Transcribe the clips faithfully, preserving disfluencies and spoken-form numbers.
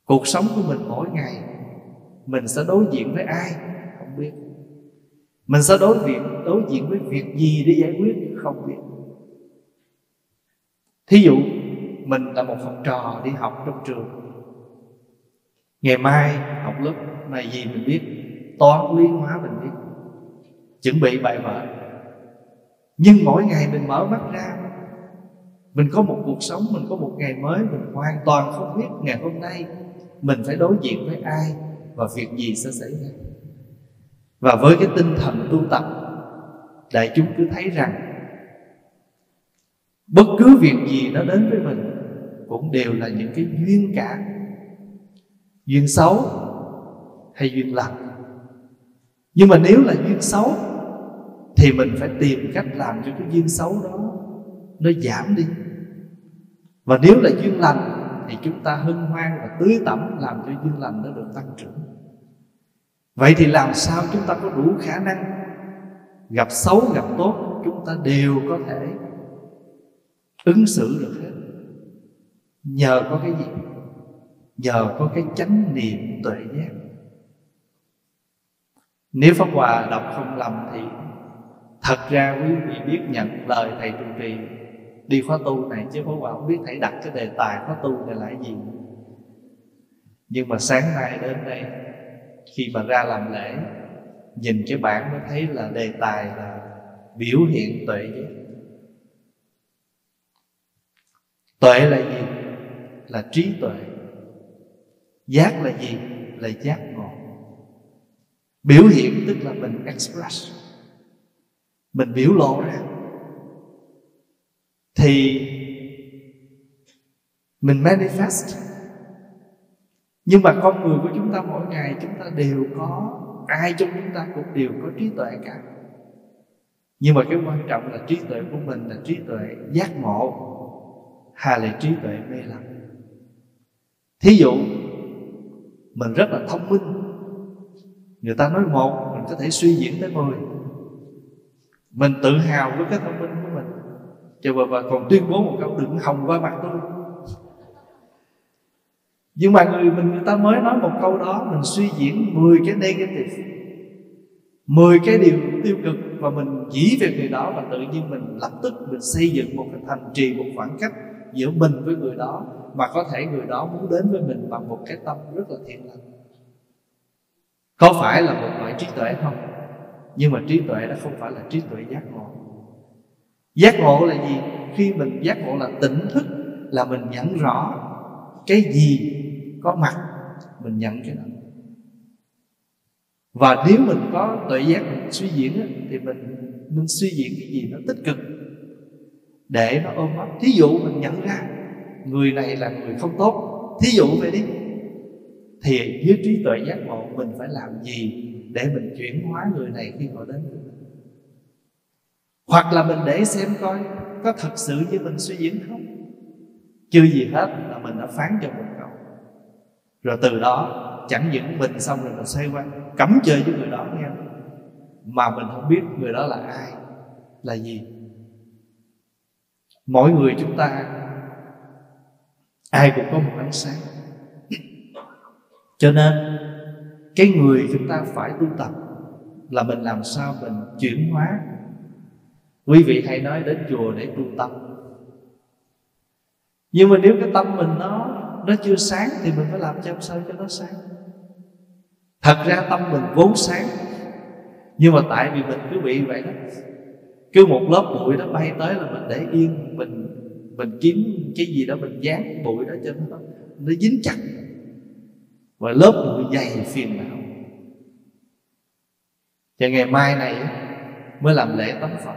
Cuộc sống của mình mỗi ngày mình sẽ đối diện với ai không biết. Mình sẽ đối diện đối diện với việc gì để giải quyết không biết. Thí dụ mình là một học trò đi học trong trường, ngày mai học lớp này gì mình biết, toán lý hóa mình biết, chuẩn bị bài vở. Nhưng mỗi ngày mình mở mắt ra, mình có một cuộc sống, mình có một ngày mới, mình hoàn toàn không biết ngày hôm nay mình phải đối diện với ai và việc gì sẽ xảy ra. Và với cái tinh thần tu tập, đại chúng cứ thấy rằng bất cứ việc gì nó đến với mình cũng đều là những cái duyên cả, duyên xấu hay duyên lành. Nhưng mà nếu là duyên xấu thì mình phải tìm cách làm cho cái duyên xấu đó nó giảm đi. Và nếu là duyên lành thì chúng ta hân hoan và tưới tẩm làm cho duyên lành nó được tăng trưởng. Vậy thì làm sao chúng ta có đủ khả năng gặp xấu gặp tốt chúng ta đều có thể ứng xử được hết? Nhờ có cái gì? Nhờ có cái chánh niệm tuệ giác. Nếu Pháp Hòa đọc không lầm thì thật ra quý vị biết nhận lời thầy trụ trì đi khóa tu này, chứ Pháp Hòa không biết thầy đặt cái đề tài khóa tu này là cái gì. Nhưng mà sáng nay đến đây, khi mà ra làm lễ, nhìn cái bảng mới thấy là đề tài là biểu hiện tuệ giác. Tuệ là gì? Là trí tuệ. Giác là gì? Là giác ngộ. Biểu hiện tức là mình express, mình biểu lộ ra, thì mình manifest. Nhưng mà con người của chúng ta mỗi ngày chúng ta đều có, ai trong chúng ta cũng đều có trí tuệ cả. Nhưng mà cái quan trọng là trí tuệ của mình là trí tuệ giác ngộ hay là trí tuệ mê lầm. Thí dụ mình rất là thông minh, người ta nói một, mình có thể suy diễn tới mười. Mình tự hào với cái thông minh của mình, cho bà, bà còn tuyên bố một câu đừng hòng qua mặt tôi. Nhưng mà người mình người ta mới nói một câu đó, mình suy diễn mười cái negative, mười cái điều tiêu cực, và mình chỉ về người đó, và tự nhiên mình lập tức mình xây dựng một cái thành trì, một khoảng cách giữa mình với người đó, mà có thể người đó muốn đến với mình bằng một cái tâm rất là thiện lành. Có phải là một loại trí tuệ không? Nhưng mà trí tuệ đó không phải là trí tuệ giác ngộ. Giác ngộ là gì? Khi mình giác ngộ là tỉnh thức, là mình nhận rõ cái gì có mặt, mình nhận cái đó. Và nếu mình có tuệ giác mình suy diễn á, thì mình nên suy diễn cái gì nó tích cực để nó ôm ấp. Thí dụ mình nhận ra người này là người không tốt, thí dụ vậy đi, thì với trí tuệ giác ngộ mình phải làm gì để mình chuyển hóa người này khi họ đến với mình. Hoặc là mình để xem coi có thật sự như mình suy diễn không. Chưa gì hết là mình đã phán cho một câu, rồi từ đó chẳng những mình xong rồi mình xoay qua cấm chơi với người đó nghe, mà mình không biết người đó là ai, là gì. Mỗi người chúng ta ai cũng có một ánh sáng. Cho nên cái người chúng ta phải tu tập là mình làm sao mình chuyển hóa. Quý vị hay nói đến chùa để tu tâm, nhưng mà nếu cái tâm mình nó nó chưa sáng thì mình phải làm cho sao cho nó sáng. Thật ra tâm mình vốn sáng, nhưng mà tại vì mình cứ bị vậy đó, cứ một lớp bụi đó bay tới là mình để yên, mình mình kiếm cái gì đó mình dán bụi đó cho nó nó dính chặt, và lớp bụi dày phiền não. Và ngày mai này mới làm lễ tắm Phật.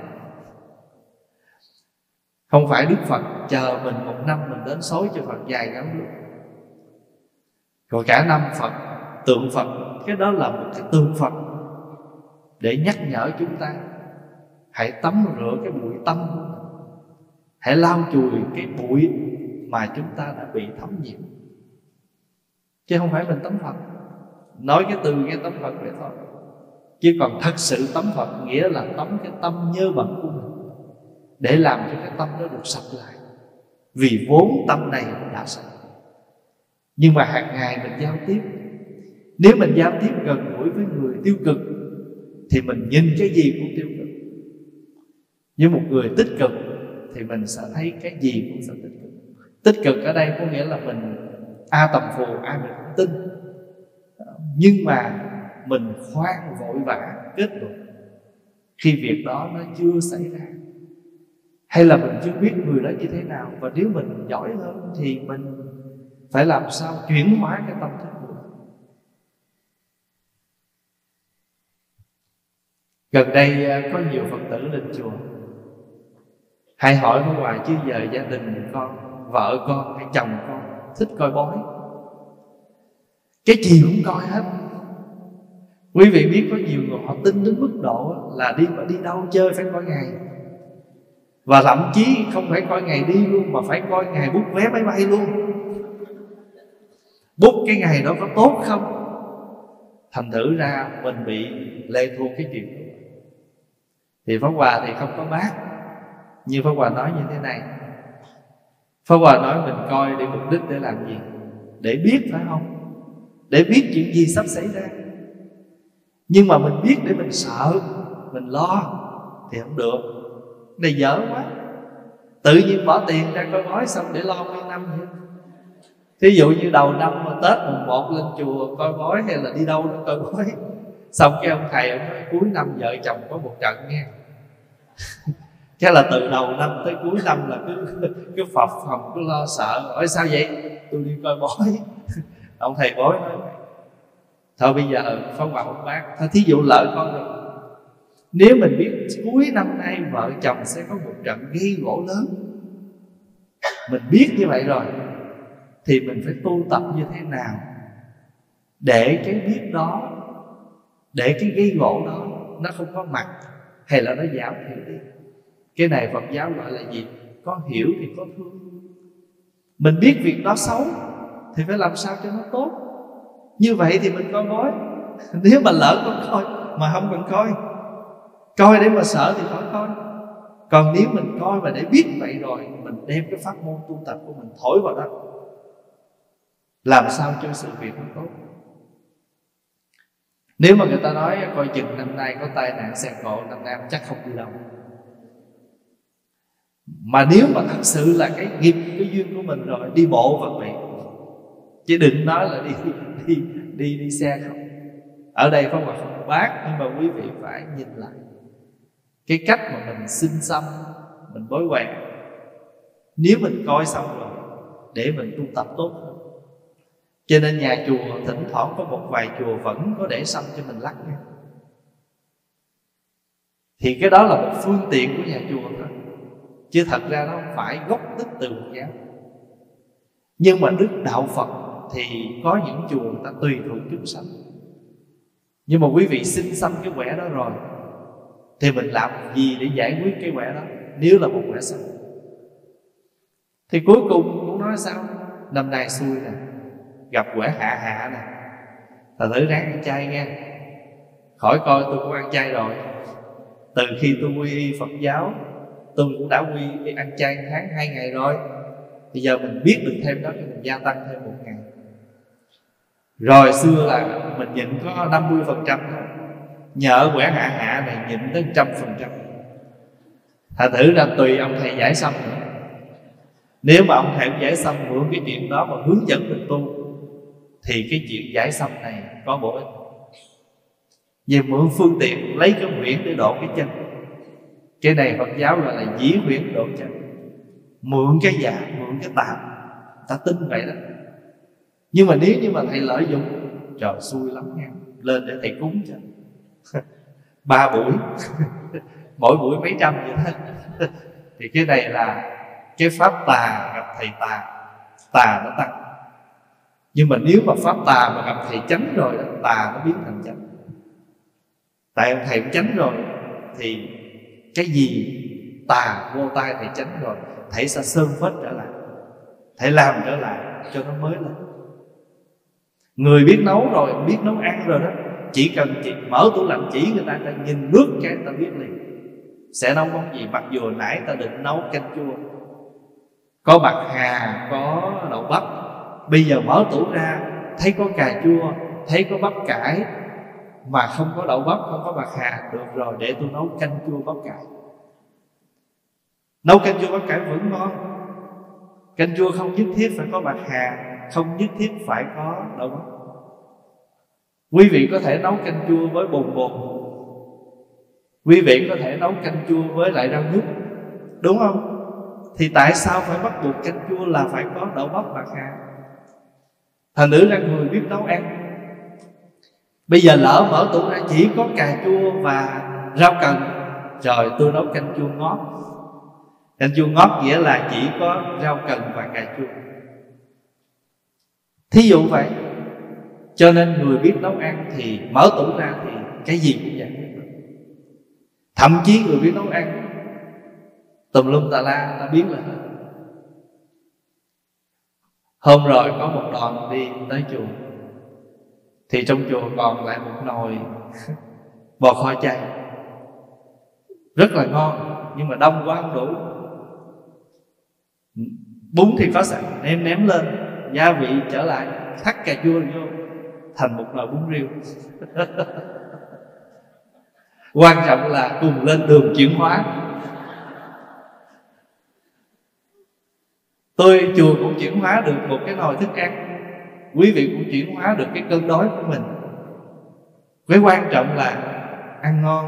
Không phải Đức Phật chờ mình một năm mình đến xối cho Phật dài ngắn luôn, rồi cả năm Phật tượng Phật, cái đó là một cái tượng Phật để nhắc nhở chúng ta hãy tắm rửa cái bụi tâm của mình, hãy lau chùi cái bụi mà chúng ta đã bị thấm nhiễm, chứ không phải mình tắm Phật. Nói cái từ nghe tắm Phật vậy thôi, chứ còn thật sự tắm Phật nghĩa là tắm cái tâm nhơ bẩn của mình, để làm cho cái tâm nó được sạch lại. Vì vốn tâm này đã sạch, Nhưng mà hàng ngày mình giao tiếp, nếu mình giao tiếp gần gũi với người tiêu cực thì mình nhìn cái gì cũng tiêu cực. Với một người tích cực thì mình sẽ thấy cái gì cũng sẽ tích cực. Tích cực ở đây có nghĩa là mình a tầm phù, ai mình cũng tin. Nhưng mà mình khoan vội vã kết luận khi việc đó nó chưa xảy ra, hay là mình chưa biết người đó như thế nào. Và nếu mình giỏi hơn thì mình phải làm sao chuyển hóa cái tâm thức của mình. Gần đây có nhiều Phật tử lên chùa hay hỏi Pháp Hòa chứ giờ gia đình con, vợ con hay chồng con thích coi bói, cái gì cũng coi hết. Quý vị biết có nhiều người họ tin đến mức độ là đi đi đâu chơi phải coi ngày, và thậm chí không phải coi ngày đi luôn mà phải coi ngày bút vé máy bay luôn, bút cái ngày đó có tốt không. Thành thử ra mình bị lệ thuộc cái chuyện đó. Thì Pháp Hòa thì không có bác, như Pháp Hòa nói như thế này. Pháp Hòa nói mình coi để mục đích để làm gì? Để biết, phải không? Để biết chuyện gì sắp xảy ra. Nhưng mà mình biết để mình sợ, mình lo thì không được. Này dở quá. Tự nhiên bỏ tiền ra coi bói xong để lo nguyên năm vậy. Thí dụ như đầu năm mà Tết mùng một lên chùa coi bói hay là đi đâu đó coi bói, xong cái ông thầy ông nói cuối năm vợ chồng có một trận nghe. Cái là từ đầu năm tới cuối năm là cứ cứ phập phồng, cứ lo sợ. Hỏi sao vậy? Tôi đi coi bói. Ông thầy bói nói thôi bây giờ Pháp Hòa ông bác, thôi thí dụ lỡ con rồi, nếu mình biết cuối năm nay vợ chồng sẽ có một trận gây gổ lớn, mình biết như vậy rồi thì mình phải tu tập như thế nào để cái biết đó, để cái gây gổ đó nó không có mặt, hay là nó giảm thiểu đi. Cái này Phật giáo gọi là gì? Có hiểu thì có thương. Mình biết việc đó xấu thì phải làm sao cho nó tốt. Như vậy thì mình coi bói. Nếu mà lỡ con coi mà không cần coi, coi để mà sợ thì khỏi coi. Còn nếu mình coi mà để biết vậy rồi, mình đem cái pháp môn tu tập của mình thổi vào đó, làm sao cho sự việc nó tốt. Nếu mà người ta nói coi chừng năm nay có tai nạn xe cộ, năm nay chắc không đi đâu. Mà nếu mà thật sự là cái nghiệp, cái duyên của mình rồi, đi bộ vẫn bị, chứ đừng nói là đi đi đi đi xe không. Ở đây Pháp Hòa không bác, nhưng mà quý vị phải nhìn lại cái cách mà mình sinh xăm, mình bói quẹt. Nếu mình coi xong rồi để mình tu tập tốt hơn. Cho nên nhà chùa thỉnh thoảng có một vài chùa vẫn có để xăm cho mình lắc nha. Thì cái đó là một phương tiện của nhà chùa thôi, chứ thật ra nó không phải gốc tích từ Phật giáo. Nhưng mà Đức Đạo Phật thì có những chùa người ta tùy thuận chúng sanh. Nhưng mà quý vị xin xăm cái quẻ đó rồi thì mình làm gì để giải quyết cái quẻ đó? Nếu là một quẻ xăm thì cuối cùng cũng nói sao? Năm nay xui nè, gặp quẻ hạ hạ nè, thật thử ráng ăn chay nghe. Khỏi coi tôi cũng ăn chay rồi. Từ khi tôi quy y Phật giáo, tôi cũng đã quy y ăn chay tháng hai ngày rồi. Bây giờ mình biết được thêm đó thì mình gia tăng thêm một ngày. Rồi xưa là mình nhịn có năm mươi phần trăm thôi, nhờ quẻ hạ hạ này nhịn tới một trăm phần trăm. Thật thử ra tùy ông thầy giải xong nữa. Nếu mà ông thầy giải xong mượn cái chuyện đó mà hướng dẫn mình tu thì cái chuyện giải xong này có bổ ích. Về mượn phương tiện lấy cái huyễn để độ cái chân. Cái này Phật giáo gọi là dĩ huyễn độ chân. Mượn cái giả, mượn cái tạm, ta tin vậy đó. Nhưng mà nếu như mà thầy lợi dụng, trời xui lắm nha. Lên để thầy cúng cho ba buổi mỗi buổi mấy trăm vậy đó. Thì cái này là cái pháp tà gặp thầy tà, tà nó tăng. Nhưng mà nếu mà pháp tà mà gặp thầy chánh rồi đó, tà nó biến thành chánh. Tại ông thầy cũng chánh rồi thì cái gì tà vô tay thầy chánh rồi, thầy sẽ sơn phết trở lại, thầy làm trở lại cho nó mới lên. Người biết nấu rồi, biết nấu ăn rồi đó, chỉ cần chỉ mở tủ lạnh chỉ người ta, ta nhìn nước cái ta biết liền sẽ nấu món gì. Mặc dù nãy ta định nấu canh chua, có bạc hà, có đậu bắp, Bây giờ mở tủ ra thấy có cà chua, thấy có bắp cải mà không có đậu bắp, không có bạc hà. Được rồi, để tôi nấu canh chua bắp cải. Nấu canh chua bắp cải vẫn ngon. Canh chua không nhất thiết phải có bạc hà, không nhất thiết phải có đậu bắp. Quý vị có thể nấu canh chua với bồn bồn, quý vị có thể nấu canh chua với lại rau nhút, đúng không? Thì tại sao phải bắt buộc canh chua là phải có đậu bắp bạc hà? Thành nữ ra người biết nấu ăn. Bây giờ lỡ mở tủ ra chỉ có cà chua và rau cần, rồi tôi nấu canh chua ngót. Canh chua ngót nghĩa là chỉ có rau cần và cà chua. Thí dụ vậy. Cho nên người biết nấu ăn thì mở tủ ra thì cái gì cũng giải quyết được. Thậm chí người biết nấu ăn tùm lum tà la ta biết là hết. Hôm rồi có một đoàn đi tới chùa, thì trong chùa còn lại một nồi bò kho chay rất là ngon, nhưng mà đông quá không đủ. Bún thì có sẵn, ném ném lên, gia vị trở lại, thắt cà chua vô, thành một nồi bún riêu. Quan trọng là cùng lên đường chuyển hóa. Tôi chùa cũng chuyển hóa được một cái nồi thức ăn, quý vị cũng chuyển hóa được cái cơn đói của mình. Cái quan trọng là ăn ngon,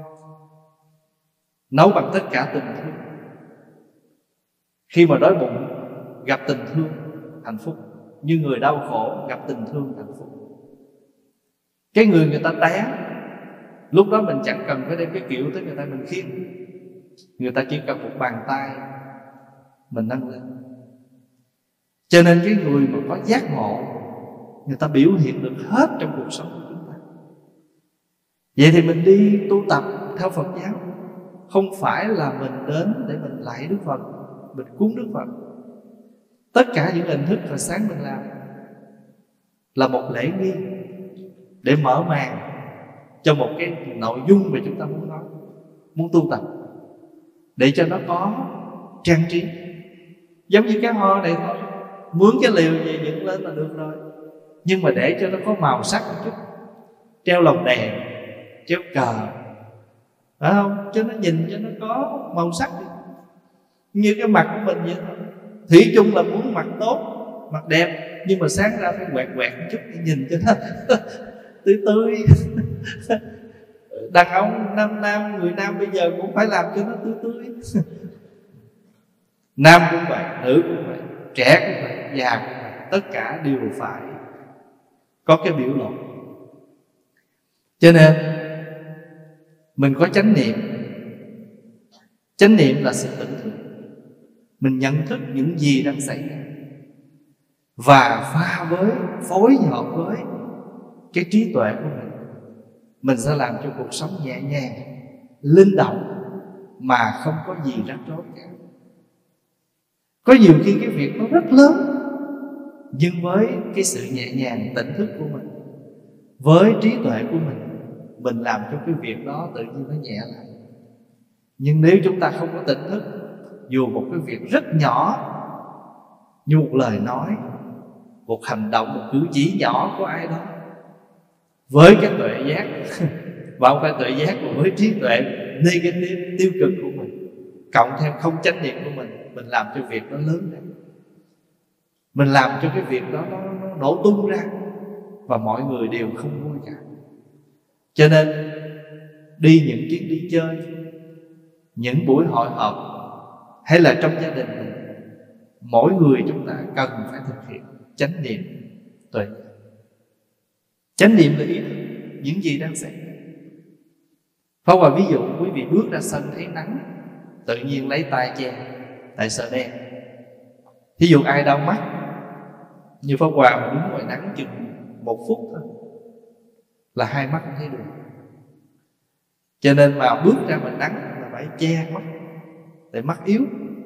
nấu bằng tất cả tình thương. Khi mà đói bụng gặp tình thương, hạnh phúc. Như người đau khổ gặp tình thương, hạnh phúc. Cái người người ta té, lúc đó mình chẳng cần phải đem cái kiệu tới người ta mình khiêng, người ta chỉ cần một bàn tay mình nâng lên. Cho nên cái người mà có giác ngộ, người ta biểu hiện được hết trong cuộc sống của chúng ta. Vậy thì mình đi tu tập theo Phật giáo, không phải là mình đến để mình lạy Đức Phật, mình cúng Đức Phật. Tất cả những hình thức hồi sáng mình làm là một lễ nghi để mở màn cho một cái nội dung mà chúng ta muốn nói, muốn tu tập, để cho nó có trang trí. Giống như cái hoa này thôi, mướn cái liều gì dựng lên là được rồi, nhưng mà để cho nó có màu sắc một chút, treo lồng đèn, treo cờ, phải không? Cho nó nhìn cho nó có màu sắc đi. Như cái mặt của mình vậy thôi. Thủy chung là muốn mặt tốt, mặt đẹp, nhưng mà sáng ra phải quẹt quẹt một chút để nhìn cho nó tươi tươi. Đàn ông nam nam, người nam bây giờ cũng phải làm cho nó tươi tươi. Nam cũng vậy, nữ cũng vậy, trẻ cũng vậy, già cũng vậy. Tất cả đều phải có cái biểu lộ. Cho nên mình có chánh niệm. Chánh niệm là sự tỉnh thức. Mình nhận thức những gì đang xảy ra và pha với, phối hợp với cái trí tuệ của mình, mình sẽ làm cho cuộc sống nhẹ nhàng, linh động mà không có gì rắc rối cả. Có nhiều khi cái việc nó rất lớn, nhưng với cái sự nhẹ nhàng tỉnh thức của mình, với trí tuệ của mình, mình làm cho cái việc đó tự nhiên nó nhẹ lại. Nhưng nếu chúng ta không có tỉnh thức, dù một cái việc rất nhỏ như một lời nói, một hành động, một cử chỉ nhỏ của ai đó, với cái tuệ giác và không phải tuệ giác mà với trí tuệ negative, tiêu cực của mình, cộng thêm không chánh niệm của mình, mình làm cho việc nó lớn ra, mình làm cho cái việc đó nó, nó nổ tung ra, và mọi người đều không vui cả. Cho nên đi những chuyến đi chơi, những buổi hội họp, hay là trong gia đình mình, mỗi người chúng ta cần phải thực hiện chánh niệm tuệ. Chánh niệm là ý thức những gì đang xảy ra. Pháp Hòa ví dụ, quý vị bước ra sân thấy nắng, tự nhiên lấy tay che, tại sợ đen. Thí dụ ai đau mắt, như Pháp Hòa mà đứng ngoài nắng chừng một phút thôi là hai mắt không thấy được. Cho nên mà bước ra ngoài nắng là phải che mắt, để mắt yếu.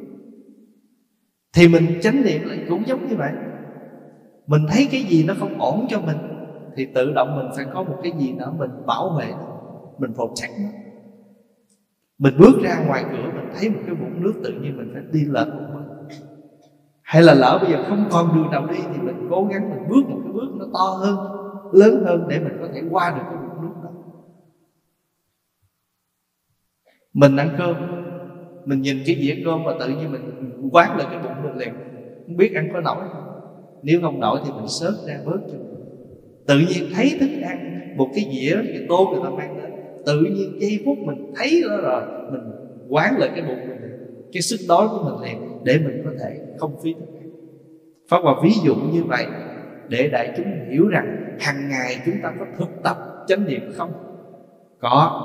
Thì mình chánh niệm lại cũng giống như vậy. Mình thấy cái gì nó không ổn cho mình thì tự động mình phải có một cái gì đó mình bảo vệ nó, mình protect nó. Mình bước ra ngoài cửa, mình thấy một cái vũng nước, tự nhiên mình phải đi lệch một bên, Hay là lỡ bây giờ không còn đường nào đi thì mình cố gắng mình bước một cái bước nó to hơn, lớn hơn để mình có thể qua được cái vùng nước đó. Mình ăn cơm, mình nhìn cái dĩa cơm và tự nhiên mình quán lại cái bụng mình liền, không biết ăn có nổi không. Nếu không nổi thì mình xớt ra bớt cho mình. Tự nhiên thấy thức ăn, một cái dĩa, cái tô người ta mang đến, tự nhiên giây phút mình thấy đó rồi, mình quán lại cái bụng mình, cái sức đói của mình liền, để mình có thể không phí thức ăn. Pháp Hòa ví dụ như vậy để đại chúng hiểu rằng hàng ngày chúng ta có thực tập chánh niệm không? Có.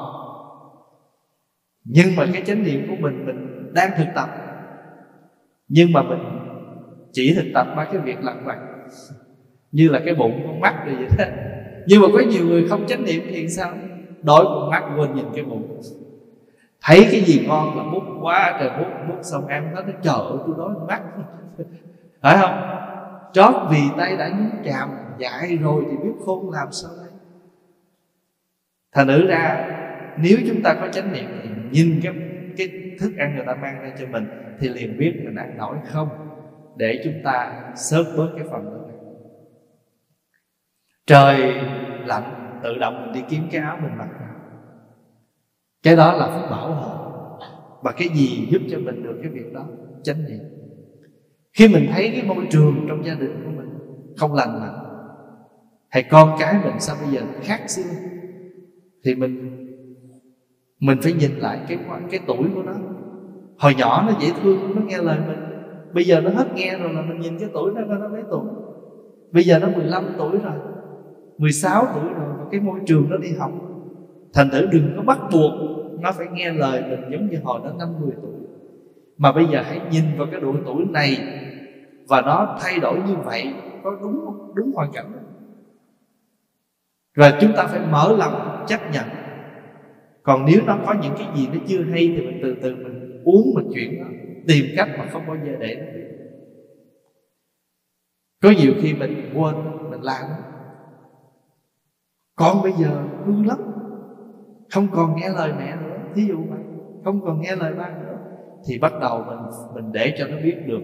Nhưng mà cái chánh niệm của mình mình đang thực tập, nhưng mà mình chỉ thực tập ba cái việc lặt vặt, như là cái bụng con mắt rồi vậy đó. Nhưng mà có nhiều người không chánh niệm thì sao? Đói con mắt quên nhìn cái bụng, thấy cái gì ngon là múc quá trời múc, múc xong ăn nó nói trời ơi tôi đói con mắt. Phải không? Trót vì tay đã nhúng chàm, dại rồi thì biết khôn làm sao đây. Thành thử ra nếu chúng ta có chánh niệm thì nhìn cái, cái thức ăn người ta mang ra cho mình thì liền biết mình ăn nổi không, để chúng ta xớt bớt cái phần đó. Trời lạnh tự động mình đi kiếm cái áo mình mặc, cái đó là phúc bảo hộ. Và cái gì giúp cho mình được cái việc đó? Chánh niệm. Khi mình thấy cái môi trường trong gia đình của mình không lành mạnh, hay con cái mình sao bây giờ khác xưa, thì mình mình phải nhìn lại cái cái tuổi của nó. Hồi nhỏ nó dễ thương, nó nghe lời mình. Bây giờ nó hết nghe rồi là mình nhìn cái tuổi nó coi nó mấy tuổi. Bây giờ nó mười lăm tuổi rồi, mười sáu tuổi rồi, và cái môi trường nó đi học. Thành thử đừng có bắt buộc nó phải nghe lời mình giống như hồi nó năm mười tuổi. Mà bây giờ hãy nhìn vào cái độ tuổi này, và nó thay đổi như vậy có đúng không? Đúng hoàn cảnh không? Rồi chúng ta phải mở lòng chấp nhận. Còn nếu nó có những cái gì nó chưa hay thì mình từ từ mình uống mình chuyện đó, tìm cách mà không bao giờ để nó biết. Có nhiều khi mình quên, mình làm con bây giờ hư lắm, không còn nghe lời mẹ nữa, thí dụ vậy, không còn nghe lời ba nữa, thì bắt đầu mình mình để cho nó biết được.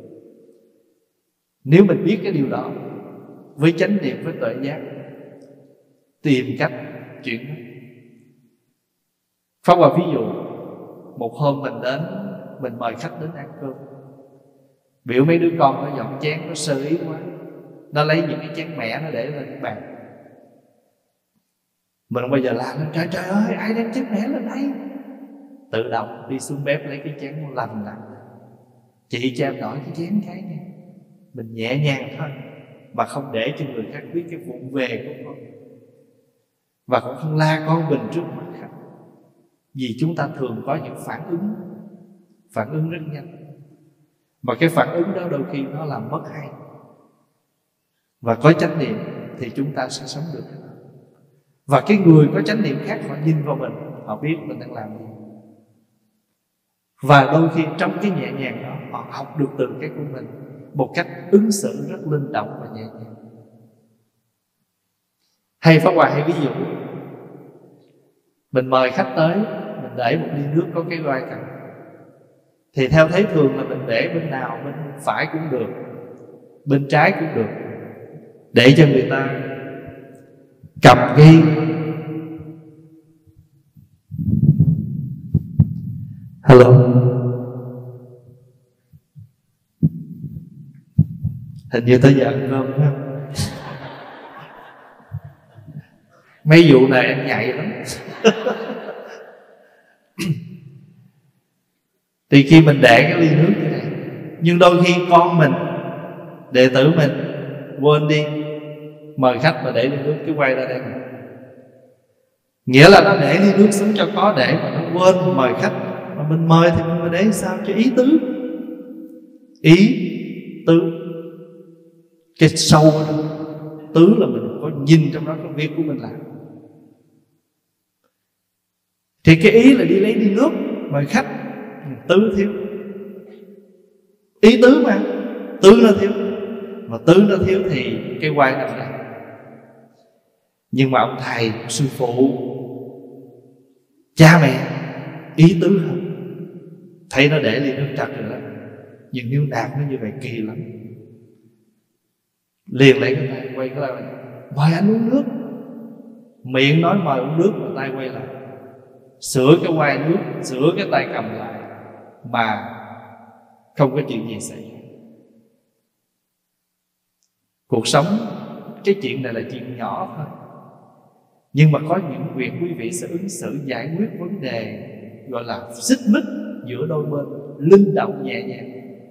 Nếu mình biết cái điều đó với chánh niệm, với tuệ giác, tìm cách chuyển nó. Pháp Hòa ví dụ, một hôm mình đến, mình mời khách đến ăn cơm, biểu mấy đứa con nó dọn chén, nó sơ ý quá, nó lấy những cái chén mẹ nó để lên bàn. Mình không bao giờ làm, trời trời ơi ai đem chén mẹ lên đây. Tự động đi xuống bếp lấy cái chén lành lặn, chị cho em đổi cái chén cái nha. Mình nhẹ nhàng thôi, mà không để cho người khác biết cái vụng về của con, và cũng không la con mình trước mặt khách. Vì chúng ta thường có những phản ứng Phản ứng rất nhanh, mà cái phản ứng đó đôi khi nó làm mất hay. Và có chánh niệm thì chúng ta sẽ sống được. Và cái người có chánh niệm khác, họ nhìn vào mình, họ biết mình đang làm gì. Và đôi khi trong cái nhẹ nhàng đó, họ học được từ cái của mình một cách ứng xử rất linh động và nhẹ nhàng. Hay Pháp Hòa hay ví dụ, mình mời khách tới, mình để một ly nước có cái vai cạnh, thì theo thế thường là mình để bên nào, bên phải cũng được, bên trái cũng được, để cho người ta cầm cái hello, hình như tới giờ ăn cơm phải không? Mấy vụ này em nhạy lắm. Thì khi mình để cái ly nước như này, nhưng đôi khi con mình, đệ tử mình quên đi, mời khách mà để ly nước cái quay ra đây, nghĩa là nó để ly nước xuống cho có để, mà nó quên mời khách. Mà mình mời thì mình để sao cho ý tứ. Ý tứ, cái sâu đó, tứ là mình có nhìn trong đó cái việc của mình làm. Thì cái ý là đi lấy ly nước mời khách, tứ thiếu. Ý tứ mà, tứ nó thiếu. Mà tứ nó thiếu thì cái quay nằm đây. Nhưng mà ông thầy, sư phụ, cha mẹ ý tứ hơn, thấy nó để ly nước trật rồi đó, Nhưng nếu đạt nó như vậy kỳ lắm. Liền lấy cái tay quay cái tay lại, mời anh uống nước. Miệng nói mời uống nước mà tay quay lại, sửa cái quai nước, sửa cái tay cầm lại, mà không có chuyện gì xảy ra. Cuộc sống, cái chuyện này là chuyện nhỏ thôi, nhưng mà có những việc quý vị sẽ ứng xử giải quyết vấn đề gọi là xích mích giữa đôi bên, linh động nhẹ nhàng.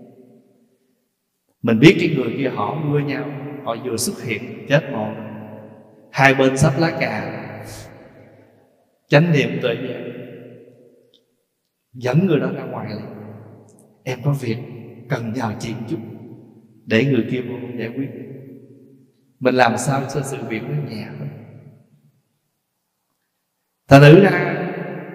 Mình biết cái người kia họ ưa nhau, họ vừa xuất hiện chết một, hai bên sắp lá cà, chánh niệm tuệ giác, dẫn người đó ra ngoài liền. Em có việc cần nhờ chị một chút, để người kia vô giải quyết. Mình làm sao cho sự việc nó nhẹ hơn. Thật nữ ra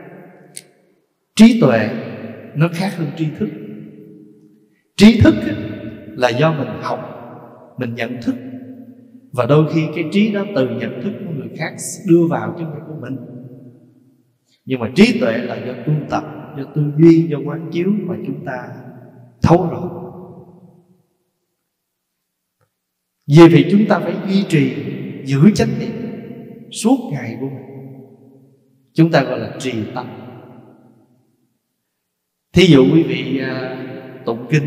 trí tuệ nó khác hơn tri thức. Trí thức là do mình học, mình nhận thức, và đôi khi cái trí đó từ nhận thức của người khác đưa vào trong việc của mình. Nhưng mà trí tuệ là do tu tập, do tư duy, do quán chiếu mà chúng ta thấu rõ. Vì vậy chúng ta phải duy trì, giữ chánh niệm suốt ngày của mình. Chúng ta gọi là trì tâm. Thí dụ quý vị uh, tụng kinh,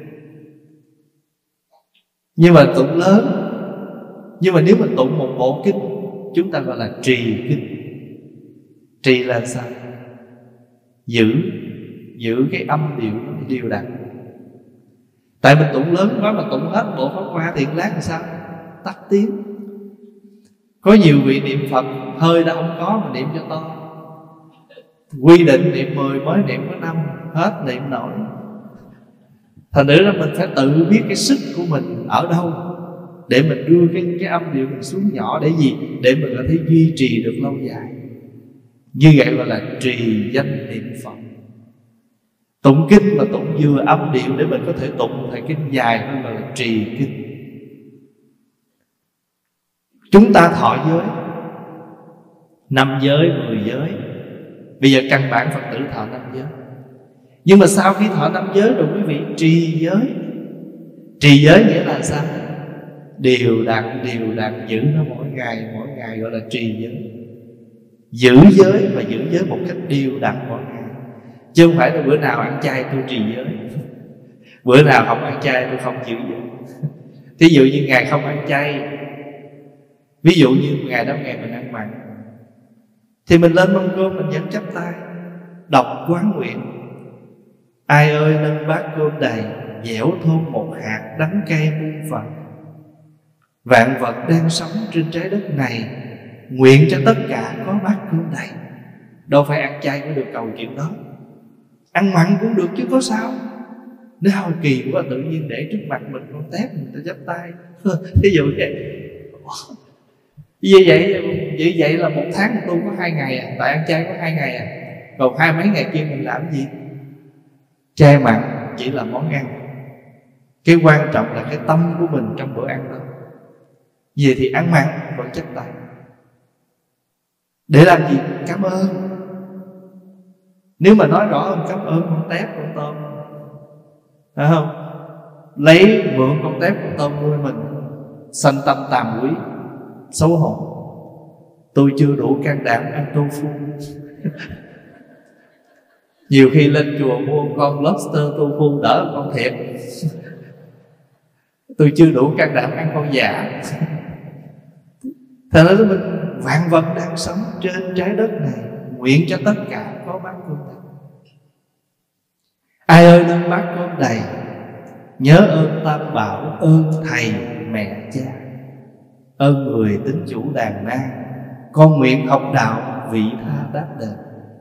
nhưng mà tụng lớn, nhưng mà nếu mình tụng một bộ kinh, chúng ta gọi là trì kinh. Trì là sao? Giữ Giữ cái âm điệu nó đều đặn. Tại mình tụng lớn quá mà tụng hết bộ pháp hoa thì lát làm sao? Tắt tiếng. Có nhiều vị niệm Phật hơi đã không có mà niệm cho to. Quy định niệm mười mới niệm có năm, hết niệm nổi. Thành nữ ra mình phải tự biết cái sức của mình ở đâu, để mình đưa cái, cái âm điệu mình xuống nhỏ. Để gì? Để mình có thể duy trì được lâu dài. Như vậy gọi là trì danh niệm Phật. Tụng kinh mà tụng vừa âm điệu để mình có thể tụng thời kinh dài hơn, gọi là trì kinh. Chúng ta thọ giới năm giới, mười giới. Bây giờ căn bản Phật tử thọ năm giới. Nhưng mà sau khi thọ năm giới rồi quý vị trì giới. Trì giới nghĩa là sao? Đều đặn, đều đặn giữ nó mỗi ngày, mỗi ngày gọi là trì giới. Giữ giới và giữ giới một cách đều đặn mỗi ngày. Chứ không phải là bữa nào ăn chay tôi trì giới, bữa nào không ăn chay tôi không giữ giới. Thí dụ như ngày không ăn chay, ví dụ như ngày đó ngày mình ăn mặn, thì mình lên mâm cơm mình vẫn chắp tay đọc quán nguyện: ai ơi nâng bát cơm đầy, dẻo thơm một hạt đắng cay muôn phần. Vạn vật đang sống trên trái đất này, nguyện cho tất cả có bát cơm đầy. Đâu phải ăn chay mới được cầu chuyện đó, ăn mặn cũng được chứ có sao. Nếu hồi kỳ quá tự nhiên để trước mặt mình con tép mình ta chắp tay. Ví dụ vậy. Như vậy, như vậy là một tháng tu có hai ngày à, tại ăn chay có hai ngày à. Còn hai mấy ngày kia mình làm gì? Chay mặn chỉ là món ăn, cái quan trọng là cái tâm của mình trong bữa ăn đó. Vậy thì ăn mặn vẫn chắp tay. Để làm gì? Cảm ơn. Nếu mà nói rõ hơn, cảm ơn con tép, con tôm, phải không? Lấy mượn con tép, con tôm nuôi mình, sanh tâm tàm quý, xấu hổ. Tôi chưa đủ can đảm ăn tofu. Nhiều khi lên chùa mua con lobster tofu đỡ con thiệt. Tôi chưa đủ can đảm ăn con giả. Thật ra mình vạn vật đang sống trên trái đất này, nguyện cho tất cả có bát cơm đầy. Ai ơi nâng bát cơm đầy, nhớ ơn Tam Bảo, ơn thầy mẹ cha, ơn người tín chủ đàn na, con nguyện học đạo vị tha đáp đền.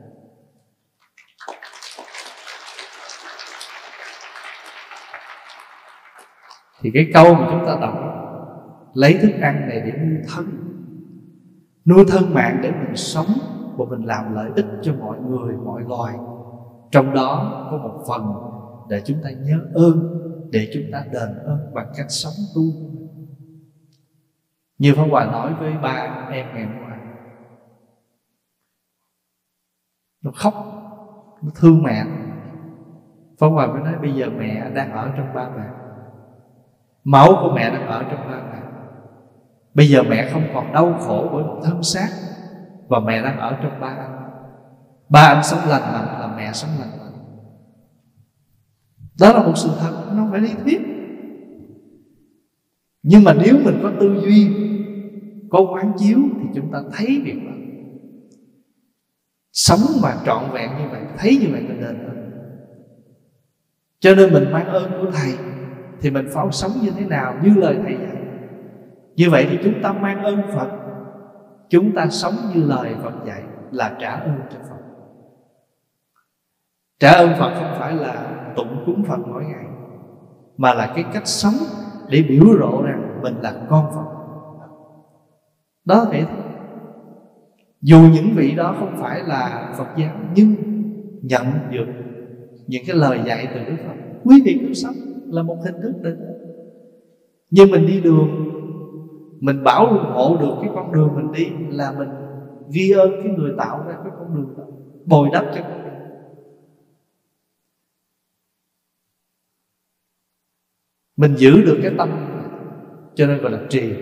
Thì cái câu mà chúng ta đọc, lấy thức ăn này để nuôi thân, nuôi thân mạng để mình sống và mình làm lợi ích cho mọi người, mọi loài. Trong đó có một phần để chúng ta nhớ ơn, để chúng ta đền ơn bằng cách sống tu. Như Pháp Hòa nói với ba em ngày hôm qua, nó khóc, nó thương mẹ. Pháp Hòa mới nói bây giờ mẹ đang ở trong ba bạn, máu của mẹ đang ở trong ba bạn. Bây giờ mẹ không còn đau khổ bởi một thân xác, và mẹ đang ở trong ba anh. Ba anh sống lành mạnh là mẹ sống lành mạnh. Đó là một sự thật, nó không phải lý thuyết. Nhưng mà nếu mình có tư duy, có quán chiếu, thì chúng ta thấy việc đó. Sống mà trọn vẹn như vậy, thấy như vậy là đền ơn. Cho nên mình mang ơn của Thầy thì mình phải sống như thế nào, như lời Thầy dạy. Như vậy thì chúng ta mang ơn Phật, chúng ta sống như lời Phật dạy là trả ơn cho Phật. Trả ơn Phật không phải là tụng cúng Phật mỗi ngày, mà là cái cách sống để biểu lộ rằng mình là con Phật. Đó vậy thôi. Dù những vị đó không phải là Phật giáo, nhưng nhận được những cái lời dạy từ Đức Phật, quý vị cứ sống là một hình thức định. Nhưng mình đi đường, mình bảo hộ được cái con đường mình đi, là mình ghi ơn cái người tạo ra cái con đường đó, bồi đắp cho con đường. Mình giữ được cái tâm, cho nên gọi là trì.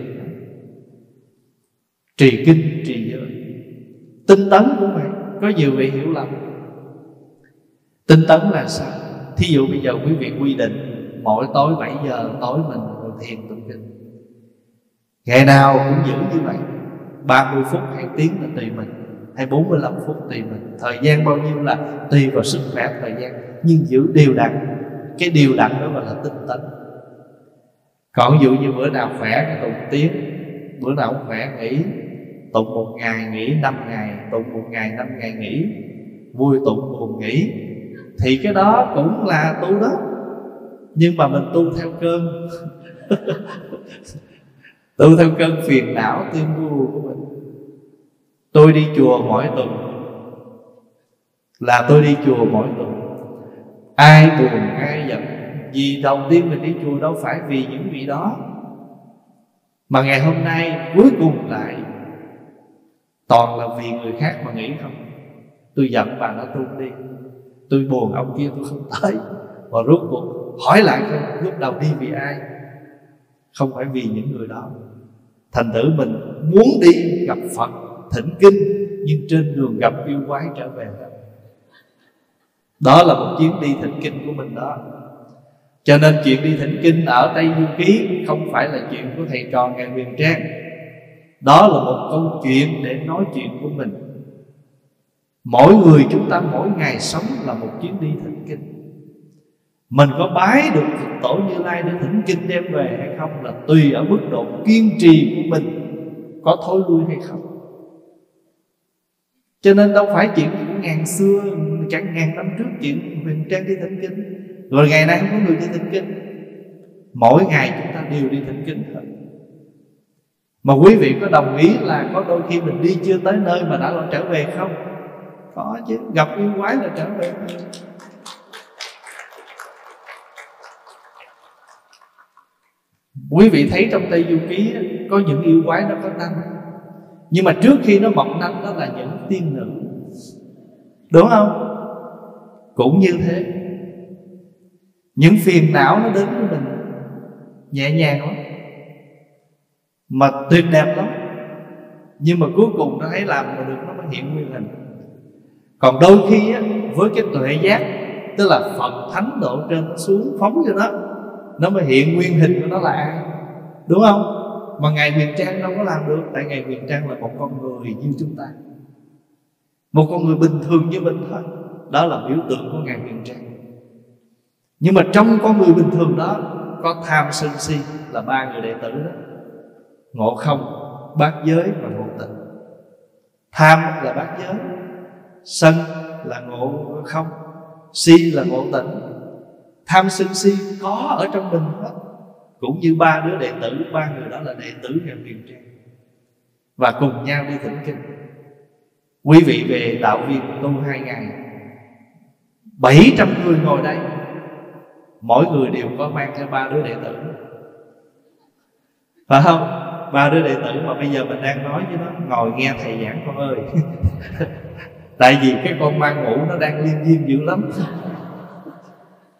Trì kinh, trì giới. Tinh tấn cũng vậy. Có nhiều vị hiểu lầm. Tinh tấn là sao? Thí dụ bây giờ quý vị quy định mỗi tối bảy giờ tối mình ngồi thiền tụng kinh, ngày nào cũng giữ như vậy, ba mươi phút hay tiếng là tùy mình, hay bốn mươi lăm phút tùy mình, thời gian bao nhiêu là tùy vào sức khỏe thời gian, nhưng giữ đều đặn. Cái đều đặn đó gọi là tinh tấn. Còn ví dụ như bữa nào khỏe cái tụng tiếng, bữa nào không khỏe nghỉ, tụng một ngày nghỉ năm ngày, tụng một ngày năm ngày nghỉ, vui tụng buồn nghỉ, thì cái đó cũng là tu đó. Nhưng mà mình tu theo cơn tu theo cơn phiền não tim vui của mình. Tôi đi chùa mỗi tuần là tôi đi chùa mỗi tuần. Ai buồn ai giận, vì đầu tiên mình đi chùa đâu phải vì những vị đó, mà ngày hôm nay cuối cùng lại toàn là vì người khác mà nghĩ không. Tôi giận bà nó tôi đi, tôi buồn ông kia tôi không tới. Và rốt cuộc hỏi lại coi lúc đầu đi vì ai? Không phải vì những người đó. Thành thử mình muốn đi gặp Phật thỉnh kinh, nhưng trên đường gặp yêu quái trở về. Đó là một chuyến đi thỉnh kinh của mình đó. Cho nên chuyện đi thỉnh kinh ở Tây Du Ký không phải là chuyện của thầy trò Ngài Huyền Trang. Đó là một câu chuyện để nói chuyện của mình. Mỗi người chúng ta mỗi ngày sống là một chuyến đi thỉnh kinh. Mình có bái được Tổ Như Lai để thỉnh kinh đem về hay không là tùy ở mức độ kiên trì của mình có thối lui hay không. Cho nên đâu phải chuyện của ngàn xưa, chẳng ngàn năm trước chuyện Huyền Trang đi thỉnh kinh, rồi ngày nay không có người đi thỉnh kinh. Mỗi ngày chúng ta đều đi thỉnh kinh thôi. Mà quý vị có đồng ý là có đôi khi mình đi chưa tới nơi mà đã lo trở về không? Có chứ, gặp yêu quái là trở về. Quý vị thấy trong Tây Du Ký có những yêu quái nó có nanh, nhưng mà trước khi nó mọc nanh đó là những tiên nữ, đúng không? Cũng như thế, những phiền não nó đến với mình nhẹ nhàng lắm, mà tuyệt đẹp lắm, nhưng mà cuối cùng nó thấy làm mà được nó mới hiện nguyên hình. Còn đôi khi á, với cái tuệ giác, tức là Phật Thánh độ trên nó xuống phóng cho nó, nó mới hiện nguyên hình của nó là ai, đúng không? Mà Ngài Huyền Trang đâu có làm được, tại Ngài Huyền Trang là một con người như chúng ta, một con người bình thường như mình thôi. Đó là biểu tượng của Ngài Huyền Trang. Nhưng mà trong con người bình thường đó có tham sân si là ba người đệ tử đó: Ngộ Không, Bát Giới và Ngộ Tịnh. Tham là bát giới, sân là ngộ không, si là ngộ tịnh. Tham sân si có ở trong mình hết. Cũng như ba đứa đệ tử, ba người đó là đệ tử Ngài Huyền Trang, và cùng nhau đi thỉnh kinh. Quý vị về đạo viên tu hai ngày, bảy trăm người ngồi đây, mỗi người đều có mang theo ba đứa đệ tử, phải không? Ba đứa đệ tử mà bây giờ mình đang nói với nó: ngồi nghe thầy giảng con ơi. Tại vì cái con ma ngủ nó đang liên viên dữ lắm.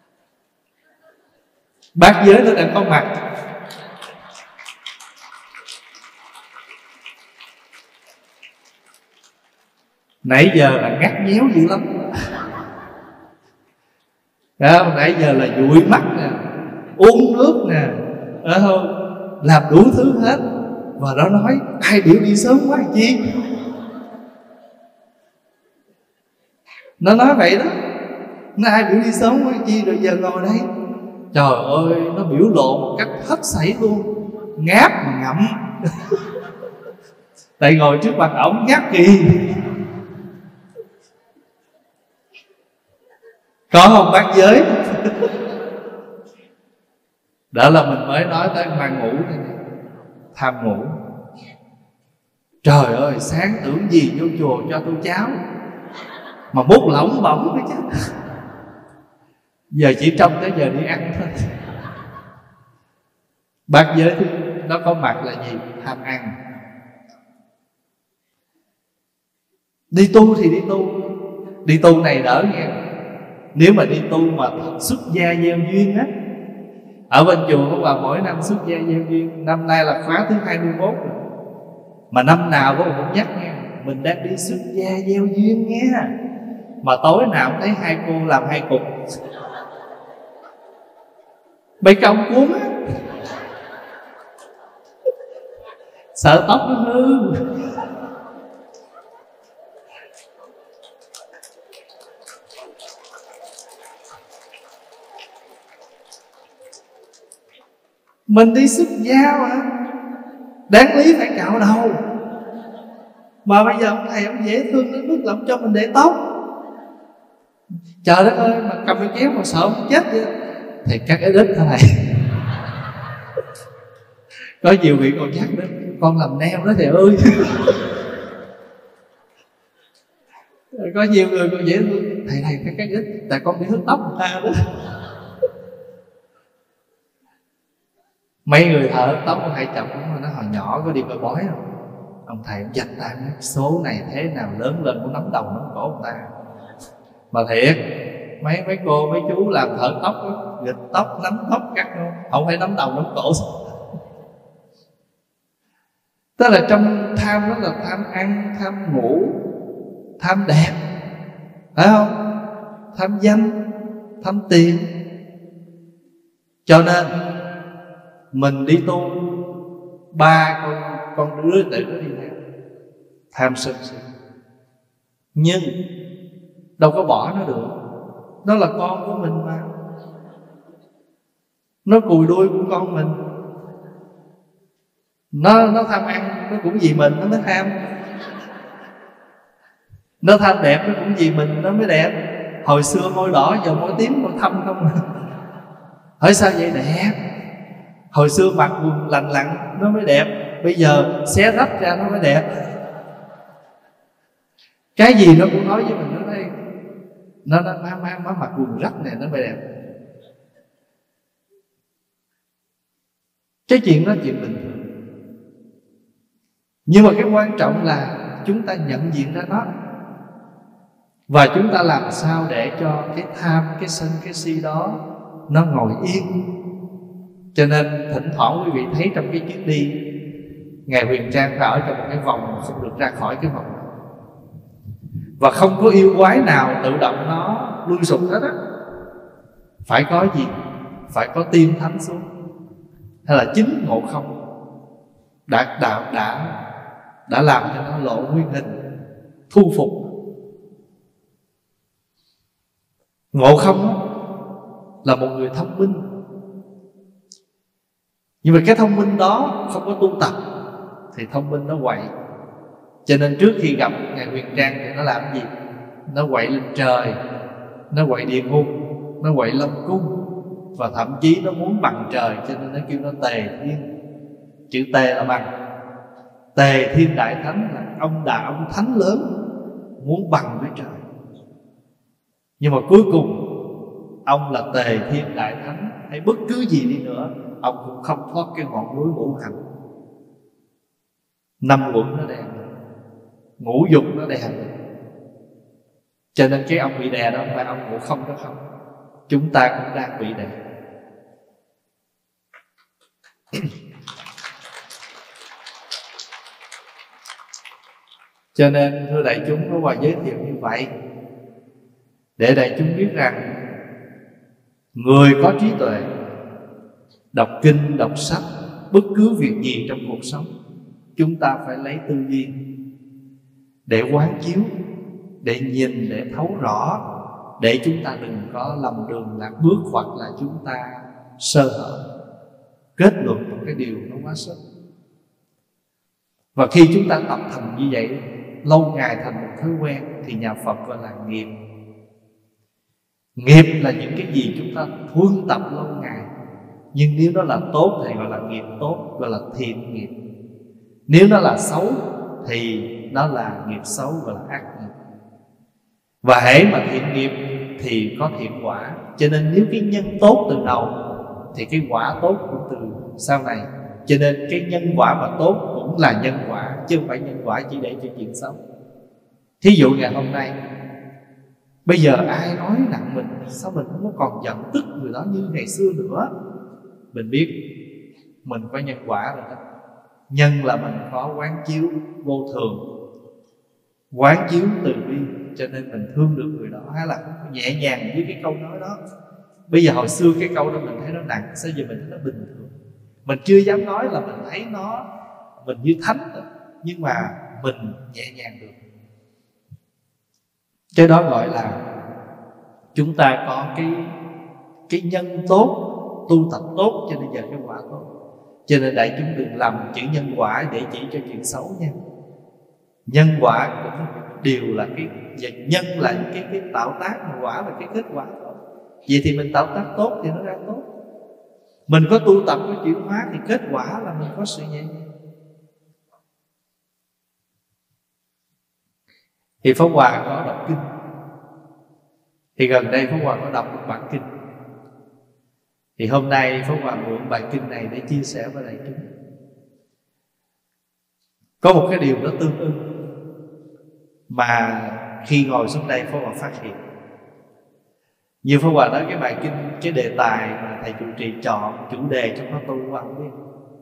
Bát giới nó đang có mặt. Nãy giờ là ngắt nhéo dữ lắm. Đó, nãy giờ là dụi mắt nè, uống nước nè, phải không? Làm đủ thứ hết. Và nó nói ai biểu đi sớm quá chi. Nó nói vậy đó. Nó ai biểu đi sớm quá chi. Rồi giờ ngồi đây, trời ơi, nó biểu lộ một cách hết sảy luôn. Ngáp mà ngậm. Tại ngồi trước mặt ổng ngáp kỳ. Có không bác giới? Đó là mình mới nói tới mang ngủ này. Tham ngủ. Trời ơi, sáng tưởng gì vô chùa cho tôi cháo, mà bút lỏng bỏng đó chứ. Giờ chỉ trông tới giờ đi ăn thôi. Bát giới thì nó có mặt là gì? Tham ăn. Đi tu thì đi tu. Đi tu này đỡ nghe. Nếu mà đi tu mà xuất gia gieo duyên á, ở bên chùa của bà mỗi năm xuất gia gieo duyên. Năm nay là khóa thứ hai mươi mốt rồi. Mà năm nào cô cũng nhắc nghe, mình đang đi xuất gia gieo duyên nghe. Mà tối nào cũng thấy hai cô làm hai cục. Mấy công cuốn á, sợ tóc nó hư. Mình đi xuất gia mà, đáng lý phải cạo đầu. Mà bây giờ ông thầy ông dễ thương đến mức làm cho mình để tóc. Trời đất ơi, mà cầm cái kéo mà sợ không chết vậy. Thầy cắt ít ít thôi thầy. Có nhiều vị còn nhắc đến con làm neo đó thầy ơi. Có nhiều người còn dễ thương. Thầy thầy cắt ít, tại con bị hớt tóc người ta đó. Mấy người thợ tóc của thầy chồng mà nó hồi nhỏ có đi coi bói không? Ông thầy ông dạch tay nói số này thế nào lớn lên cũng nắm đầu nắm cổ ông ta. Mà thiệt, mấy mấy cô mấy chú làm thợ tóc đó, gịch tóc nắm tóc cắt luôn, không phải nắm đầu nắm cổ. Tức là trong tham đó là tham ăn, tham ngủ, tham đẹp, phải không? Tham danh, tham tiền. Cho nên mình đi tu, ba con con đứa tự nó đi theo tham sân si, nhưng đâu có bỏ nó được. Nó là con của mình mà, nó cùi đuôi của con mình. Nó nó tham ăn, nó cũng vì mình nó mới tham. Nó tham đẹp, nó cũng vì mình nó mới đẹp. Hồi xưa môi đỏ, giờ môi tím, môi thâm không. Hỏi sao vậy đẹp? Hồi xưa mặc quần lành lặn nó mới đẹp, bây giờ xé rách ra nó mới đẹp. Cái gì nó cũng nói với mình. Nó nói nó nó má má má mặc quần rách này nó mới đẹp. Cái chuyện đó chuyện bình thường. Nhưng mà cái quan trọng là chúng ta nhận diện ra nó, và chúng ta làm sao để cho cái tham, cái sân, cái si đó nó ngồi yên. Cho nên thỉnh thoảng quý vị thấy trong cái chuyến đi, Ngài Huyền Trang phải ở trong một cái vòng, không được ra khỏi cái vòng. Và không có yêu quái nào tự động nó lui sụp hết á. Phải có gì? Phải có tiên thánh xuống, hay là chính Ngộ Không đã, đã, đã, đã làm cho nó lộ nguyên hình, thu phục. Ngộ Không đó, là một người thông minh. Nhưng mà cái thông minh đó không có tu tập thì thông minh nó quậy. Cho nên trước khi gặp Ngài Huyền Trang thì nó làm gì? Nó quậy lên trời, nó quậy địa ngục, nó quậy Long Cung, và thậm chí nó muốn bằng trời. Cho nên nó kêu nó Tề Thiên. Chữ Tề là bằng. Tề Thiên Đại Thánh là ông đạo, ông thánh lớn, muốn bằng với trời. Nhưng mà cuối cùng ông là Tề Thiên Đại Thánh, hay bất cứ gì đi nữa, ông cũng không thoát cái ngọn núi ngũ hành. Năm quận nó đè, ngũ dục nó đè. Cho nên cái ông bị đè đó không phải ông Ngộ Không đó không. Chúng ta cũng đang bị đè. Cho nên thưa đại chúng, Pháp Hòa giới thiệu như vậy để đại chúng biết rằng người có trí tuệ, đọc kinh, đọc sách, bất cứ việc gì trong cuộc sống, chúng ta phải lấy tư duy để quán chiếu, để nhìn, để thấu rõ, để chúng ta đừng có lầm đường lạc bước, hoặc là chúng ta sơ hở, kết luận một cái điều nó quá sớm. Và khi chúng ta tập thành như vậy lâu ngày thành một thói quen thì nhà Phật gọi là nghiệp. Nghiệp là những cái gì chúng ta huân tập lâu ngày, nhưng nếu nó là tốt thì gọi là nghiệp tốt, gọi là thiện nghiệp. Nếu nó là xấu thì nó là nghiệp xấu, gọi là ác nghiệp. Và hễ mà thiện nghiệp thì có thiện quả. Cho nên nếu cái nhân tốt từ đầu thì cái quả tốt cũng từ sau này. Cho nên cái nhân quả mà tốt cũng là nhân quả, chứ không phải nhân quả chỉ để cho chuyện xấu. Thí dụ ngày hôm nay, bây giờ ai nói nặng mình, sao mình không có còn giận tức người đó như ngày xưa nữa, mình biết mình có nhân quả rồi đó. Nhân là mình có quán chiếu vô thường, quán chiếu từ bi, cho nên mình thương được người đó, hay là nhẹ nhàng với cái câu nói đó. Bây giờ hồi xưa cái câu đó mình thấy nó nặng, sao giờ mình thấy nó bình thường. Mình chưa dám nói là mình thấy nó mình như thánh rồi, nhưng mà mình nhẹ nhàng được. Cái đó gọi là chúng ta có cái cái nhân tốt, tu tập tốt, cho nên giờ cái quả tốt. Cho nên đại chúng đừng làm chữ nhân quả để chỉ cho chuyện xấu nha. Nhân quả cũng đều là cái nhân là cái cái tạo tác, mà quả là cái kết quả thôi. Vậy thì mình tạo tác tốt thì nó ra tốt. Mình có tu tập, có chuyển hóa thì kết quả là mình có sự nhẹ nhàng. Thì Pháp Hòa có đọc kinh. Thì gần đây Pháp Hòa có đọc một bản kinh. Thì hôm nay Pháp Hòa mượn bài kinh này để chia sẻ với đại chúng. Có một cái điều nó tương ưng mà khi ngồi xuống đây Pháp Hòa phát hiện. Như Pháp Hòa nói cái bài kinh, cái đề tài mà thầy trụ trì chọn chủ đề trong khóa tu Pháp Hòa không biết.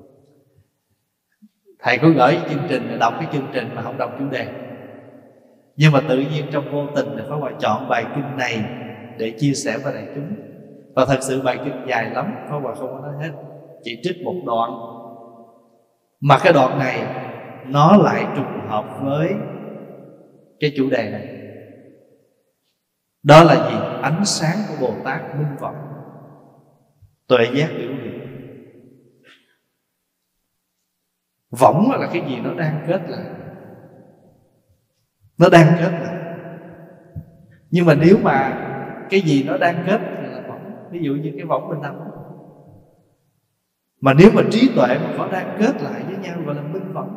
Thầy có gửi chương trình, đọc cái chương trình mà không đọc chủ đề. Nhưng mà tự nhiên trong vô tình thì Pháp Hòa chọn bài kinh này để chia sẻ với đại chúng. Và thật sự bài kinh dài lắm, Pháp Hòa không có nói hết, chỉ trích một đoạn. Mà cái đoạn này nó lại trùng hợp với cái chủ đề này. Đó là gì? Ánh sáng của Bồ Tát minh vọng, tuệ giác biểu hiện. Võng là cái gì? Nó đang kết lại, nó đang kết lại. Nhưng mà nếu mà cái gì nó đang kết thì là võng. Ví dụ như cái võng bên nằm. Mà nếu mà trí tuệ mà có đang kết lại với nhau gọi là minh võng.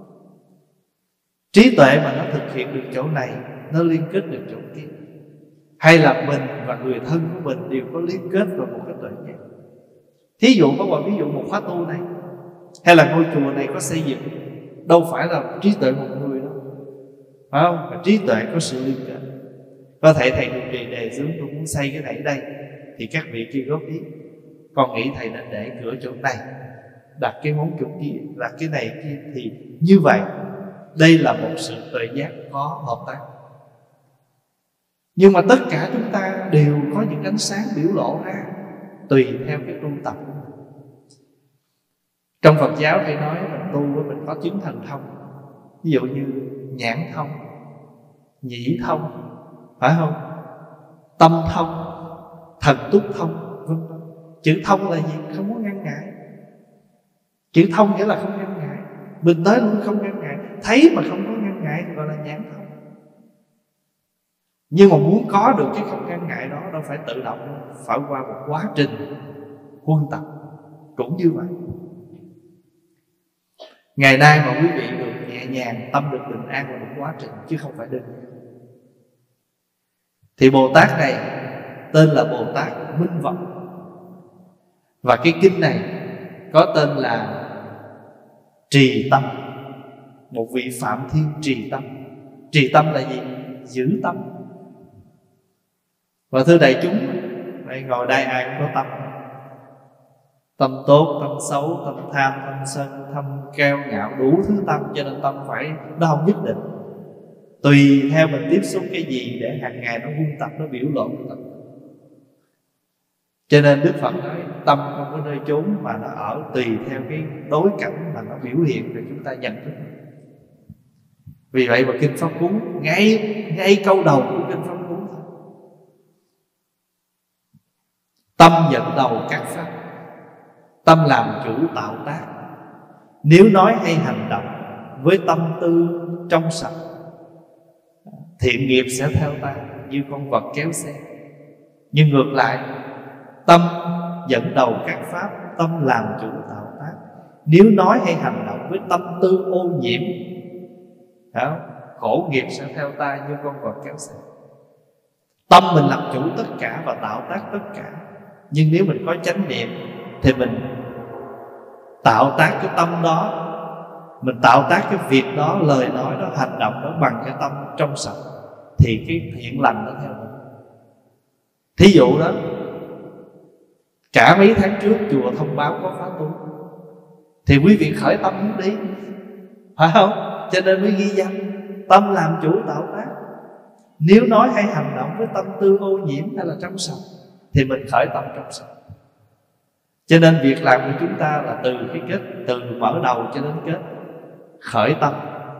Trí tuệ mà nó thực hiện được chỗ này, nó liên kết được chỗ kia. Hay là mình và người thân của mình đều có liên kết vào một cái tuệ giác. Thí dụ có một ví dụ một khóa tu này, hay là ngôi chùa này có xây dựng, đâu phải là trí tuệ một người đâu, phải không? Và trí tuệ có sự liên kết. Có thể thầy trụ trì đề xướng tôi muốn xây cái này ở đây, thì các vị kia góp ý, con nghĩ thầy nên để cửa chỗ này, đặt cái món chỗ kia, đặt cái này kia. Thì như vậy đây là một sự tuệ giác có hợp tác. Nhưng mà tất cả chúng ta đều có những ánh sáng biểu lộ ra tùy theo cái tu tập. Trong Phật giáo hay nói mình tu mình có chứng thần thông. Ví dụ như nhãn thông, nhĩ thông, phải không? Tâm thông, thần túc thông, vân vân. Chữ thông là gì? Không có ngăn ngại. Chữ thông nghĩa là không ngăn ngại. Mình tới luôn không ngăn ngại. Thấy mà không có ngăn ngại thì gọi là nhãn thông. Nhưng mà muốn có được cái không ngăn ngại đó đâu phải tự động, phải qua một quá trình huân tập. Cũng như vậy. Ngày nay mà quý vị được nhẹ nhàng, tâm được bình an là một quá trình, chứ không phải đơn giản. Thì Bồ Tát này tên là Bồ Tát Minh Vọng. Và cái kinh này có tên là Trì Tâm. Một vị Phạm Thiên trì tâm. Trì tâm là gì? Giữ tâm. Và thưa đại chúng, đây ngồi đây ai cũng có tâm. Tâm tốt, tâm xấu, tâm tham, tâm sân, tâm kiêu ngạo, đủ thứ tâm. Cho nên tâm phải, nó không nhất định, tùy theo mình tiếp xúc cái gì để hàng ngày nó huân tập, nó biểu lộ cái tâm. Cho nên Đức Phật nói tâm không có nơi chốn, mà nó ở tùy theo cái đối cảnh mà nó biểu hiện để chúng ta nhận thức. Vì vậy mà Kinh Pháp Cú, ngay ngay câu đầu của Kinh Pháp Cú, tâm dẫn đầu các pháp, tâm làm chủ tạo tác. Nếu nói hay hành động với tâm tư trong sạch, thiện nghiệp sẽ theo ta như con vật kéo xe. Nhưng ngược lại, tâm dẫn đầu các pháp, tâm làm chủ tạo tác. Nếu nói hay hành động với tâm tư ô nhiễm, đó, khổ nghiệp sẽ theo ta như con vật kéo xe. Tâm mình làm chủ tất cả và tạo tác tất cả. Nhưng nếu mình có chánh niệm thì mình tạo tác cái tâm đó, mình tạo tác cái việc đó, lời nói đó, hành động đó bằng cái tâm trong sạch, thì cái thiện lành nó theo mình. Thí dụ đó, cả mấy tháng trước chùa thông báo có khóa tu, thì quý vị khởi tâm muốn đi, phải không? Cho nên mới ghi danh tâm làm chủ tạo tác. Nếu nói hay hành động với tâm tư ô nhiễm hay là trong sạch, thì mình khởi tâm trong sạch. Cho nên việc làm của chúng ta là từ cái kết, từ mở đầu cho đến kết. Khởi tâm,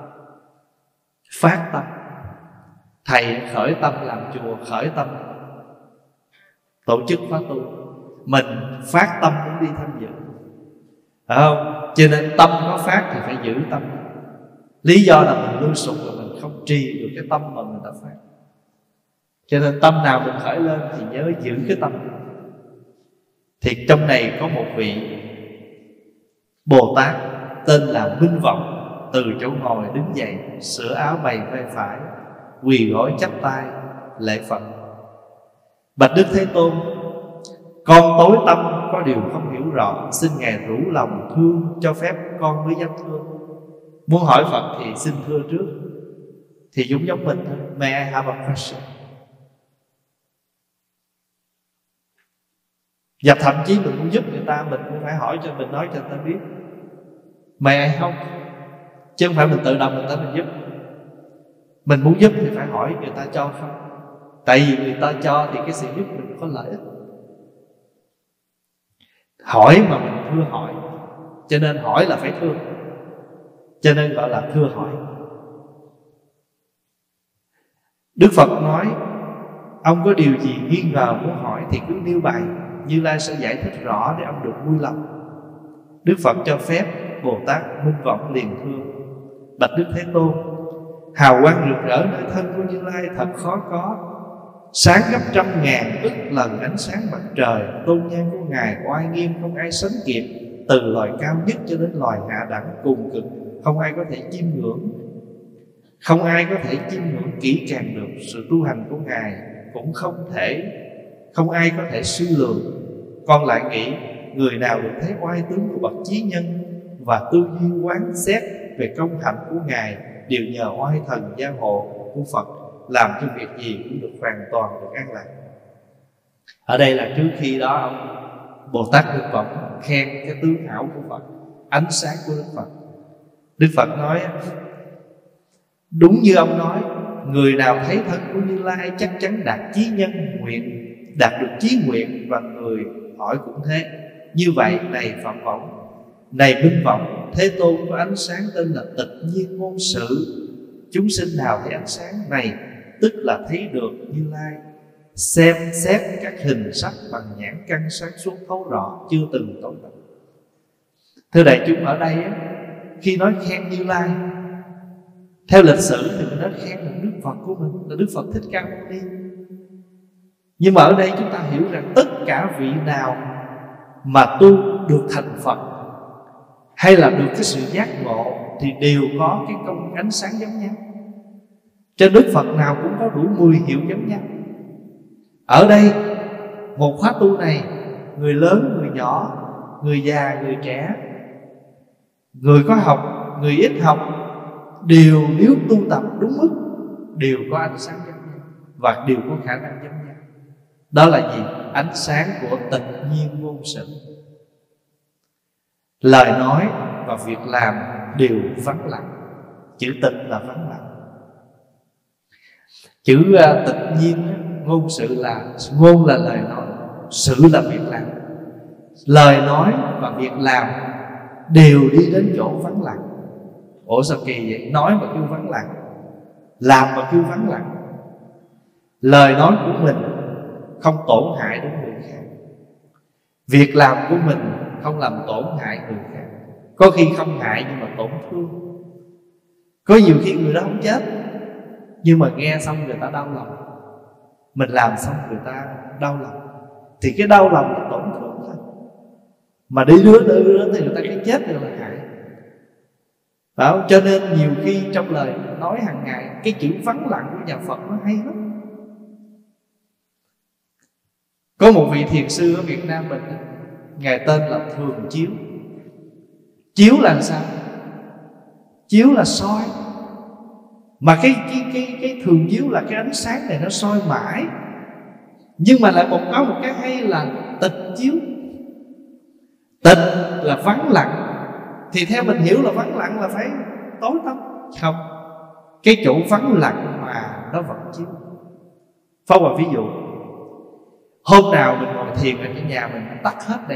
phát tâm. Thầy khởi tâm làm chùa, khởi tâm tổ chức khóa tu, mình phát tâm muốn đi tham dự, phải không? Cho nên tâm có phát thì phải giữ tâm. Lý do là mình lưu sụp và mình không trì được cái tâm mà mình đã phát. Cho nên tâm nào mình khởi lên thì nhớ giữ cái tâm. Thì trong này có một vị Bồ Tát tên là Minh Vọng, từ chỗ ngồi đứng dậy, sửa áo bày vai phải, quỳ gối chắp tay lễ Phật. Bạch Đức Thế Tôn, con tối tâm có điều không hiểu rõ, xin Ngài rủ lòng thương cho phép con mới dám thưa. Muốn hỏi Phật thì xin thưa trước. Thì cũng giống mình thôi. May I have a question? Và thậm chí mình muốn giúp người ta, mình cũng phải hỏi cho mình, nói cho người ta biết May I help? Chứ không phải mình tự động mình tới mình giúp. Mình muốn giúp thì phải hỏi người ta cho không. Tại vì người ta cho thì cái sự giúp mình có lợi ích. Hỏi mà mình thưa hỏi, cho nên hỏi là phải thưa, cho nên gọi là thưa hỏi. Đức Phật nói, ông có điều gì nghi ngờ muốn hỏi thì cứ nêu bày, Như Lai sẽ giải thích rõ để ông được vui lòng. Đức Phật cho phép, Bồ Tát Minh Vọng liền thưa: bạch Đức Thế Tôn, hào quang rực rỡ nơi thân của Như Lai thật khó có, sáng gấp trăm ngàn ức lần ánh sáng mặt trời. Tôn nhan của Ngài oai nghiêm không ai sánh kịp, từ loài cao nhất cho đến loài hạ đẳng cùng cực, không ai có thể chiêm ngưỡng. Không ai có thể chiêm ngưỡng kỹ càng được sự tu hành của Ngài, cũng không thể, không ai có thể suy lường. Con lại nghĩ, người nào được thấy oai tướng của bậc chí nhân và tư duy quán xét về công hạnh của Ngài đều nhờ oai thần gia hộ của Phật, làm cho việc gì cũng được hoàn toàn được an lạc. Ở đây là trước khi đó ông Bồ Tát Minh Vọng khen cái tướng hảo của Phật, ánh sáng của Đức Phật. Đức Phật nói, đúng như ông nói, người nào thấy thân của Như Lai chắc chắn đạt chí nhân nguyện, đạt được chí nguyện, và người hỏi cũng thế. Như vậy, này Phạm Vọng, này Minh Vọng, Thế Tôn có ánh sáng tên là tịch nhiên ngôn sự. Chúng sinh nào thấy ánh sáng này, tức là thấy được Như Lai, xem xét các hình sắc bằng nhãn căn sáng suốt thấu rõ, chưa từng tối tăm. Thưa đại chúng, ở đây khi nói khen Như Lai, theo lịch sử thì mình nói khen là Đức Phật của mình, là Đức Phật Thích Ca Mâu Ni. Nhưng mà ở đây chúng ta hiểu rằng tất cả vị nào mà tu được thành Phật, hay là được cái sự giác ngộ, thì đều có cái công ánh sáng giống nhau. Cho Đức Phật nào cũng có đủ mười hiệu giống nhau. Ở đây một khóa tu này, người lớn, người nhỏ, người già, người trẻ, người có học, người ít học, đều nếu tu tập đúng mức đều có ánh sáng giống nhau và đều có khả năng giống nhau. Đó là gì? Ánh sáng của tịch nhiên ngôn sự. lời nói và việc làm đều vắng lặng. Chữ tịch là vắng lặng. Chữ uh, tịch nhiên, ngôn sự là, ngôn là lời nói, sự là việc làm. Lời nói và việc làm đều đi đến chỗ vắng lặng. Ủa sao kỳ vậy? Nói mà kêu vắng lặng, làm mà kêu vắng lặng. Lời nói của mình không tổn hại đến người khác, việc làm của mình không làm tổn hại người khác. Có khi không hại nhưng mà tổn thương. Có nhiều khi người đó không chết, nhưng mà nghe xong người ta đau lòng. Mình làm xong người ta đau lòng, thì cái đau lòng là tổn thương thôi. Mà đi đứa đưa đứa thì người ta cái chết rồi là hại. Phải không? Cho nên nhiều khi trong lời nói hàng ngày, cái chữ vắng lặng của nhà Phật nó hay lắm. Có một vị thiền sư ở Việt Nam mình, ngài tên là Thường Chiếu. Chiếu là sao? Chiếu là soi. Mà cái, cái, cái, cái thường chiếu là cái ánh sáng này nó soi mãi. Nhưng mà lại một có một cái hay là tịch chiếu. Tịch là vắng lặng, thì theo mình hiểu là vắng lặng là phải tối tăm. Không, cái chỗ vắng lặng mà nó vẫn chiếu. Phong vào ví dụ, hôm nào mình ngồi thiền ở trong nhà mình tắt hết đèn,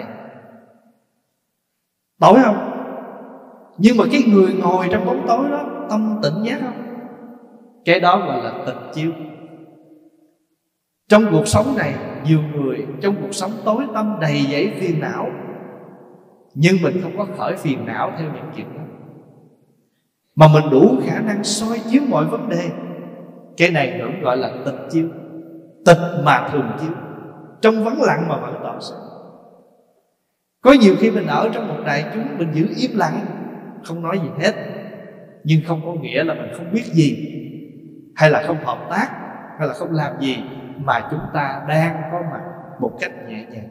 tối không? Nhưng mà cái người ngồi trong bóng tối đó tâm tỉnh giác không? Cái đó gọi là tịch chiếu. Trong cuộc sống này, nhiều người trong cuộc sống tối tăm đầy dẫy phiền não, nhưng mình không có khởi phiền não theo những chuyện đó, mà mình đủ khả năng soi chiếu mọi vấn đề. Cái này nữa gọi là tịch chiếu. Tịch mà thường chiếu, trong vắng lặng mà vẫn tỏ sáng. Có nhiều khi mình ở trong một đại chúng, mình giữ im lặng, không nói gì hết, nhưng không có nghĩa là mình không biết gì, hay là không hợp tác, hay là không làm gì, mà chúng ta đang có mặt một cách nhẹ nhàng.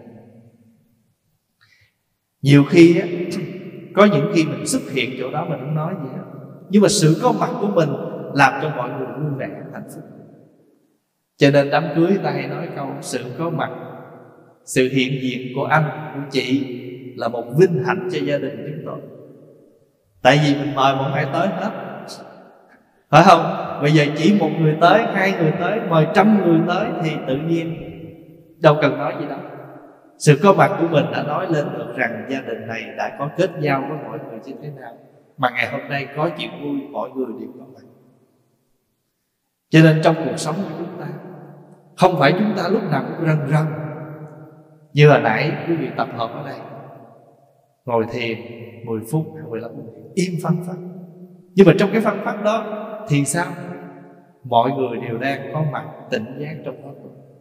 Nhiều khi á, có những khi mình xuất hiện chỗ đó mình không nói gì hết, nhưng mà sự có mặt của mình làm cho mọi người vui vẻ, hạnh phúc. Cho nên đám cưới ta hay nói câu sự có mặt, sự hiện diện của anh, của chị là một vinh hạnh cho gia đình chúng tôi. Tại vì mình mời một ai tới hết, phải không? Bây giờ chỉ một người tới, hai người tới, mời trăm người tới thì tự nhiên đâu cần nói gì đâu. Sự có mặt của mình đã nói lên được rằng gia đình này đã có kết giao với mọi người như thế nào, mà ngày hôm nay có chuyện vui, mọi người đều có mặt. Cho nên trong cuộc sống của chúng ta, không phải chúng ta lúc nào cũng rần rần. Như hồi nãy quý vị tập hợp ở đây, ngồi thiền mười phút, mười lăm phút, im phăng phắc. Nhưng mà trong cái phăng phắc đó thì sao? Mọi người đều đang có mặt tỉnh giác trong đó.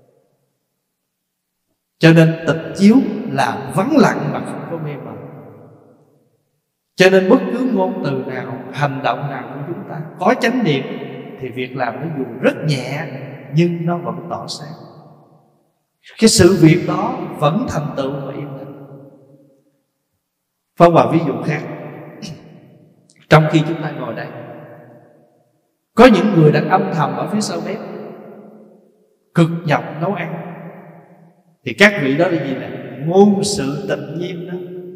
Cho nên tịch chiếu là vắng lặng mà không có mê mờ. Cho nên bất cứ ngôn từ nào, hành động nào của chúng ta có chánh niệm thì việc làm nó dù rất nhẹ nhưng nó vẫn tỏ sáng. Cái sự việc đó vẫn thành tựu và im lặng. Phong vào ví dụ khác. Trong khi chúng ta ngồi đây, có những người đang âm thầm ở phía sau bếp cực nhọc nấu ăn, thì các vị đó là gì nè? Ngôn sự tịch nhiên đó.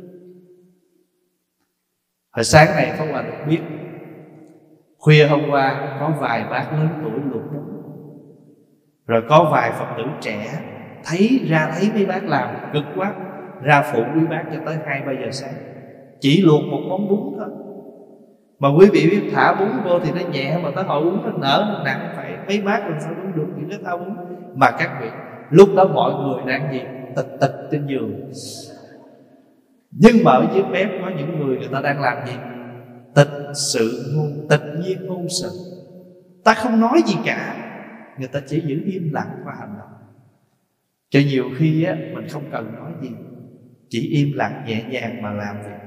Hồi sáng này Phong Hòa được biết, khuya hôm qua có vài bác lớn tuổi luộc bún, rồi có vài Phật tử trẻ thấy ra thấy mấy bác làm cực quá, ra phụ quý bác cho tới hai ba giờ sáng, chỉ luộc một món bún thôi. Mà quý vị biết thả bún vô thì nó nhẹ, mà tới hồi bún nó nở nó nặng, phải mấy bác làm sao bún được những cái thao bún. Mà các vị lúc đó mọi người đang gì? Tịch tịch trên giường. Nhưng mà ở dưới bếp có những người, người ta đang làm gì? Tịch sự ngôn, tịch nhiên ngôn sự. Ta không nói gì cả, người ta chỉ giữ im lặng và hành động. Cho nhiều khi á, mình không cần nói gì, chỉ im lặng nhẹ nhàng mà làm việc.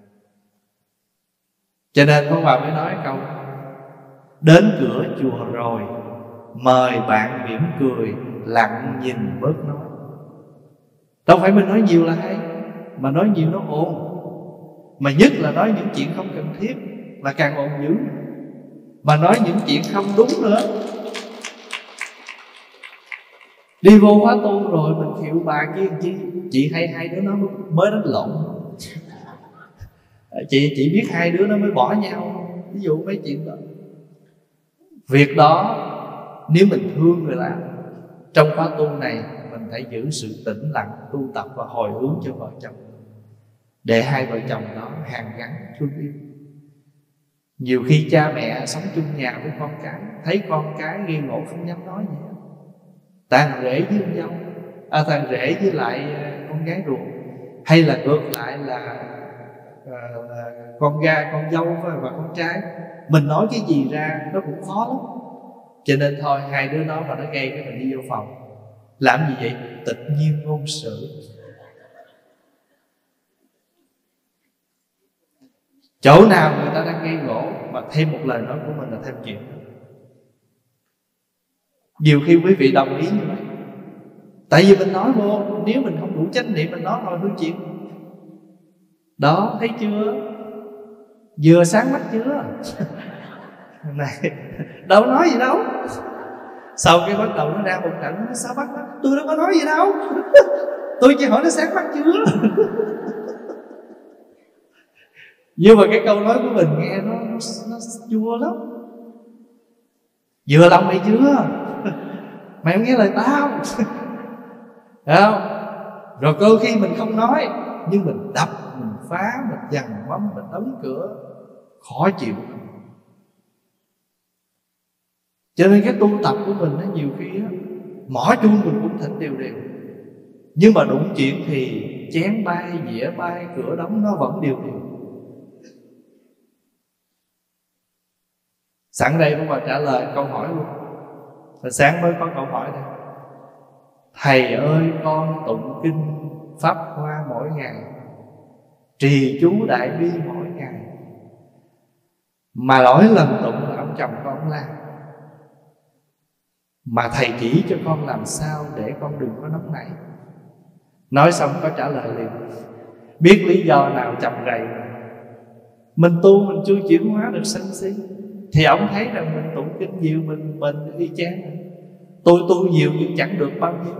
Cho nên Pháp Hòa mới nói câu: đến cửa chùa rồi, mời bạn mỉm cười, lặng nhìn bớt nói. Đâu phải mình nói nhiều là hay, mà nói nhiều nó ồn. Mà nhất là nói những chuyện không cần thiết là càng ồn dữ. Mà nói những chuyện không đúng nữa. Đi vô khóa tu rồi mình khiệu bà kia chi, chị hay hay đứa nó mới đánh lộn. Chị chỉ biết hai đứa nó mới bỏ nhau, ví dụ mấy chuyện đó. Việc đó nếu mình thương người làm, trong khóa tu này mình phải giữ sự tĩnh lặng, tu tập và hồi hướng cho vợ chồng, để hai vợ chồng đó hàn gắn thương yêu. Nhiều khi cha mẹ sống chung nhà với con cái, thấy con cái gây gổ không dám nói gì hết. Tàn rể với con dâu, à, tàn rể với lại con gái ruột, hay là ngược lại là, à, là con ga con dâu và, và con trai, mình nói cái gì ra nó cũng khó lắm. Cho nên thôi hai đứa nó mà nó gây cái mình đi vô phòng. Làm gì vậy? Tịch nhiên ngôn sự. Chỗ nào người ta đang gây gỗ mà thêm một lời nói của mình là thêm chuyện. Nhiều khi quý vị đồng ý như vậy, tại vì mình nói vô, nếu mình không đủ chánh niệm mình nói thôi hư chuyện. Đó, thấy chưa? Vừa sáng mắt chưa? Này, đâu nói gì đâu. Sau cái bắt đầu nó ra một trận, nó sao bắt mắt? Tôi đâu có nói gì đâu. Tôi chỉ hỏi nó sáng mắt chưa. Nhưng mà cái câu nói của mình nghe nó, nó, nó chua lắm. Vừa lòng mày chưa? Mày không nghe lời tao. Thấy không? Rồi đôi khi mình không nói, nhưng mình đập, mình phá, mình giằng bấm, mình đóng cửa, khó chịu. Cho nên cái tu tập của mình nó nhiều khi á, mỏ chuông mình cũng thỉnh đều đều, nhưng mà đụng chuyện thì chén bay, dĩa bay, cửa đóng nó vẫn đều đều. Sẵn đây cũng vào trả lời câu hỏi luôn. Hồi sáng mới có câu hỏi này: thầy ơi, con tụng kinh Pháp Hoa mỗi ngày, trì chú Đại Bi mỗi ngày, mà mỗi lần tụng là ông chồng con ông la. Mà thầy chỉ cho con làm sao để con đừng có nóng nảy. Nói xong có trả lời liền: biết lý do nào chồng rầy mình tu mình chưa chuyển hóa được sân si, thì ông thấy rằng mình tụng kinh nhiều, mình mình y chang. Tôi tu nhiều nhưng chẳng được bao nhiêu.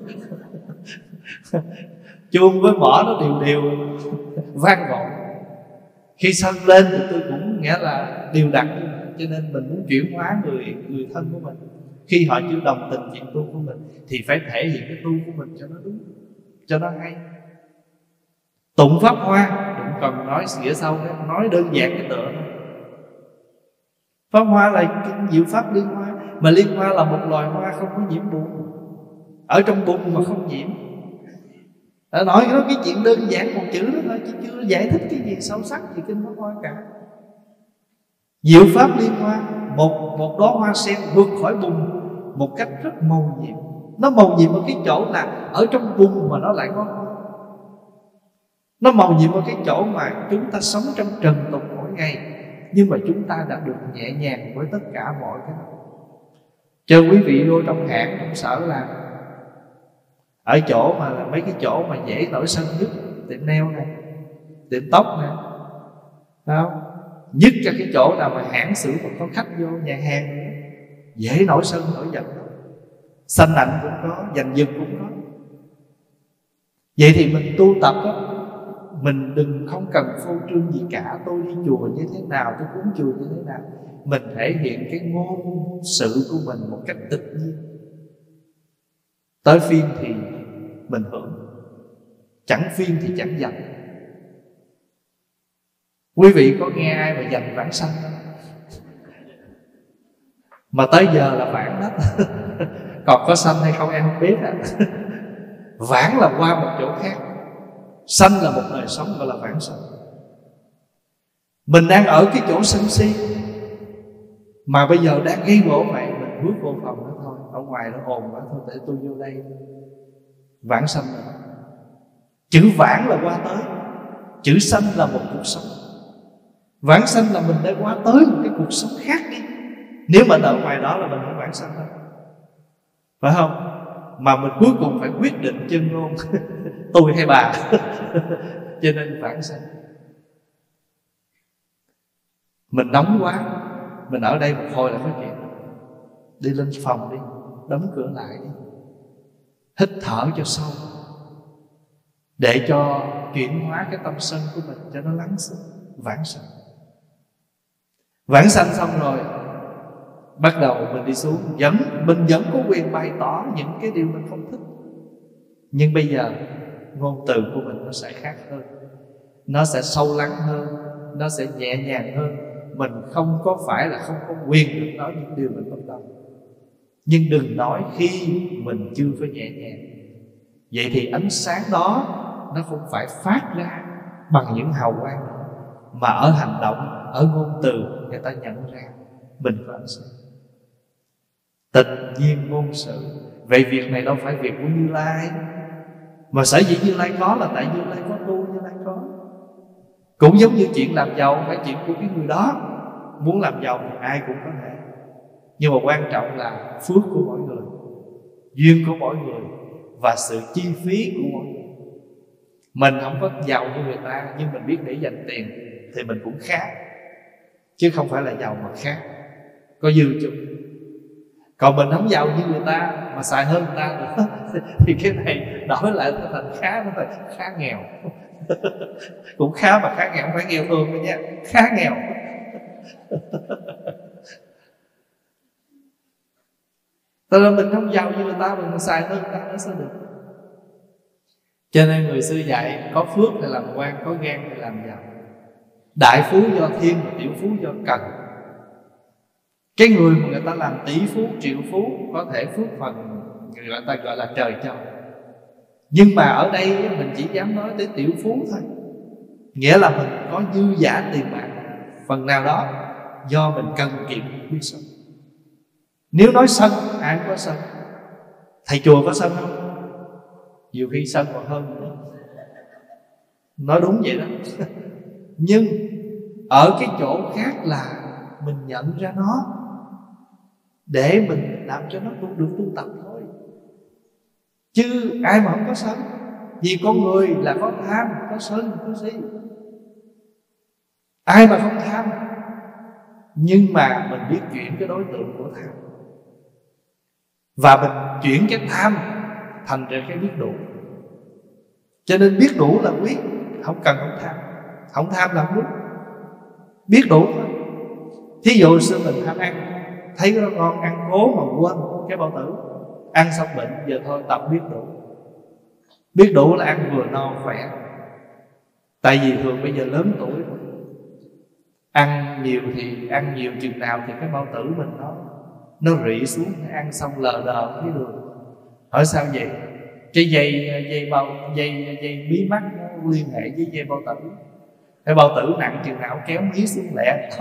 Chuông với mỏ nó đều đều vang vọng. Khi sân lên thì tôi cũng nghĩa là đều đặn. Cho nên mình muốn chuyển hóa người người thân của mình, khi họ chưa đồng tình chuyện tu của mình, thì phải thể hiện cái tu của mình cho nó đúng, cho nó hay. Tụng Pháp Hoa đừng cần nói nghĩa sâu, nói đơn giản cái tựa thôi. Pháp Hoa là kinh diệu pháp liên hoa, mà liên hoa là một loài hoa không có nhiễm bùn, ở trong bùn mà không nhiễm. Đã nói nó cái chuyện đơn giản một chữ đó thôi, chứ chưa giải thích cái gì sâu sắc gì kinh Pháp Hoa cả. Diệu pháp liên hoa, một một đóa hoa sen vượt khỏi bùn một cách rất màu nhiệm. Nó màu nhiệm ở cái chỗ là ở trong bùn mà nó lại có hoa. Nó màu nhiệm ở cái chỗ mà chúng ta sống trong trần tục mỗi ngày, nhưng mà chúng ta đã được nhẹ nhàng với tất cả mọi cái đó. Chờ quý vị vô trong hãng, trong sở làm, ở chỗ mà là mấy cái chỗ mà dễ nổi sân nhất, tiệm nail này, tiệm tóc này, không? Nhất cho cái chỗ nào mà hãng xưởng mà có khách vô, nhà hàng này, dễ nổi sân nổi giận. Sanh nạnh cũng có, giành giật cũng có. Vậy thì mình tu tập đó, mình đừng không cần phô trương gì cả. Tôi đi chùa như thế nào, tôi cúng chùa như thế nào. Mình thể hiện cái ngôn sự của mình một cách tự nhiên. Tới phiên thì mình hưởng, chẳng phiên thì chẳng dành. Quý vị có nghe ai mà dành vãng sanh không? Mà tới giờ là vãng hết. Còn có sanh hay không em không biết à. Vãng là qua một chỗ khác, sanh là một đời sống gọi là vãng sanh. Mình đang ở cái chỗ sân si, mà bây giờ đang gây gỗ vậy, mình bước vô phòng đó thôi, ở ngoài nó ồn quá, thôi để tôi vô đây. Vãng sanh rồi. Chữ vãng là qua tới, chữ sanh là một cuộc sống. Vãng sanh là mình đã qua tới một cái cuộc sống khác đi. Nếu mà ở ngoài đó là mình không vãng sanh đâu, phải không? Mà mình cuối cùng phải quyết định chân ngôn tôi hay bà. Cho nên vãng sanh. Mình nóng quá, mình ở đây một hồi là có chuyện, đi lên phòng đi, đóng cửa lại đi, hít thở cho sâu, để cho chuyển hóa cái tâm sân của mình cho nó lắng xuống. vãng sanh. Vãng sanh xong rồi, bắt đầu mình đi xuống, vẫn mình vẫn có quyền bày tỏ những cái điều mình không thích. Nhưng bây giờ ngôn từ của mình nó sẽ khác hơn, nó sẽ sâu lắng hơn, nó sẽ nhẹ nhàng hơn. Mình không có phải là không có quyền được nói những điều mình bất đồng, nhưng đừng nói khi mình chưa có nhẹ nhàng. Vậy thì ánh sáng đó nó không phải phát ra bằng những hào quang nữa, mà ở hành động, ở ngôn từ người ta nhận ra mình có ánh sáng. Tịch nhiên ngôn sự. Vậy việc này đâu phải việc của Như Lai, mà sở dĩ Như Lai có là tại Như Lai có tu, Như Lai có. Cũng giống như chuyện làm giàu phải chuyện của cái người đó. Muốn làm giàu thì ai cũng có thể, nhưng mà quan trọng là phước của mỗi người, duyên của mỗi người và sự chi phí của mỗi người. Mình không có giàu như người ta, nhưng mình biết để dành tiền thì mình cũng khác, chứ không phải là giàu mà khác, có dư chút. Còn mình không giàu như người ta mà xài hơn người ta nữa thì cái này đổi lại nó thành khá, nó thành khá nghèo. Cũng khá mà khá nghèo, không phải nghèo thường đâu nha, khá nghèo. Tại là mình không giàu như người ta, mình xài hơn người ta nó sao được. Cho nên người xưa dạy có phước thì làm quan, có gan thì làm giàu. Đại phú do thiên và tiểu phú do cần. Cái người mà người ta làm tỷ phú, triệu phú có thể phước phần người ta gọi là trời cho. Nhưng mà ở đây mình chỉ dám nói tới tiểu phú thôi, nghĩa là mình có dư giả tiền bạc phần nào đó do mình cần kiệm biết sống. Nếu nói sân, ai cũng có sân. Thầy chùa có sân không? Nhiều khi sân còn hơn nữa. Nói đúng vậy đó. Nhưng ở cái chỗ khác là mình nhận ra nó để mình làm cho nó cũng được tu tập thôi. Chứ ai mà không có sân. Vì con người là có tham, có sân, có si. Ai mà không tham. Nhưng mà mình biết chuyển cái đối tượng của tham, và mình chuyển cái tham thành ra cái biết đủ. Cho nên biết đủ là quyết, không cần không tham. Không tham là không đúng, biết đủ thôi. Thí dụ xưa mình tham ăn, thấy nó ngon ăn cố mà quên cái bao tử, ăn xong bệnh, giờ thôi tập biết đủ. Biết đủ là ăn vừa no khỏe. Tại vì thường bây giờ lớn tuổi rồi, ăn nhiều thì ăn nhiều chừng nào thì cái bao tử mình nó nó rỉ xuống, ăn xong lờ đờ cái đường. Hỏi sao vậy? Cái dây dây bao dây dây bí mắt nó liên hệ với dây bao tử. Cái bao tử nặng chừng nào kéo mí xuống lẹ.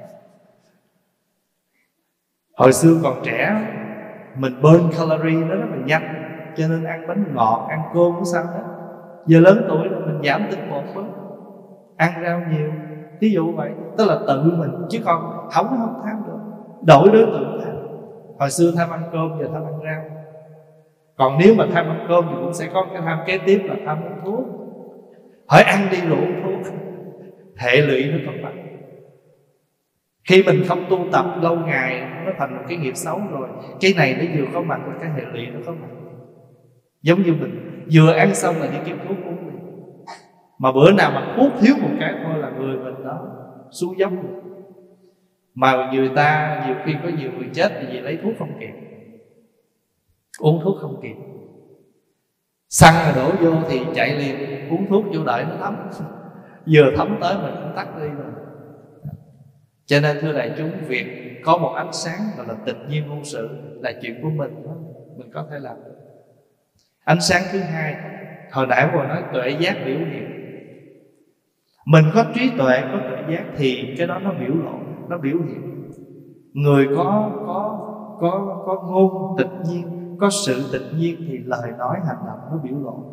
Hồi xưa còn trẻ mình burn calorie nó rất là nhanh, cho nên ăn bánh ngọt, ăn cơm cũng sao đó. Giờ lớn tuổi rồi mình giảm tinh bột bớt, ăn rau nhiều. Thí dụ vậy, tức là tự mình, chứ còn không không tham được. Đổi đối tượng tham. Hồi xưa tham ăn cơm, giờ tham ăn rau. Còn nếu mà tham ăn cơm thì cũng sẽ có cái tham kế tiếp là tham uống thuốc. Hỏi ăn đi rồi uống thuốc, hệ lụy nó có mặt. Khi mình không tu tập lâu ngày, nó thành một cái nghiệp xấu rồi. Cái này nó vừa có mặt và cái hệ lụy nó có mặt. Giống như mình vừa ăn xong là đi kiếm thuốc uống đi. Mà bữa nào mà thuốc thiếu một cái thôi là người mình đó xuống dốc. Mà người ta nhiều khi có nhiều người chết thì vì lấy thuốc không kịp, uống thuốc không kịp. Xăng rồi đổ vô thì chạy liền, uống thuốc vô đợi nó thấm. Vừa thấm tới mình cũng tắt đi rồi. Cho nên thưa đại chúng, việc có một ánh sáng gọi là tịch nhiên ngôn sự là chuyện của mình, mình có thể làm được. Ánh sáng thứ hai, hồi nãy vừa nói tuệ giác biểu hiện. Mình có trí tuệ, có tuệ giác thì cái đó nó biểu lộ, nó biểu hiện. Người có có có có ngôn tịch nhiên, có sự tịch nhiên thì lời nói hành động nó biểu lộ.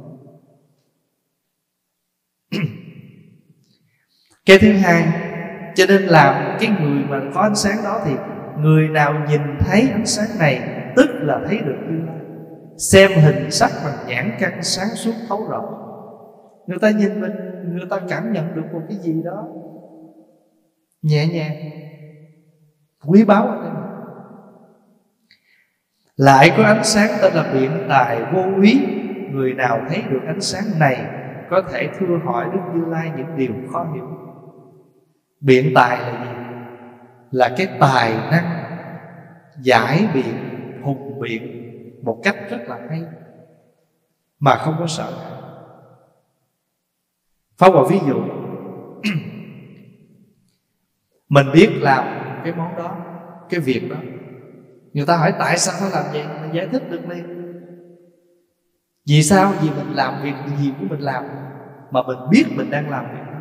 Cái thứ hai, cho nên làm cái người mà có ánh sáng đó thì người nào nhìn thấy ánh sáng này tức là thấy được Như Lai. Xem hình sắc bằng nhãn căn sáng suốt thấu rộng. Người ta nhìn mình, người ta cảm nhận được một cái gì đó nhẹ nhàng, quý báu ở đây. Lại có ánh sáng tên là biện tài vô úy. Người nào thấy được ánh sáng này có thể thưa hỏi Đức Như Lai những điều khó hiểu. Biện tài là gì? Là cái tài năng giải biện, hùng biện một cách rất là hay, mà không có sợ hãi. Pháp Hòa ví dụ mình biết làm cái món đó, cái việc đó, người ta hỏi tại sao phải làm vậy, mình giải thích được liền. Vì sao? Vì mình làm việc gì của mình làm mà mình biết mình đang làm việc đó.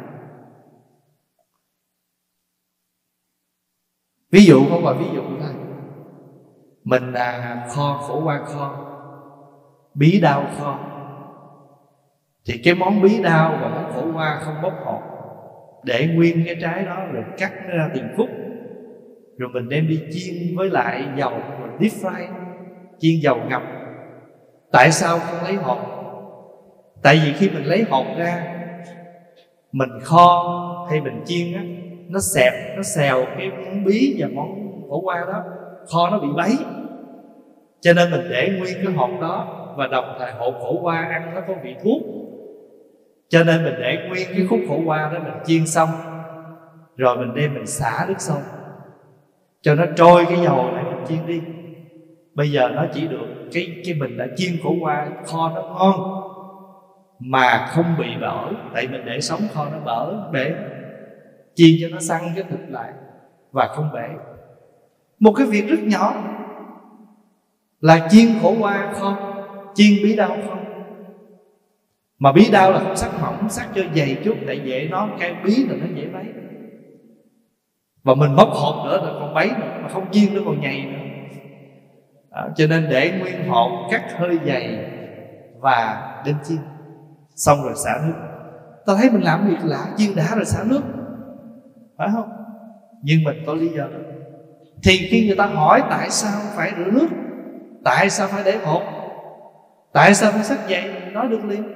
Ví dụ không phải ví dụ thôi. Mình à, kho khổ qua kho, bí đao kho, thì cái món bí đao và món khổ qua không bóc hột, để nguyên cái trái đó rồi cắt nó ra từng khúc, rồi mình đem đi chiên với lại dầu, rồi deep fry, chiên dầu ngập. Tại sao không lấy hột? Tại vì khi mình lấy hột ra, mình kho hay mình chiên á, nó xẹp, nó xèo cái món bí và món khổ qua đó, kho nó bị bấy. Cho nên mình để nguyên cái hột đó, và đồng thời hột khổ qua ăn nó có vị thuốc, cho nên mình để nguyên cái khúc khổ qua đó, mình chiên xong rồi mình đem mình xả nước sôi cho nó trôi cái dầu này, mình chiên đi. Bây giờ nó chỉ được cái cái mình đã chiên khổ qua, kho nó ngon mà không bị bở, tại mình để sống kho nó bở bể, chiên cho nó săn cái thịt lại và không bể. Một cái việc rất nhỏ là chiên khổ qua kho, chiên bí đao kho. Mà bí đao là không sắc mỏng, sắc cho dày chút, tại dễ nó cái bí là nó dễ bấy. Và mình bóc hột nữa là còn bấy nữa, mà không chiên nó còn nhầy nữa. À, cho nên để nguyên hột cắt hơi dày và đem chiên, xong rồi xả nước. Ta thấy mình làm việc lạ, chiên đã rồi xả nước, phải không? Nhưng mình có lý do đó. Thì khi người ta hỏi tại sao phải rửa nước, tại sao phải để hột, tại sao phải sắc dày, mình nói được liền.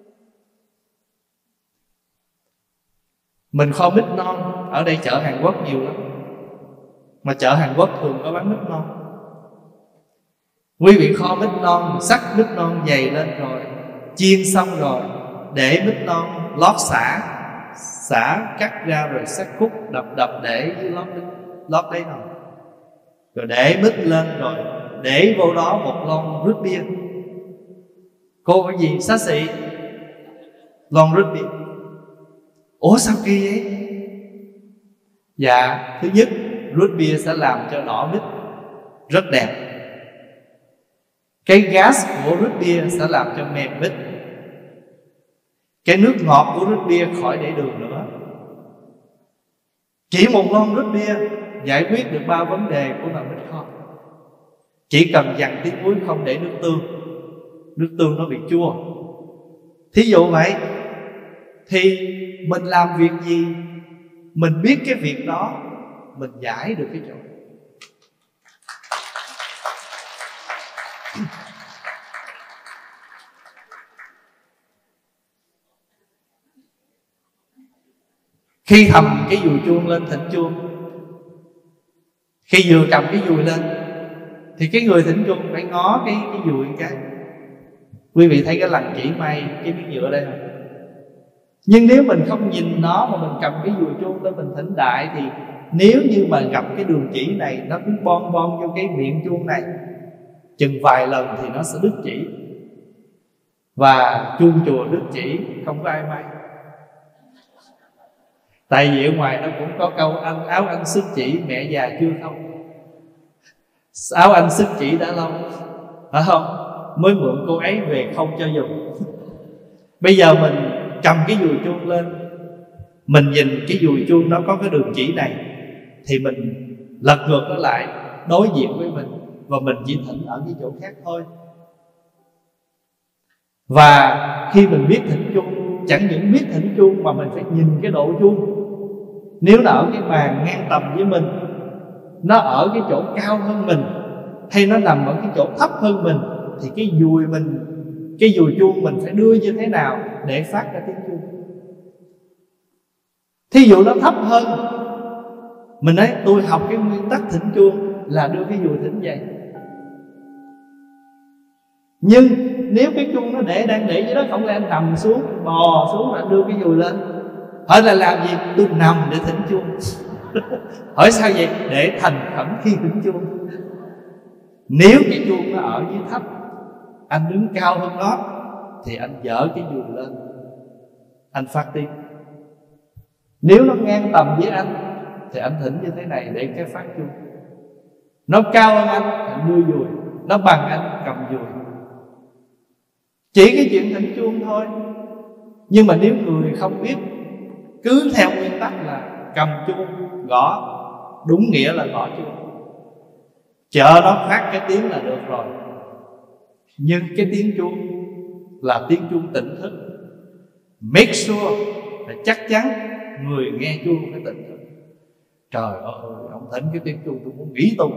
Mình kho mít non, ở đây chợ Hàn Quốc nhiều lắm, mà chợ Hàn Quốc thường có bán mít non. Quý vị kho mít non, sắc mít non dày lên rồi, chiên xong rồi, để mít non lót xả, xả cắt ra rồi sắc khúc đập đập để dưới lót lót đấy rồi, rồi để mít lên, rồi để vô đó một lon root beer. Cô cái gì xá xị lon root beer. Ủa sao kỳ vậy? Dạ, thứ nhất, root beer sẽ làm cho đỏ mít rất đẹp. Cái gas của root beer sẽ làm cho mềm mít. Cái nước ngọt của root beer khỏi để đường nữa. Chỉ một lon root beer giải quyết được ba vấn đề của nồi mít kho. Chỉ cần dằn tí muối, không để nước tương. Nước tương nó bị chua. Thí dụ vậy, thì mình làm việc gì, mình biết cái việc đó, mình giải được cái chỗ. Khi thầm cái dùi chuông lên thỉnh chuông, khi vừa cầm cái dùi lên thì cái người thỉnh chuông phải ngó cái, cái dùi cái. Quý vị thấy cái lằn chỉ may cái miếng nhựa đây không? Nhưng nếu mình không nhìn nó mà mình cầm cái dùi chuông để mình thỉnh đại, thì nếu như mà gặp cái đường chỉ này, nó cứ bon bon vô cái miệng chuông này, chừng vài lần thì nó sẽ đứt chỉ. Và chuông chùa đứt chỉ không có ai may. Tại vì ở ngoài nó cũng có câu anh áo anh sức chỉ, mẹ già chưa không. Áo anh sức chỉ đã lâu, phải không? Mới mượn cô ấy về không cho dùng. Bây giờ mình cầm cái dùi chuông lên, mình nhìn cái dùi chuông nó có cái đường chỉ này, thì mình lật ngược nó lại đối diện với mình, và mình chỉ thỉnh ở cái chỗ khác thôi. Và khi mình biết thỉnh chuông, chẳng những biết thỉnh chuông mà mình phải nhìn cái độ chuông. Nếu nó ở cái bàn ngang tầm với mình, nó ở cái chỗ cao hơn mình, hay nó nằm ở cái chỗ thấp hơn mình, thì cái dùi mình, cái dùi chuông mình phải đưa như thế nào để phát ra tiếng chuông. Thí dụ nó thấp hơn, mình nói tôi học cái nguyên tắc thỉnh chuông là đưa cái dùi thỉnh vậy. Nhưng nếu cái chuông nó để đang để dưới đó, không lẽ anh nằm xuống, bò xuống là đưa cái dùi lên, Hỏi là làm gì? Tôi nằm để thỉnh chuông. Hỏi sao vậy? Để thành khẩn khi thỉnh chuông. Nếu cái chuông nó ở dưới thấp, anh đứng cao hơn nó, thì anh dở cái chuông lên, anh phát tiếng. Nếu nó ngang tầm với anh thì anh thỉnh như thế này để cái phát chuông. Nó cao hơn anh thì anh đưa dùi, nó bằng anh cầm dùi. Chỉ cái chuyện thỉnh chuông thôi. Nhưng mà nếu người không biết, cứ theo nguyên tắc là cầm chuông gõ, đúng nghĩa là gõ chuông, chờ nó phát cái tiếng là được rồi. Nhưng cái tiếng chuông là tiếng chuông tỉnh thức. Make sure là chắc chắn người nghe chuông phải tỉnh thức. Trời ơi, ông thỉnh cái tiếng chuông tôi muốn nghỉ tu.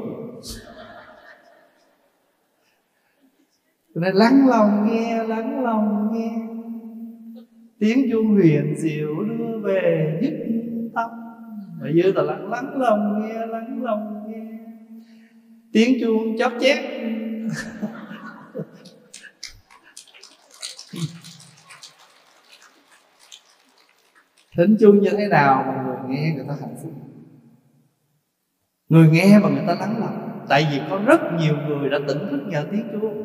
Tôi nói lắng lòng nghe, lắng lòng nghe, tiếng chuông huyền diệu đưa về nhất tâm. Ở dưới là lắng, lắng lòng nghe, lắng lòng nghe, tiếng chuông chót chét. Thỉnh chuông như thế nào mà người nghe người ta hạnh phúc, người nghe mà người ta lắng lòng. Tại vì có rất nhiều người đã tỉnh thức nhờ tiếng chuông.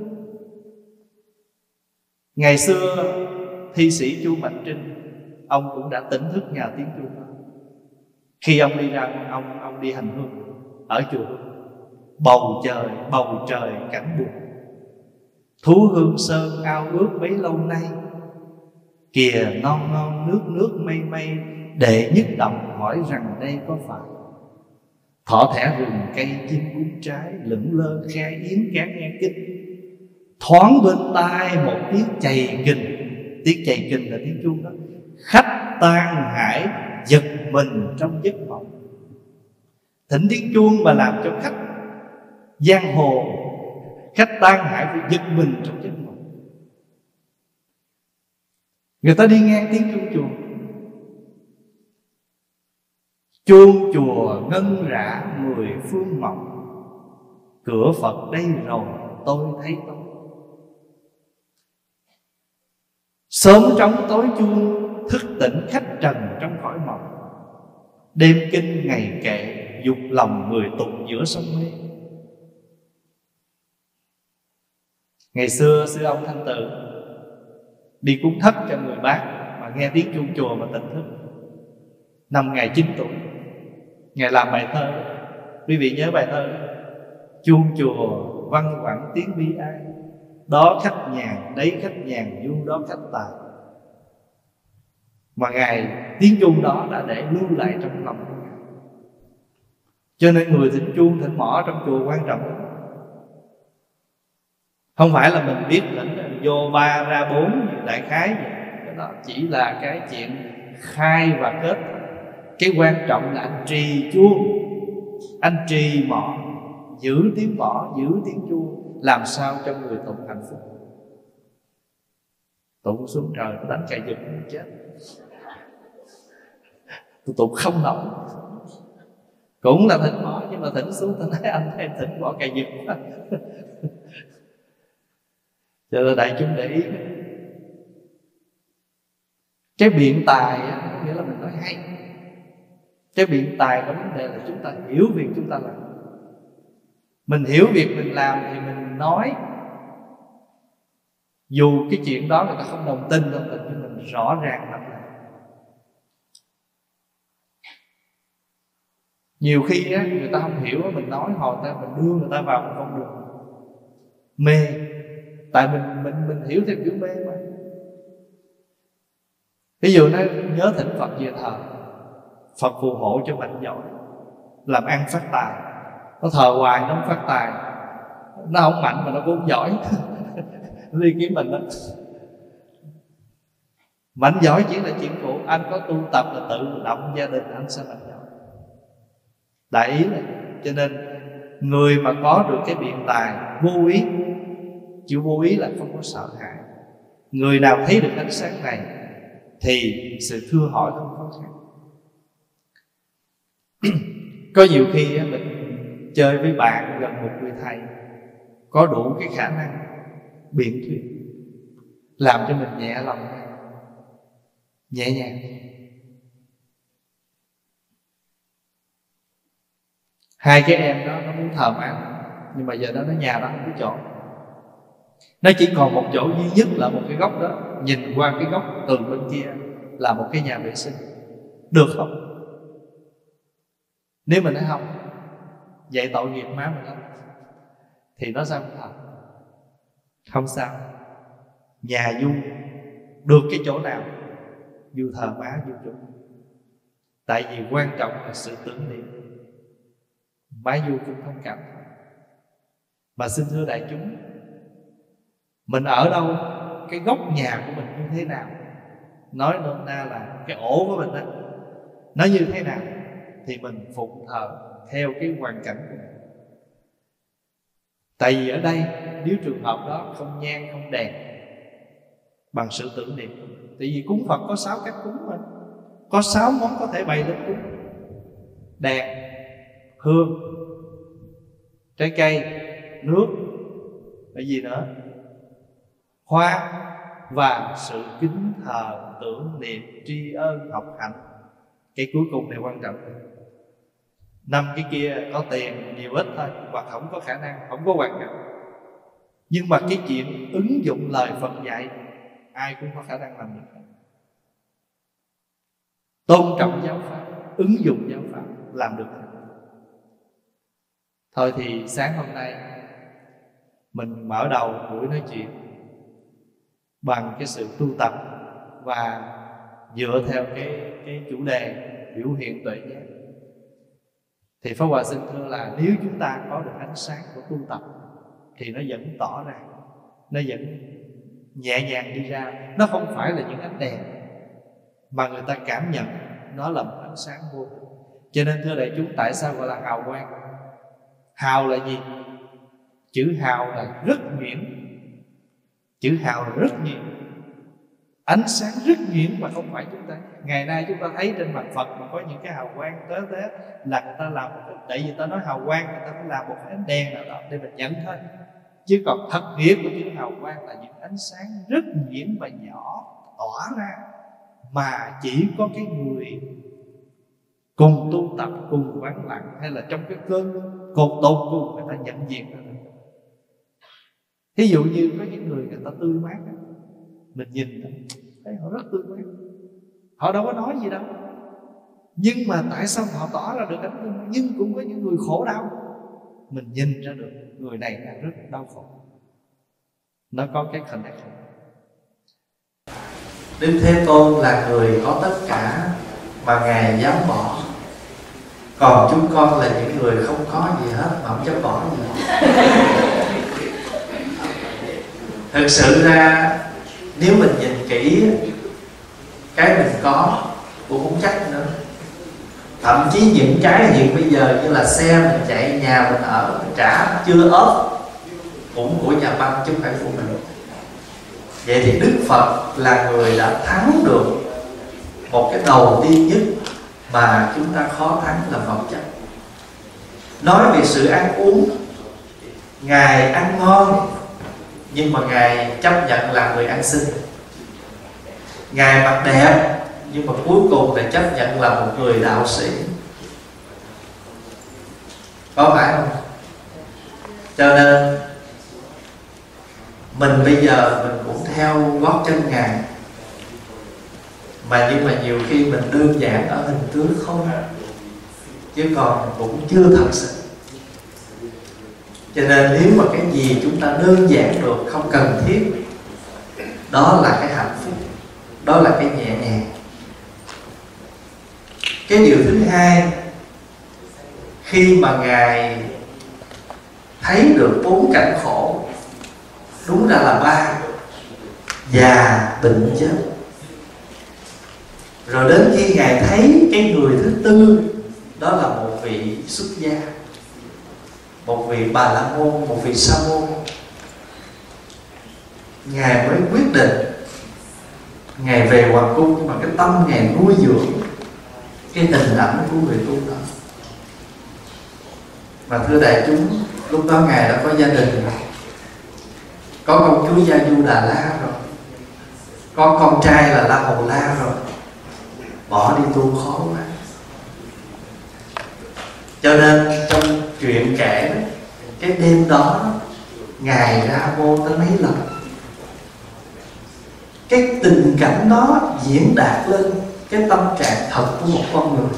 Ngày xưa thi sĩ Chu Mạnh Trinh, ông cũng đã tỉnh thức nhờ tiếng chuông đó. Khi ông đi ra, ông ông đi hành hương ở chùa, bầu trời bầu trời cảnh buồn, thú hương sơn ao ước bấy lâu nay, kìa ngon ngon nước nước mây mây, đệ nhất động hỏi rằng đây có phải. Thỏ thẻ rừng cây chim cút trái, lững lơ khe yến cán nghe kinh. Thoáng bên tai một tiếng chày kình, tiếng chày kình là tiếng chuông đó. Khách tan hải giật mình trong giấc mộng. Thỉnh tiếng chuông mà làm cho khách giang hồ, khách tan hải phải giật mình trong giấc mộng. Người ta đi ngang tiếng chuông chùa, chuông chùa ngân rã mười phương mộng, cửa Phật đây rồi tôi thấy tôi. Sớm trống tối chuông thức tỉnh khách trần trong cõi mộng, đêm kinh ngày kệ dục lòng người tụng giữa sông mê. Ngày xưa sư ông Thanh Tự đi cúng thất cho người bác mà nghe tiếng chuông chùa mà tỉnh thức. Năm Ngài chín tuổi, Ngài làm bài thơ. Quý vị nhớ bài thơ: chuông chùa văng vẳng tiếng bi ai, đó khách nhàn, đấy khách nhàn, du đó khách tài. Mà Ngài tiếng chuông đó đã để lưu lại trong lòng của Ngài. Cho nên người thỉnh chuông, thỉnh mõ trong chùa quan trọng lắm. Không phải là mình biết thỉnh vô ba ra bốn đại khái vậy. Cái đó chỉ là cái chuyện khai và kết. Cái quan trọng là anh trì chuông, anh trì mõ, giữ tiếng mõ, giữ tiếng chuông, làm sao cho người tụng hạnh phúc. Tụng xuống trời nó đánh cài giật nó chết. Tôi tụng không nổi. Cũng là thỉnh mõ, nhưng mà thỉnh xuống tôi nói anh thấy thỉnh mõ cài giật quá. Cho nên đại chúng để ý, cái biện tài á, nghĩa là mình nói hay. Cái biện tài có vấn đề là chúng ta hiểu việc chúng ta làm. Mình hiểu việc mình làm thì mình nói, dù cái chuyện đó người ta không đồng tin đồng tình với mình, rõ ràng lắm. Nhiều khi á, người ta không hiểu, mình nói hồi ta mình đưa người ta vào một con đường mê. Tại mình mình mình hiểu theo kiểu mê mà. Ví dụ nó nhớ thỉnh Phật về thờ, Phật phù hộ cho mạnh giỏi, làm ăn phát tài. Nó thờ hoài nó không phát tài, nó không mạnh mà nó cũng không giỏi. Nó đi kiếm mình đó. Mạnh giỏi chỉ là chuyện phụ, anh có tu tập là tự động gia đình anh sẽ mạnh giỏi. Đại ý là cho nên người mà có được cái biện tài vô ý, chịu vô ý là không có sợ hãi. Người nào thấy được ánh sáng này thì sự thưa hỏi không khó khăn. Có nhiều khi mình chơi với bạn gần một người thầy có đủ cái khả năng biện thuyết, làm cho mình nhẹ lòng, nhẹ nhàng. Hai cái em đó nó muốn thờ má, nhưng mà giờ đó nó nhà đó không có chỗ, nó chỉ còn một chỗ duy nhất là một cái góc đó, nhìn qua cái góc tường bên kia là một cái nhà vệ sinh. Được không? Nếu mình nói không, vậy tội nghiệp má mình lắm, thì nó sao không thờ? Không sao, nhà Du được cái chỗ nào Du thờ má Du chỗ. Tại vì quan trọng là sự tưởng niệm. Má Du cũng thông cảm. Mà xin thưa đại chúng, mình ở đâu, cái góc nhà của mình như thế nào, nói nôm na là cái ổ của mình đó, nó như thế nào thì mình phụng thờ theo cái hoàn cảnh của mình. Tại vì ở đây nếu trường hợp đó không nhang không đèn, bằng sự tưởng niệm. Tại vì cúng Phật có sáu cách cúng mà, có sáu món có thể bày lên cúng: đèn, hương, trái cây, nước, cái gì nữa, hoa, và sự kính thờ tưởng niệm tri ân học hạnh. Cái cuối cùng này quan trọng. Năm cái kia có tiền nhiều ít thôi, và không có khả năng, không có hoàn cảnh. Nhưng mà cái chuyện ứng dụng lời Phật dạy, ai cũng có khả năng làm được. Tôn trọng giáo pháp, ứng dụng giáo pháp, làm được. Thôi thì sáng hôm nay mình mở đầu buổi nói chuyện bằng cái sự tu tập, và dựa theo cái, cái chủ đề biểu hiện tuệ giác. Thì Pháp Hòa xin thưa là nếu chúng ta có được ánh sáng của tu tập thì nó vẫn tỏ ra, nó vẫn nhẹ nhàng đi ra. Nó không phải là những ánh đèn, mà người ta cảm nhận nó là một ánh sáng vô cùng. Cho nên thưa đại chúng, tại sao gọi là hào quang? Hào là gì? Chữ hào là rất nhuyễn. Chữ hào là rất nhuyễn, ánh sáng rất nhuyễn mà không phải chúng ta. Ngày nay chúng ta thấy trên mặt Phật mà có những cái hào quang tế tế là người ta làm một cái, tại vì ta nói hào quang, người ta phải làm một cái ánh đèn nào đó để mình nhận thôi. Chứ còn thật nghĩa của chữ hào quang là những ánh sáng rất nhuyễn và nhỏ tỏa ra, mà chỉ có cái người cùng tu tập, cùng vắng lặng, hay là trong cái cơn cột tột cùng người ta nhận diện ra. Thí dụ như có những người người ta tươi mát, mình nhìn thấy họ rất tươi mát, họ đâu có nói gì đâu, nhưng mà tại sao họ tỏ ra được ánh tươi mát? Nhưng cũng có những người khổ đau, mình nhìn ra được người này đang rất đau khổ. Nó có cái connection. Đức Thế Tôn là người có tất cả mà Ngài dám bỏ, còn chúng con là những người không có gì hết mà không dám bỏ gì hết. Thực sự ra nếu mình nhìn kỹ, cái mình có cũng không chắc nữa. Thậm chí những cái hiện bây giờ như là xe mình chạy, nhà mình ở, mình trả chưa ốp cũng của nhà băng chứ không phải của mình. Vậy thì Đức Phật là người đã thắng được một cái đầu tiên nhất mà chúng ta khó thắng là vật chất. Nói về sự ăn uống, Ngài ăn ngon, nhưng mà Ngài chấp nhận là người ăn xin. Ngài mặc đẹp, nhưng mà cuối cùng lại chấp nhận là một người đạo sĩ. Có phải không? Cho nên mình bây giờ mình cũng theo gót chân Ngài, mà nhưng mà nhiều khi mình đơn giản ở hình tướng không, chứ còn cũng chưa thật sự. Cho nên nếu mà cái gì chúng ta đơn giản được, không cần thiết, đó là cái hạnh phúc, đó là cái nhẹ nhàng. Cái điều thứ hai, khi mà Ngài thấy được bốn cảnh khổ, đúng ra là ba: già, bệnh, chết. Rồi đến khi Ngài thấy cái người thứ tư, đó là một vị xuất gia, một vị Bà La Môn, một vị Sa Môn, Ngài mới quyết định Ngài về hoàng cung, nhưng mà cái tâm Ngài nuôi dưỡng cái hình ảnh của người tu đó. Mà thưa đại chúng, lúc đó Ngài đã có gia đình rồi, có công chúa Gia Du Đà La rồi, có con trai là La Hầu La rồi, bỏ đi tu khó quá. Cho nên trong chuyện kể đó, cái đêm đó Ngài ra vô tới mấy lần. Cái tình cảnh đó diễn đạt lên cái tâm trạng thật của một con người.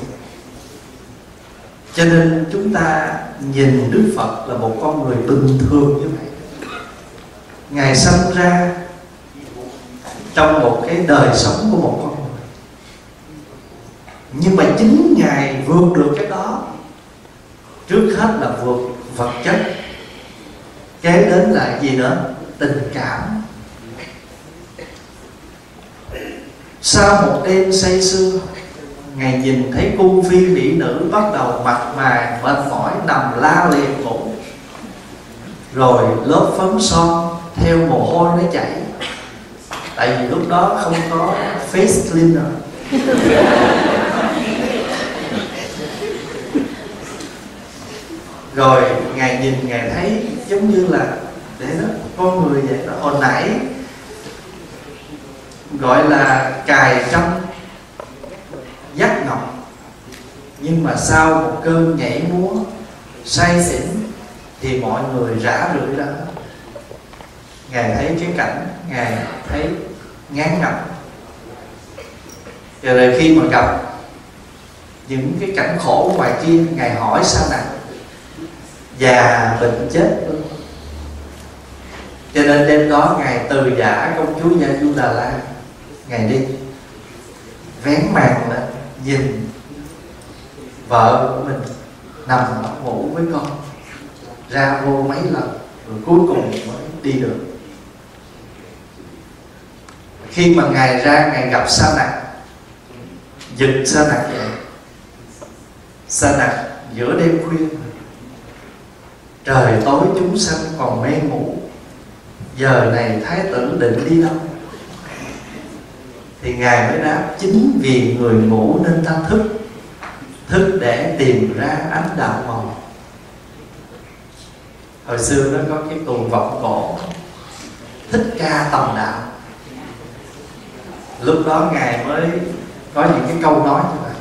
Cho nên chúng ta nhìn Đức Phật là một con người bình thường như vậy. Ngài sinh ra trong một cái đời sống của một con người, nhưng mà chính Ngài vượt được cái đó. Trước hết là vượt vật chất, kế đến là gì nữa? Tình cảm. Sau một đêm say sưa, Ngài nhìn thấy cung phi mỹ nữ bắt đầu mặn mà mệt mỏi nằm la liệt ngủ. Rồi lớp phấn son theo mồ hôi nó chảy. Tại vì lúc đó không có face cleaner. Rồi Ngài nhìn, Ngài thấy giống như là để đó, con người vậy đó. Hồi nãy gọi là cài trong dắt ngọc, nhưng mà sau một cơn nhảy múa say xỉn thì mọi người rã rượi ra. Ngài thấy cái cảnh, Ngài thấy ngán ngẩm. Rồi khi mà gặp những cái cảnh khổ ngoài kia, Ngài hỏi sao nè, già bệnh chết luôn. Cho nên đêm đó Ngài từ giả công chúa Gia Du Đà La. Ngài đi vén màn lên nhìn vợ của mình nằm ngủ với con, ra vô mấy lần rồi cuối cùng mới đi được. Khi mà Ngài ra, Ngài gặp Sa Nặc, giật Sa Nặc vậy. Sa Nặc giữa đêm khuya, trời tối chúng sanh còn mê ngủ, giờ này thái tử định đi đâu? Thì Ngài mới đáp, chính vì người ngủ nên ta thức, thức để tìm ra ánh đạo màu. Hồi xưa nó có cái tuồng vọng cổ Thích Ca Tầm Đạo. Lúc đó Ngài mới có những cái câu nói như vậy.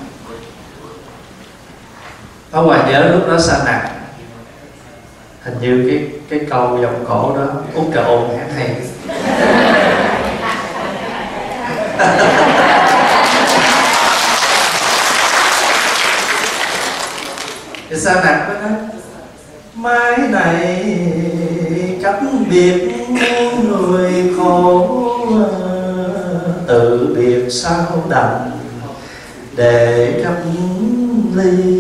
Có Hòa nhớ lúc đó Sa Nặc, hình như cái cái câu vọng cổ đó Út Cà Ôn hát hay. Thì Sa Nặc mới nói, mai này cách biệt người khổ, tự biệt sao đành để cách ly.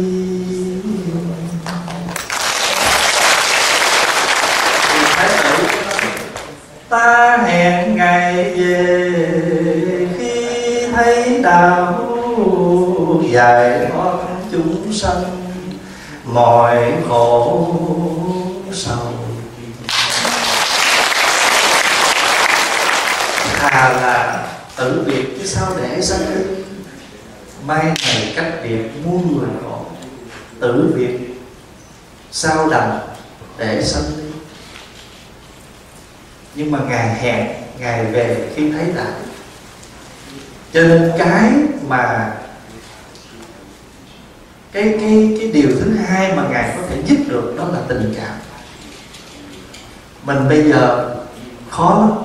Ta hẹn ngày về khi thấy đạo giải thoát chúng sanh mọi khổ sầu. Thà là tử biệt chứ sao để sanh ly. Mai này cách biệt muôn người khổ, tử biệt sao đành để sanh ly. Nhưng mà Ngài hẹn, Ngài về khi thấy đạo. Cho nên cái mà cái cái cái điều thứ hai mà Ngài có thể giúp được đó là tình cảm. Mình bây giờ khó lắm.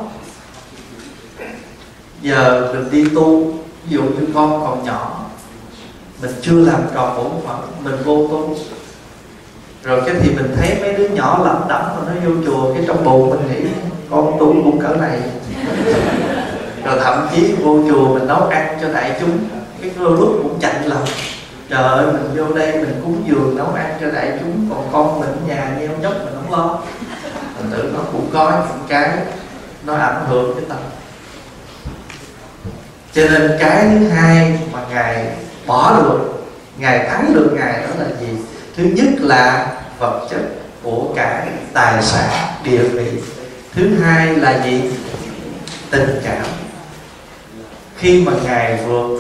Giờ mình đi tu, ví dụ như con còn nhỏ, mình chưa làm tròn bổn phận, mình vô tu. Rồi cái thì mình thấy mấy đứa nhỏ lẩm đẩm mà nó vô chùa, cái trong bụng mình nghĩ con tu cũng cỡ này. Rồi thậm chí vô chùa mình nấu ăn cho đại chúng, cái đôi lúc cũng chạnh lòng. Trời ơi, mình vô đây mình cúng dường nấu ăn cho đại chúng, còn con mình ở nhà nheo nhóc mình không lo. Mình tưởng nó cũng có những cái nó ảnh hưởng cái tâm. Cho nên cái thứ hai mà Ngài bỏ được, Ngài thắng được Ngài đó là gì? Thứ nhất là vật chất, của cải, tài sản, địa vị. Thứ hai là gì? Tình cảm. Khi mà Ngài vượt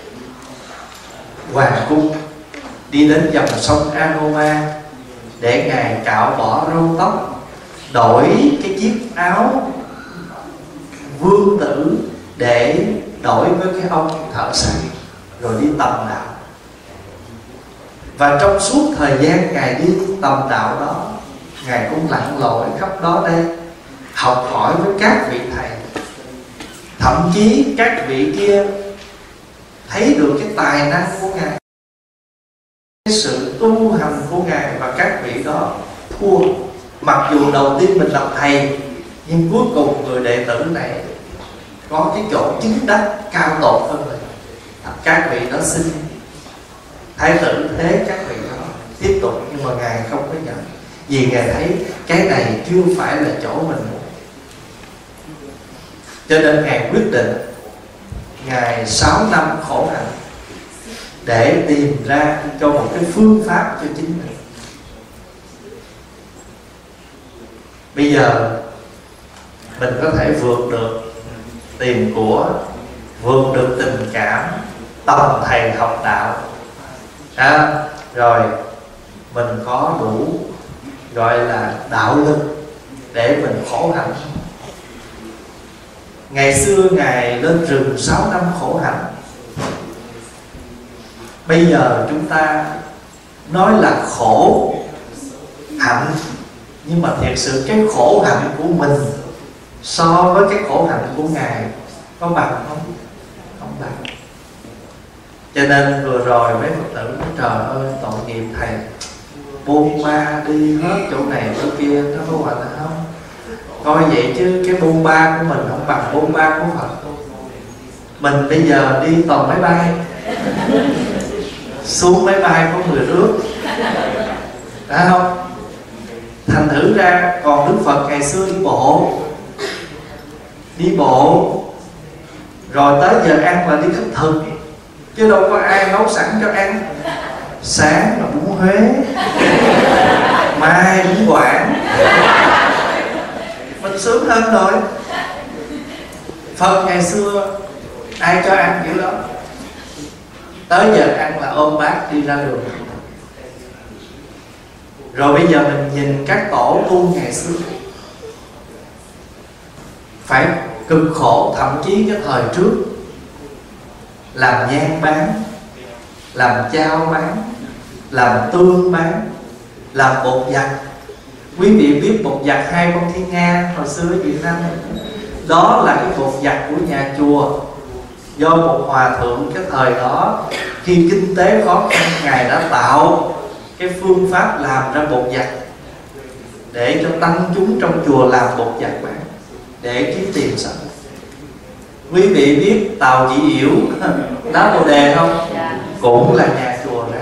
hoàng cung đi đến dòng sông Anoma để Ngài cạo bỏ râu tóc, đổi cái chiếc áo vương tử để đổi với cái ông thợ săn, rồi đi tầm đạo. Và trong suốt thời gian Ngài đi tầm đạo đó, Ngài cũng lặn lội khắp đó đây, học hỏi với các vị thầy. Thậm chí các vị kia thấy được cái tài năng của Ngài, cái sự tu hành của Ngài, và các vị đó thua. Mặc dù đầu tiên mình làm thầy, nhưng cuối cùng người đệ tử này có cái chỗ chứng đắc cao tột hơn mình. Các vị đó xin Thái tử thế các vị đó tiếp tục, nhưng mà Ngài không có nhận, vì Ngài thấy cái này chưa phải là chỗ mình muốn. Cho nên Ngài quyết định Ngài sáu năm khổ hạnh để tìm ra cho một cái phương pháp cho chính mình. Bây giờ mình có thể vượt được tìm của, vượt được tình cảm, tầm thầy học đạo, à, rồi mình có đủ gọi là đạo lực để mình khổ hạnh. Ngày xưa Ngài lên rừng sáu năm khổ hạnh. Bây giờ chúng ta nói là khổ hạnh, nhưng mà thiệt sự cái khổ hạnh của mình so với cái khổ hạnh của Ngài có bằng không? Không bằng. Cho nên vừa rồi mấy Phật tử nói trời ơi tội nghiệp thầy, buôn ba đi hết chỗ này chỗ kia, nó có gọi là không? Coi vậy chứ cái buôn ba của mình không bằng buôn ba của Phật. Mình bây giờ đi toàn máy bay, xuống máy bay có người rước, phải không? Thành thử ra còn Đức Phật ngày xưa đi bộ, đi bộ rồi tới giờ ăn là đi khất thực, chứ đâu có ai nấu sẵn cho ăn. Sáng là bún Huế, mai bún Quảng, mình sướng hơn rồi. Phật ngày xưa ai cho ăn kiểu đó, tới giờ ăn là ôm bát đi ra đường. Rồi bây giờ mình nhìn các tổ tu ngày xưa phải cực khổ, thậm chí cái thời trước làm nhang bán, làm chao bán, làm tương bán, làm bột giặt. Quý vị biết bột giặt hai con thiên nga hồi xưa ở Việt Nam, đó là cái bột giặt của nhà chùa, do một hòa thượng cái thời đó khi kinh tế khó khăn, Ngài đã tạo cái phương pháp làm ra bột giặt để cho tăng chúng trong chùa làm bột giặt bán để kiếm tiền sống. Quý vị biết Tàu Chị Yểu đá Bồ Đề không? Cũng là nhà chùa ra.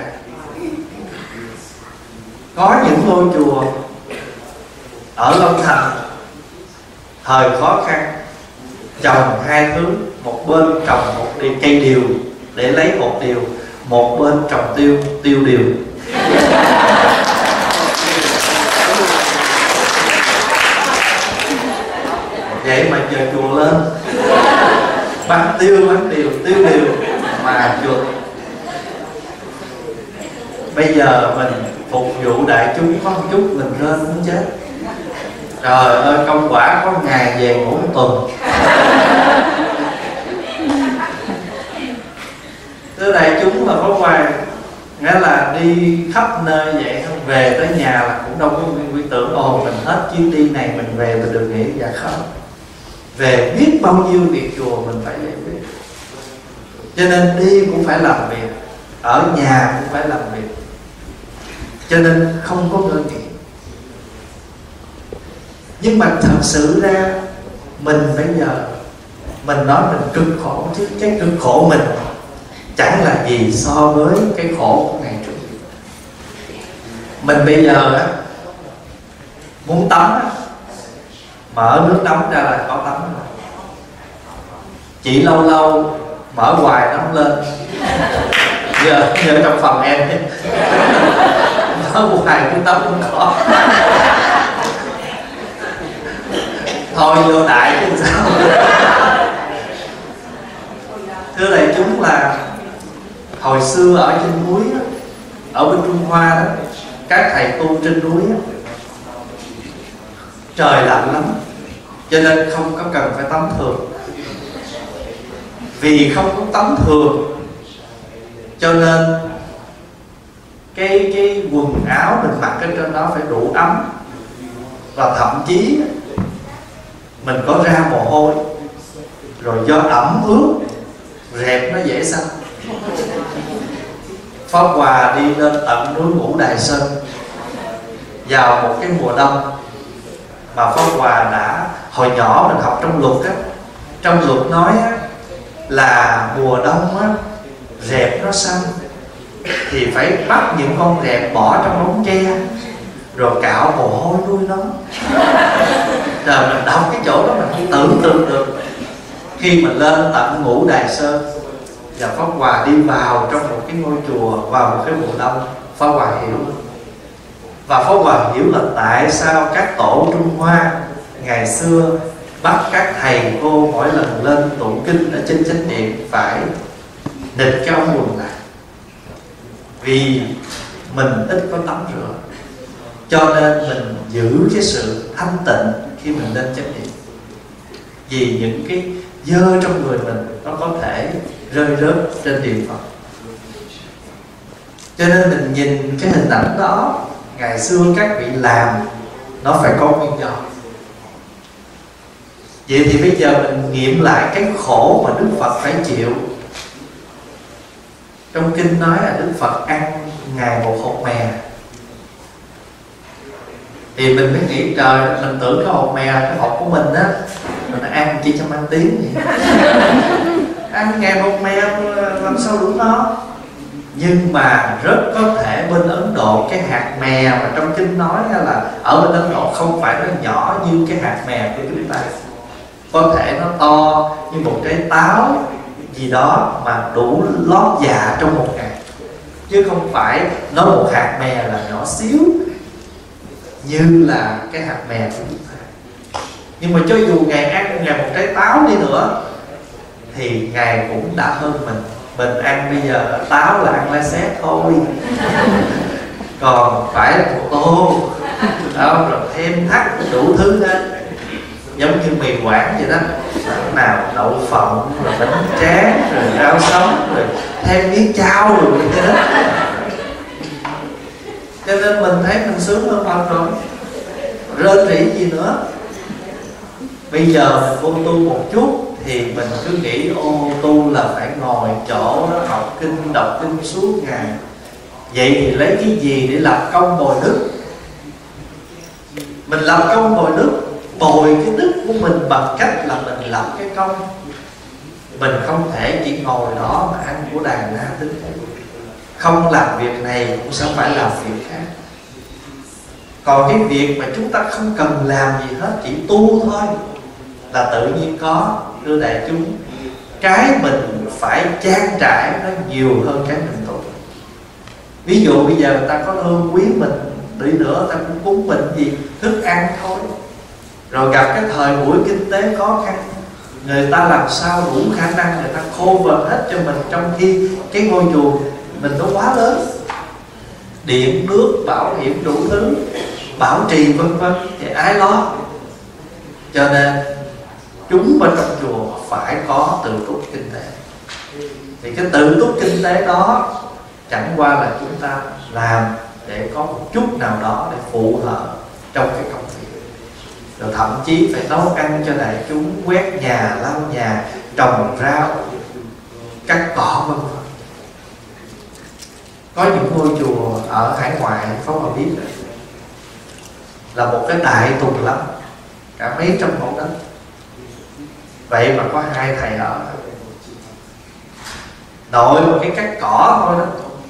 Có những ngôi chùa ở Long Thành thời khó khăn trồng hai thứ, một bên trồng một cây điều để lấy một điều, một bên trồng tiêu tiêu điều. Vậy mà giờ chùa lên bán tiêu bán điều, tiêu điều mà chùa. Bây giờ mình phục vụ đại chúng có một chút mình lên muốn chết. Trời ơi, công quả có ngày về ngủ một tuần. Thưa đại chúng là có hoài, nghĩa là đi khắp nơi vậy không, về tới nhà là cũng đâu có quy tưởng ồ mình hết chuyến đi này mình về mình được nghỉ. Dạ không, về biết bao nhiêu việc chùa mình phải giải quyết. Cho nên đi cũng phải làm việc, ở nhà cũng phải làm việc, cho nên không có ngơi nghỉ. Nhưng mà thật sự ra mình bây giờ mình nói mình cực khổ, chứ cái cực khổ mình chẳng là gì so với cái khổ của ngày trước. Mình bây giờ á, muốn tắm á, mở nước nóng ra là có tắm rồi. Chỉ lâu lâu mở hoài nó không lên. Giờ như trong phòng em mở hoài cái tắm không có. Thôi vô đại chứ sao. Thưa đại chúng là hồi xưa ở trên núi đó, ở bên Trung Hoa đó, các thầy tu trên núi đó, trời lạnh lắm, cho nên không có cần phải tắm thường. Vì không có tắm thường cho nên cái cái quần áo mình mặc ở trên đó phải đủ ấm, và thậm chí mình có ra mồ hôi, rồi do ẩm ướt rẹp nó dễ xanh. Pháp Hòa đi lên tận núi Ngũ Đài Sơn vào một cái mùa đông mà Pháp Hòa đã, hồi nhỏ mình học trong luật á, trong luật nói á, là mùa đông á, rẹp nó xanh thì phải bắt những con rẹp bỏ trong ống tre rồi cạo mồ hôi nuôi nó. Rồi mình đọc cái chỗ đó mình không tưởng tượng được. Khi mình lên tận Ngũ Đài Sơn và Pháp Hòa đi vào trong một cái ngôi chùa vào một cái mùa đông, Pháp Hòa hiểu. Và Pháp Hòa hiểu là tại sao các tổ Trung Hoa ngày xưa bắt các thầy cô mỗi lần lên tụng kinh ở trên chánh điện phải nịt cái ống quần lại, vì mình ít có tắm rửa, cho nên mình giữ cái sự thanh tịnh khi mình lên chánh điện, vì những cái dơ trong người mình nó có thể rơi rớt trên điện Phật. Cho nên mình nhìn cái hình ảnh đó ngày xưa các vị làm nó phải có nguyên do. Vậy thì bây giờ mình nghiệm lại cái khổ mà Đức Phật phải chịu. Trong kinh nói là Đức Phật ăn ngày một hột mè, thì mình mới nghĩ trời, mình tưởng cái hột mè cái hột của mình á, mình ăn chỉ trong ăn tiếng vậy. Ăn ngày một mè làm sao đủ no. Nhưng mà rất có thể bên Ấn Độ cái hạt mè mà trong kinh nói là ở bên Ấn Độ không phải nó nhỏ như cái hạt mè của chúng ta, có thể nó to như một trái táo gì đó mà đủ lót dạ trong một ngày, chứ không phải nó một hạt mè là nhỏ xíu như là cái hạt mè của chúng ta. Nhưng mà cho dù Ngài ăn Ngài một trái táo đi nữa thì Ngài cũng đã hơn mình. Mình ăn bây giờ táo là ăn lá xét thôi, còn phải là một tô đó, rồi thêm thắt đủ thứ hết, giống như mì Quảng vậy đó, nào đậu phộng rồi bánh tráng rồi rau sống rồi thêm miếng chao rồi vậy đó. Cho nên mình thấy mình sướng hơn Phật rồi, rên rỉ gì nữa. Bây giờ mình vô tu một chút thì mình cứ nghĩ ô tu là phải ngồi chỗ đó học kinh đọc kinh suốt ngày. Vậy thì lấy cái gì để lập công bồi đức? Mình lập công bồi đức, bồi cái đức của mình bằng cách là mình lập cái công. Mình không thể chỉ ngồi đó mà ăn của đàn na tính, không làm việc này cũng sẽ phải làm việc khác. Còn cái việc mà chúng ta không cần làm gì hết, chỉ tu thôi là tự nhiên có. Thưa đại chúng, cái mình phải trang trải nó nhiều hơn cái mình tu. Ví dụ bây giờ người ta có thương quý mình đi nữa, ta cũng cúng mình gì thức ăn thôi. Rồi gặp cái thời buổi kinh tế khó khăn, người ta làm sao đủ khả năng người ta khô vần hết cho mình, trong khi cái ngôi chùa mình nó quá lớn, điện nước bảo hiểm đủ thứ, bảo trì vân vân, thì ai lo? Cho nên chúng bên trong chùa phải có tự túc kinh tế. Thì cái tự túc kinh tế đó chẳng qua là chúng ta làm để có một chút nào đó để phụ hợp trong cái công việc. Rồi thậm chí phải nấu ăn cho đại chúng, quét nhà, lau nhà, trồng rau, cắt cỏ vân vân. Có những ngôi chùa ở hải ngoại, Pháp Hòa biết là một cái đại tùng lắm, cả mấy trăm mẫu đất. Vậy mà có hai thầy ở, nội một cái cắt cỏ thôi đó,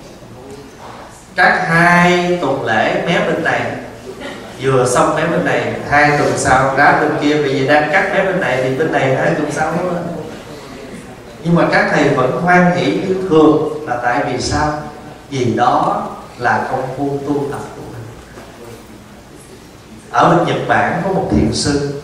cắt hai tuần lễ mé bên này, vừa xong mé bên này, hai tuần sau đá bên kia, vì vậy đang cắt mé bên này thì bên này hai tuần sau nữa. Nhưng mà các thầy vẫn hoan hỷ như thường, là tại vì sao? Vì đó là công phu tu tập của mình. Ở bên Nhật Bản có một thiền sư,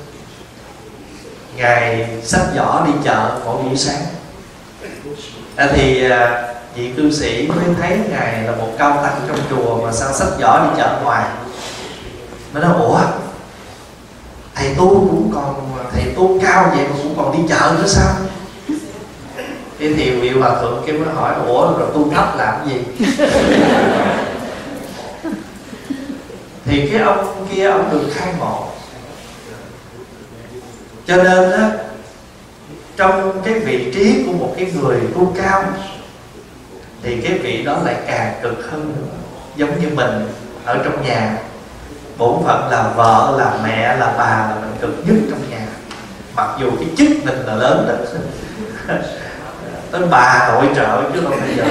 Ngài xách giỏ đi chợ mỗi buổi sáng. À, thì à, vị cư sĩ mới thấy Ngài là một cao tăng trong chùa mà sao xách giỏ đi chợ ngoài. Mới nói ủa, thầy tu cũng còn, thầy tu cao vậy mà cũng còn đi chợ nữa sao? Cái thì vị hòa thượng kia mới hỏi ủa rồi tu thấp làm gì? thì cái ông kia ông được khai ngộ. Cho nên á, trong cái vị trí của một cái người tu cao thì cái vị đó lại càng cực hơn nữa. Giống như mình ở trong nhà, bổn phận là vợ, là mẹ, là bà là mình cực nhất trong nhà. Mặc dù cái chức mình là lớn đó, tới bà nội trợ chứ không phải vợ.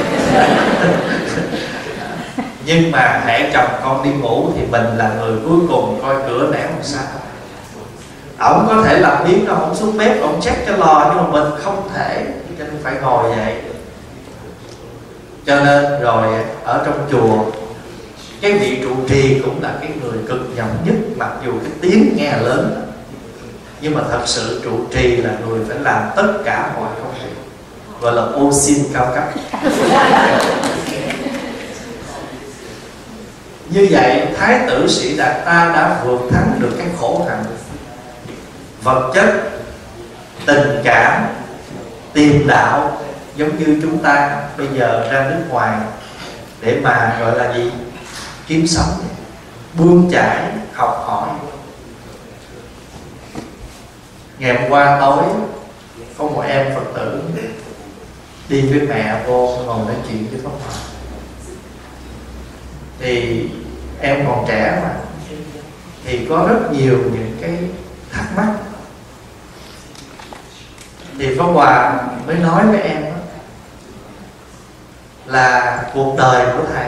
Nhưng mà hễ chồng con đi ngủ thì mình là người cuối cùng coi cửa nẻo làm sao. Ổng có thể làm biến đâu, ổng xuống bếp, ổng check cái lò, nhưng mà mình không thể, cho nên phải ngồi dậy. Cho nên rồi ở trong chùa, cái vị trụ trì cũng là cái người cực nhọc nhất. Mặc dù cái tiếng nghe lớn, nhưng mà thật sự trụ trì là người phải làm tất cả mọi công việc, gọi là ô xin cao cấp. Như vậy Thái tử Sĩ Đạt Ta đã vượt thắng được cái khổ hạnh vật chất, tình cảm, tìm đạo. Giống như chúng ta bây giờ ra nước ngoài để mà gọi là gì, kiếm sống, bươn chải, học hỏi. Ngày hôm qua tối có một em Phật tử đi với mẹ vô ngồi nói chuyện với Pháp Hòa. Thì em còn trẻ mà, thì có rất nhiều những cái thắc mắc. Thì Pháp Hòa mới nói với em đó, là cuộc đời của thầy,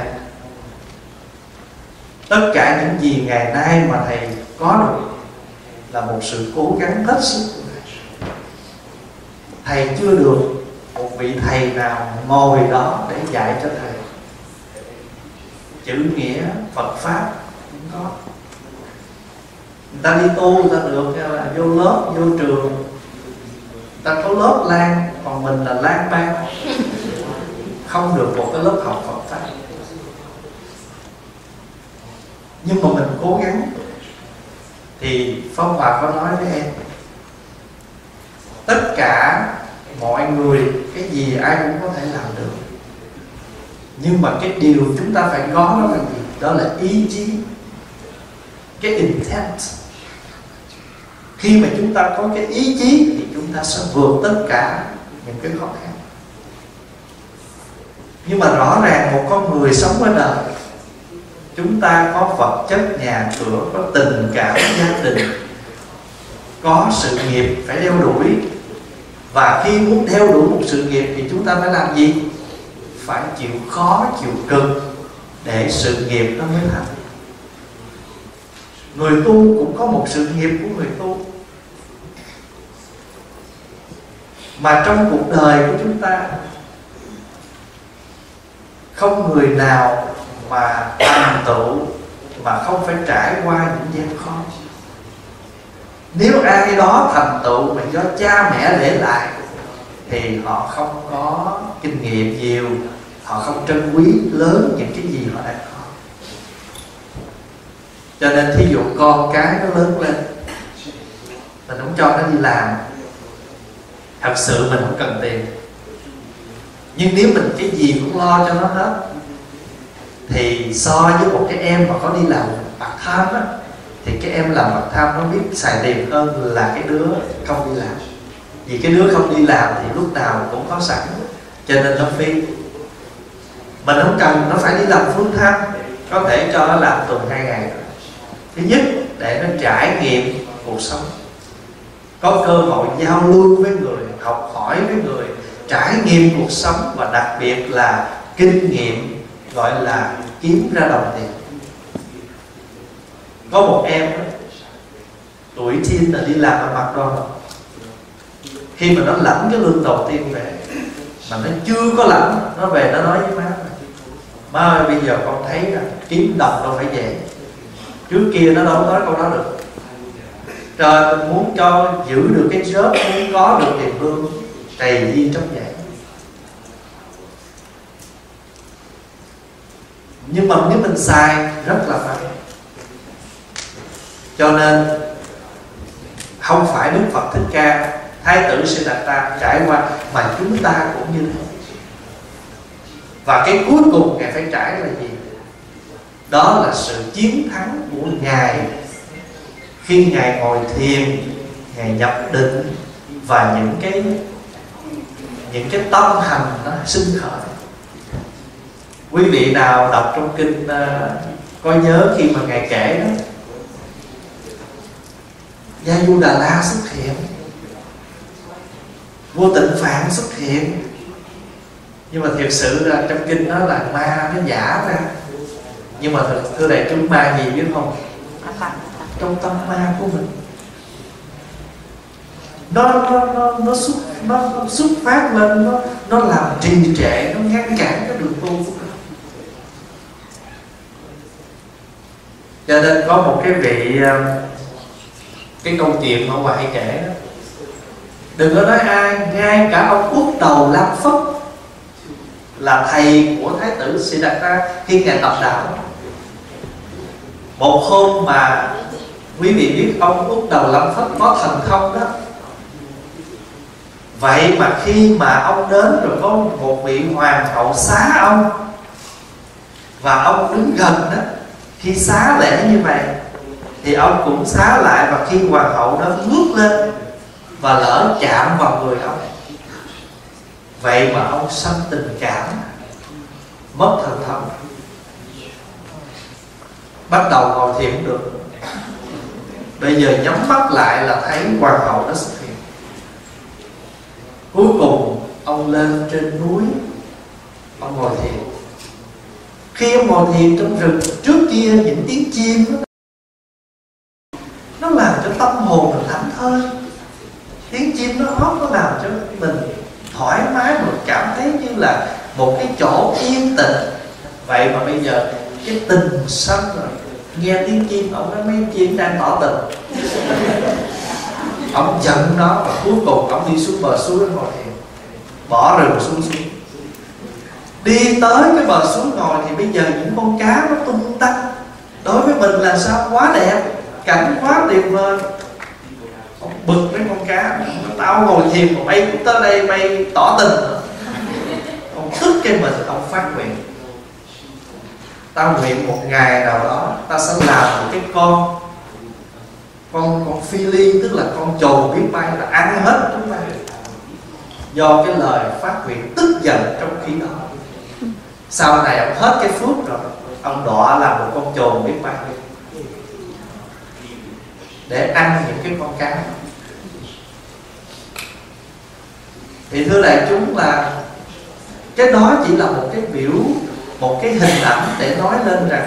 tất cả những gì ngày nay mà thầy có được là một sự cố gắng hết sức của thầy. Thầy chưa được một vị thầy nào ngồi đó để dạy cho thầy chữ nghĩa Phật Pháp, không có. Người ta đi tu, người ta được là vô lớp, vô trường, người ta có lớp lan, còn mình là lan ban, không được một cái lớp học Phật Pháp. Nhưng mà mình cố gắng. Thì Pháp Hòa có nói với em, tất cả mọi người cái gì ai cũng có thể làm được, nhưng mà cái điều chúng ta phải có đó là gì? Đó là ý chí, cái intent. Khi mà chúng ta có cái ý chí thì chúng ta sẽ vượt tất cả những cái khó khăn. Nhưng mà rõ ràng một con người sống ở đời, chúng ta có vật chất, nhà cửa, có tình cảm gia đình, có sự nghiệp phải đeo đuổi. Và khi muốn theo đuổi một sự nghiệp thì chúng ta phải làm gì? Phải chịu khó, chịu cực để sự nghiệp nó mới thành. Người tu cũng có một sự nghiệp của người tu. Mà trong cuộc đời của chúng ta, không người nào mà thành tựu mà không phải trải qua những gian khó. Nếu ai đó thành tựu mà do cha mẹ để lại thì họ không có kinh nghiệm nhiều, họ không trân quý lớn những cái gì họ đã có. Cho nên thí dụ con cái nó lớn lên, mình không cho nó đi làm, thật sự mình không cần tiền. Nhưng nếu mình cái gì cũng lo cho nó hết, thì so với một cái em mà có đi làm part time á, thì cái em làm part time nó biết xài tiền hơn là cái đứa không đi làm. Vì cái đứa không đi làm thì lúc nào cũng có sẵn, cho nên nó phi. Mình không cần nó phải đi làm full time, có thể cho nó làm tuần hai ngày. Thứ nhất, để nó trải nghiệm cuộc sống, có cơ hội giao lưu với người, học hỏi với người, trải nghiệm cuộc sống, và đặc biệt là kinh nghiệm gọi là kiếm ra đồng tiền. Có một em đó, tuổi teen là đi làm ở McDonald's. Khi mà nó lãnh cái lương đầu tiên về, mà nó chưa có lãnh, nó về nó nói với má: má ơi, bây giờ con thấy là kiếm đồng đâu phải về. Trước kia nó đâu nói câu đó được. Trời, mình muốn cho giữ được cái job, muốn có được tiền lương, trầy đi trong vậy. Nhưng mà nếu mình sai rất là phải. Cho nên không phải Đức Phật Thích Ca, Thái tử Sĩ Đạt Ta trải qua, mà chúng ta cũng như thế. Và cái cuối cùng Ngài phải trải là gì? Đó là sự chiến thắng của Ngài khi Ngài ngồi thiền, Ngài nhập định, và những cái những cái tâm hành nó sinh khởi. Quý vị nào đọc trong kinh uh, có nhớ khi mà Ngài kể đó, Gia Du Đà La xuất hiện, Vô Tịnh Phạn xuất hiện, nhưng mà thiệt sự là trong kinh đó là ma nó giả ra. Nhưng mà thật, thưa đại chúng, ma gì biết không? Trong tâm ma của mình, nó nó nó nó xuất nó xuất phát lên, nó nó làm trì trệ, nó ngăn cản cái đường tu của mình. Cho nên có một cái vị, cái câu chuyện mà ông bà hay kể đó, đừng có nói ai, ngay cả ông Úc Đầu Lam Phất là thầy của Thái tử Siddhartha khi Ngài tập đạo. Một hôm mà quý vị biết ông Úc Đầu Lam Phất có thần thông đó. Vậy mà khi mà ông đến rồi có một vị hoàng hậu xá ông, và ông đứng gần đó, khi xá lễ như vậy thì ông cũng xá lại. Và khi hoàng hậu đó ngước lên và lỡ chạm vào người ông, vậy mà ông sanh tình cảm, mất thần thông, bắt đầu ngồi thiền được. Bây giờ nhắm mắt lại là thấy hoàng hậu nó xuất hiện. Cuối cùng ông lên trên núi, ông ngồi thiền. Khi ông ngồi thiền trong rừng, trước kia những tiếng chim đó, nó làm cho tâm hồn mình thảnh thơi. Tiếng chim nó hót, nó làm cho mình thoải mái, mình cảm thấy như là một cái chỗ yên tĩnh. Vậy mà bây giờ cái tình sanh rồi, nghe tiếng chim, ông nói mấy chim đang tỏ tình. Ông giận nó, và cuối cùng ông đi xuống bờ suối ngồi thiền, bỏ rừng xuống xuống. Đi tới cái bờ suối ngồi thì bây giờ những con cá nó tung tăng. Đối với mình là sao? Quá đẹp, cảnh quá tuyệt vời. Ông bực với con cá, tao ngồi thiền mà mày cũng tới đây mày tỏ tình nữa. Ông tức cái mình, ông phát nguyện, tao nguyện một ngày nào đó tao sẽ làm một cái con con con phi ly, tức là con chồn biết bay, là ăn hết chúng ta. Do cái lời phát nguyện tức giận trong khi đó, sau này ông hết cái phước rồi, ông đọa làm một con chồn biết bay để ăn những cái con cá. Thì thưa đại chúng, là cái đó chỉ là một cái biểu, một cái hình ảnh để nói lên rằng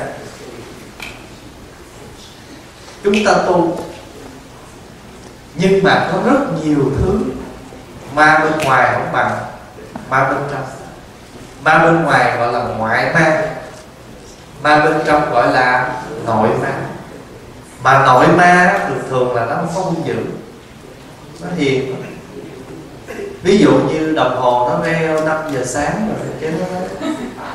chúng ta tu, nhưng mà có rất nhiều thứ ma bên ngoài không bằng ma bên trong. Ma bên ngoài gọi là ngoại ma, ma bên trong gọi là nội ma. Mà nội ma thường thường là nó không có hung dữ, nó hiền. Ví dụ như đồng hồ nó reo năm giờ sáng rồi, cái nó nói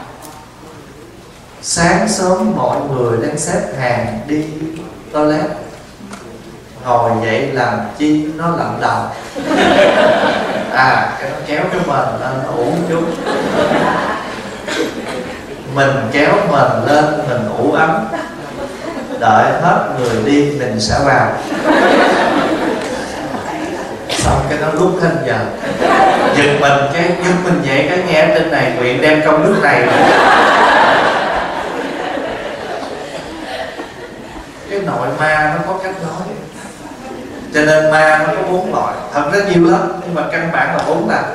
sáng sớm mọi người đang xếp hàng đi toilet, ngồi dậy làm chi, nó lận đầu. À, cái nó kéo cái mình lên, nó ủ chút. Mình kéo mình lên, mình ủ ấm, đợi hết người đi mình sẽ vào. Xong cái nó lúc hết giờ, giật mình cái giật mình dậy cái nghe trên này nguyện đem công nước này. Cái nội ma nó có cách nói. Cho nên ma nó có bốn loại, thật ra nhiều lắm, nhưng mà căn bản là bốn là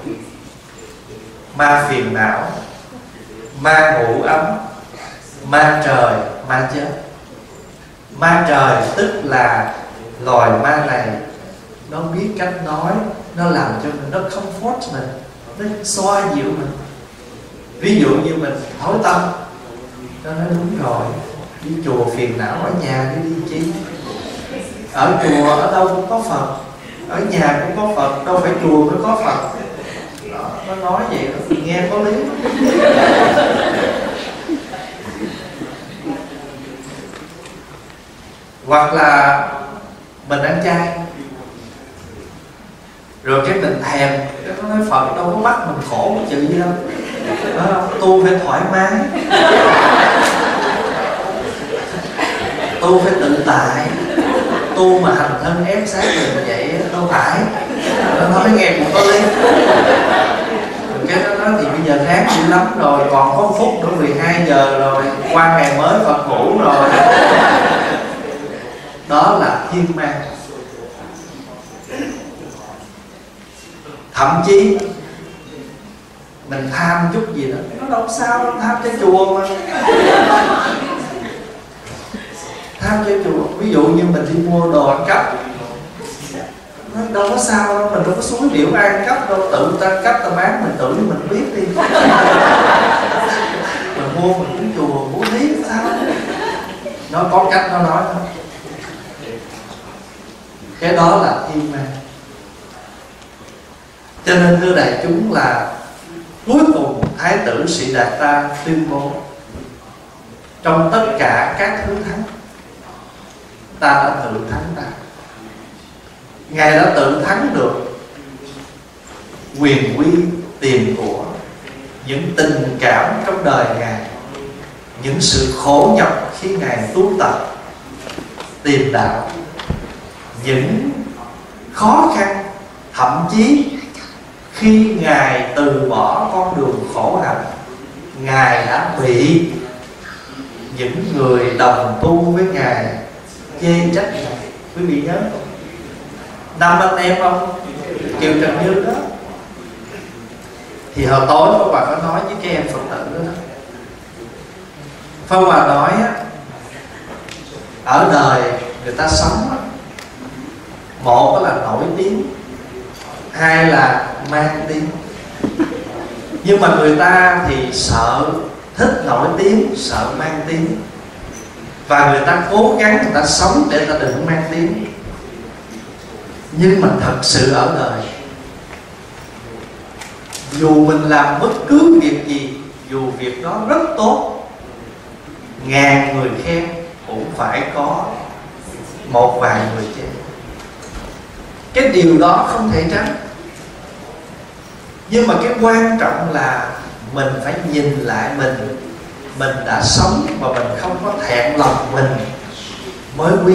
ma phiền não, ma ngủ ấm, ma trời, ma chết. Ma trời tức là loài ma này nó biết cách nói, nó làm cho mình, nó comfort mình, nó xoa dịu mình. Ví dụ như mình thối tâm, nó nói đúng rồi, đi chùa phiền não, ở nhà đi đi chi. Ở chùa ở đâu cũng có Phật, ở nhà cũng có Phật, đâu phải chùa mới có Phật. Đó, nó nói vậy đó, nghe có lý. Hoặc là mình ăn chay rồi cái mình thèm, cái nó nói Phật đâu có bắt mình khổ cái chuyện gì đâu, đó không? Tu phải thoải mái. tu phải tự tại, tu mà hành thân ép sát mình vậy đâu phải. Nó nói nghe cũng có lý. Cái đó nói thì bây giờ ráng dữ lắm rồi, còn có phút nữa mười hai giờ rồi, qua ngày mới Phật ngủ rồi. Đó là thiên man. Thậm chí mình tham chút gì đó, nó đâu sao đâu, tham cho chùa mà. Tham cho chùa, ví dụ như mình đi mua đồ ăn cắp, nó đâu có sao đâu, mình đâu có suối điệu ăn cắp đâu, tự ta cắp ta bán mình tự mình biết đi. Mình mua mình đến chùa bố thí sao? Nó có cách nó nói thôi. Cái đó là thiên man. Cho nên thưa đại chúng là cuối cùng Thái tử Siddhartha tuyên bố trong tất cả các thứ thắng, ta đã tự thắng ta. Ngài đã tự thắng được quyền quy, tiền của, những tình cảm trong đời Ngài, những sự khổ nhọc khi Ngài tu tập tìm đạo, những khó khăn, thậm chí khi Ngài từ bỏ con đường khổ hạnh, Ngài đã bị những người đồng tu với Ngài chê trách Ngài. Quý vị nhớ không? Năm anh em không? Kiều Trần Như đó. Thì hồi tối Pháp Hòa có nói với các em Phật tử đó, đó. Pháp Hòa nói á, ở đời người ta sống á, một là nổi tiếng, hai là mang tiếng. Nhưng mà người ta thì sợ, thích nổi tiếng, sợ mang tiếng, và người ta cố gắng người ta sống để ta đừng mang tiếng. Nhưng mà thật sự ở đời, dù mình làm bất cứ việc gì, dù việc đó rất tốt, ngàn người khen cũng phải có một vài người chê. Cái điều đó không thể tránh. Nhưng mà cái quan trọng là mình phải nhìn lại mình, mình đã sống và mình không có thẹn lòng mình mới quý.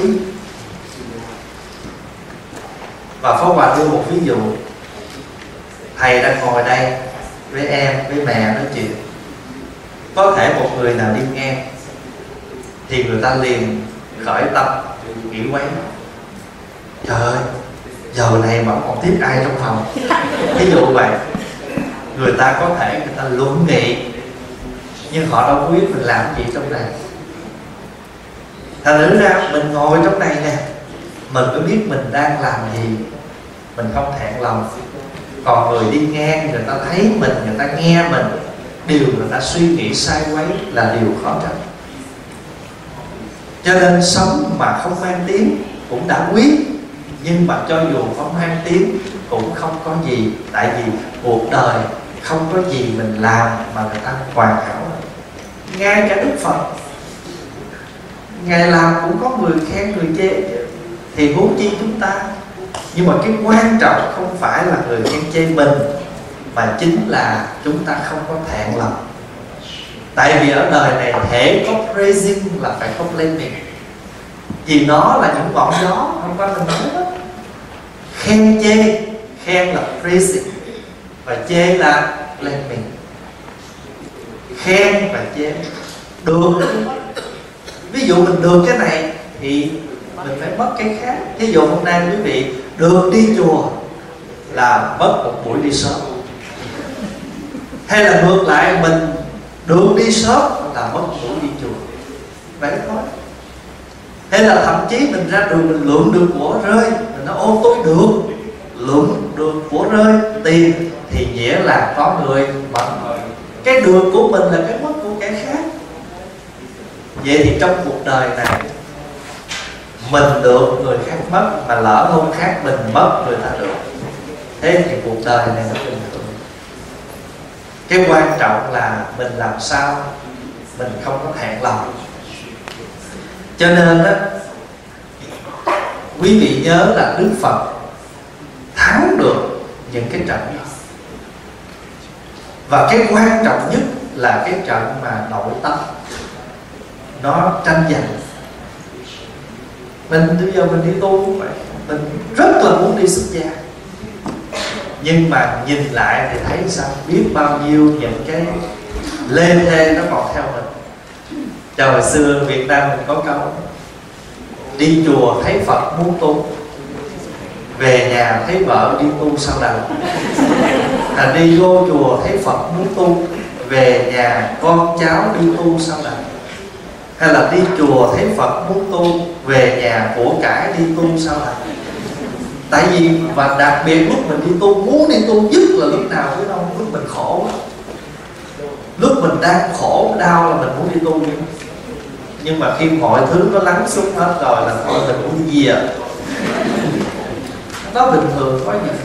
Và Pháp Hòa đưa một ví dụ. Thầy đang ngồi đây với em, với mẹ nói chuyện, có thể một người nào đi nghe thì người ta liền khởi tâm nghĩ quấy: trời ơi, giờ này mà còn tiếp ai trong phòng. Ví dụ vậy. Người ta có thể người ta luận nghị, nhưng họ đâu có biết mình làm gì trong này. Thành thử ra mình ngồi trong này nè, mình mới biết mình đang làm gì, mình không thẹn lòng. Còn người đi ngang, người ta thấy mình, người ta nghe mình, điều người ta suy nghĩ sai quấy là điều khó tránh. Cho nên sống mà không mang tiếng cũng đã quý, nhưng mà cho dù không mang tiếng cũng không có gì. Tại vì cuộc đời không có gì mình làm mà người ta hoàn hảo. Ngay cả Đức Phật, Ngài làm cũng có người khen người chê, thì huống chi chúng ta. Nhưng mà cái quan trọng không phải là người khen chê mình, mà chính là chúng ta không có thẹn lòng. Tại vì ở đời này thể có praising là phải có blaming. Vì nó là những ngọn gió, hôm qua mình nói đó. Khen chê, khen là praising và chê là blaming. Khen và chê được. Ví dụ mình được cái này thì mình phải mất cái khác. Ví dụ hôm nay quý vị được đi chùa là mất một buổi đi sớm, hay là ngược lại mình được đi sớm là mất một buổi đi chùa. Vậy thôi. Hay là thậm chí mình ra đường mình lượm được của rơi, mình nói ô tôi được lượm được của rơi tiền, thì nghĩa là có người mất. Cái được của mình là cái mất của kẻ khác. Vậy thì trong cuộc đời này, mình được người khác mất, mà lỡ hôm khác mình mất người ta được, thế thì cuộc đời này nó bình thường. Cái quan trọng là mình làm sao mình không có thẹn lòng. Cho nên đó, quý vị nhớ là Đức Phật thắng được những cái trận đó. Và cái quan trọng nhất là cái trận mà nội tâm nó tranh giành. Mình bây giờ mình đi tu cũng vậy, mình rất là muốn đi xuất gia, nhưng mà nhìn lại thì thấy sao, biết bao nhiêu những cái lê thê nó còn theo mình. Trời, hồi xưa Việt Nam mình có câu đi chùa thấy Phật muốn tu, về nhà thấy vợ đi tu sau đầu. À, đi vô chùa thấy Phật muốn tu, về nhà con cháu đi tu sau đầu. Hay là đi chùa thấy Phật muốn tu, về nhà của cải đi tu sau đầu. Tại vì và đặc biệt lúc mình đi tu, muốn đi tu nhất là lúc nào biết không? Lúc mình khổ, lúc mình đang khổ đau là mình muốn đi tu. Nhưng mà khi mọi thứ nó lắng xuống hết rồi là thôi mình muốn đi gì à? Nó bình thường có gì.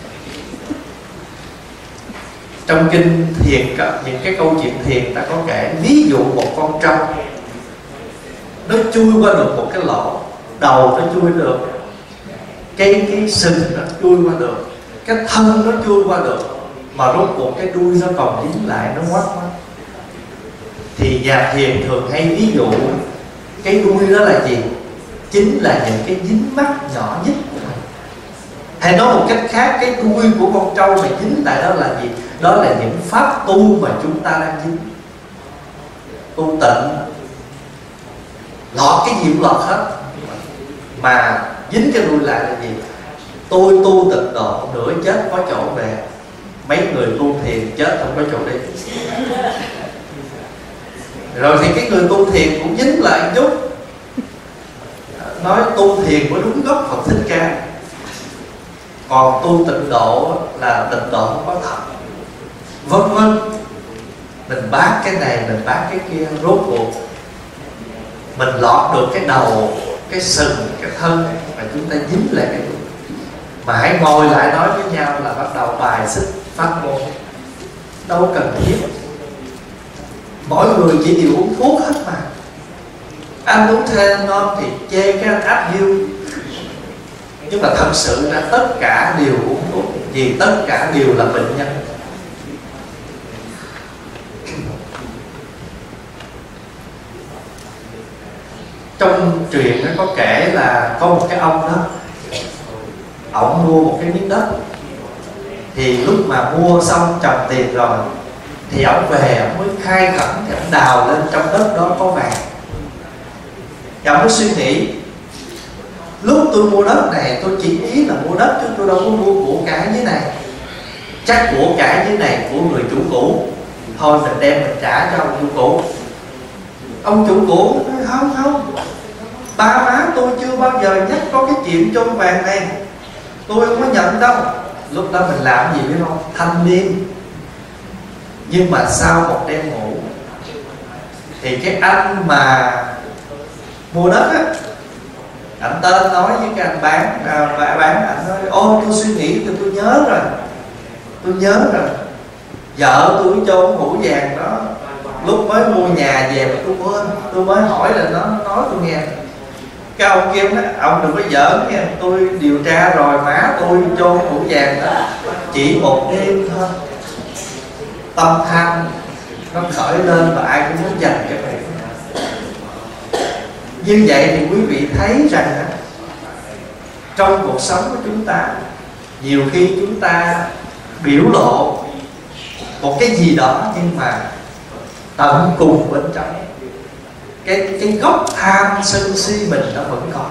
Trong kinh thiền, những cái câu chuyện thiền ta có kể ví dụ một con trâu nó chui qua được một cái lỗ, đầu nó chui được, cái cái sừng nó chui qua được, cái thân nó chui qua được, mà rốt cuộc cái đuôi nó còn dính lại, nó ngoắt ngoắt. Thì nhà thiền thường hay ví dụ cái đuôi đó là gì? Chính là những cái dính mắc nhỏ nhất của mình. Hay nói một cách khác, cái đuôi của con trâu mà dính lại đó là gì? Đó là những pháp tu mà chúng ta đang dính. Tu tịnh, lọt cái gì cũng lọt hết, mà dính cái đuôi lại là gì? Tôi tu tịnh độ, nửa chết có chỗ về. Mấy người tu thiền chết không có chỗ đi. Rồi thì cái người tu thiền cũng dính lại một chút, nói tu thiền có đúng gốc Phật Thích Ca, còn tu tịnh độ là tịnh độ không có thật, vân vân. Mình bác cái này, mình bác cái kia, rốt cuộc mình lọt được cái đầu, cái sừng, cái thân mà chúng ta dính lại cái đuôi. Mà hãy ngồi lại nói với nhau là bắt đầu bài xích pháp môn, đâu cần thiết. Mỗi người chỉ đều uống thuốc hết mà. Anh uống thêm non thì chê cái anh áp hiu, nhưng mà thật sự là tất cả đều uống thuốc, vì tất cả đều là bệnh nhân. Trong truyền nó có kể là có một cái ông đó, ổng mua một cái miếng đất, thì lúc mà mua xong trồng tiền rồi thì ổng về ổng mới khai khẩn, thì ổng đào lên trong đất đó có vàng. Thì ổng mới suy nghĩ, lúc tôi mua đất này tôi chỉ ý là mua đất chứ tôi đâu có mua của cải dưới này. Chắc của cải dưới này của người chủ cũ, thôi mình đem mình trả cho ông chủ cũ. Ông chủ cũ nói không không, ba má tôi chưa bao giờ nhắc có cái chuyện chôn vàng này, tôi không có nhận đâu. Lúc đó mình làm gì biết không? Thanh niên. Nhưng mà sau một đêm ngủ thì cái anh mà mua đất á, anh tên nói với cái anh bán, à, bán anh nói ôi tôi suy nghĩ thì tôi nhớ rồi, tôi nhớ rồi, vợ tôi cho ngủ vàng đó, lúc mới mua nhà về mà tôi quên, tôi mới hỏi là nó nói tôi nghe. Cái ông kia nói ông đừng có giỡn nha, tôi điều tra rồi, má tôi cho ngủ vàng đó, chỉ một đêm thôi tâm tham nó khởi lên và ai cũng muốn giành cái này. Như vậy thì quý vị thấy rằng trong cuộc sống của chúng ta, nhiều khi chúng ta biểu lộ một cái gì đó, nhưng mà tận cùng bên trong cái cái gốc tham sân si mình nó vẫn còn.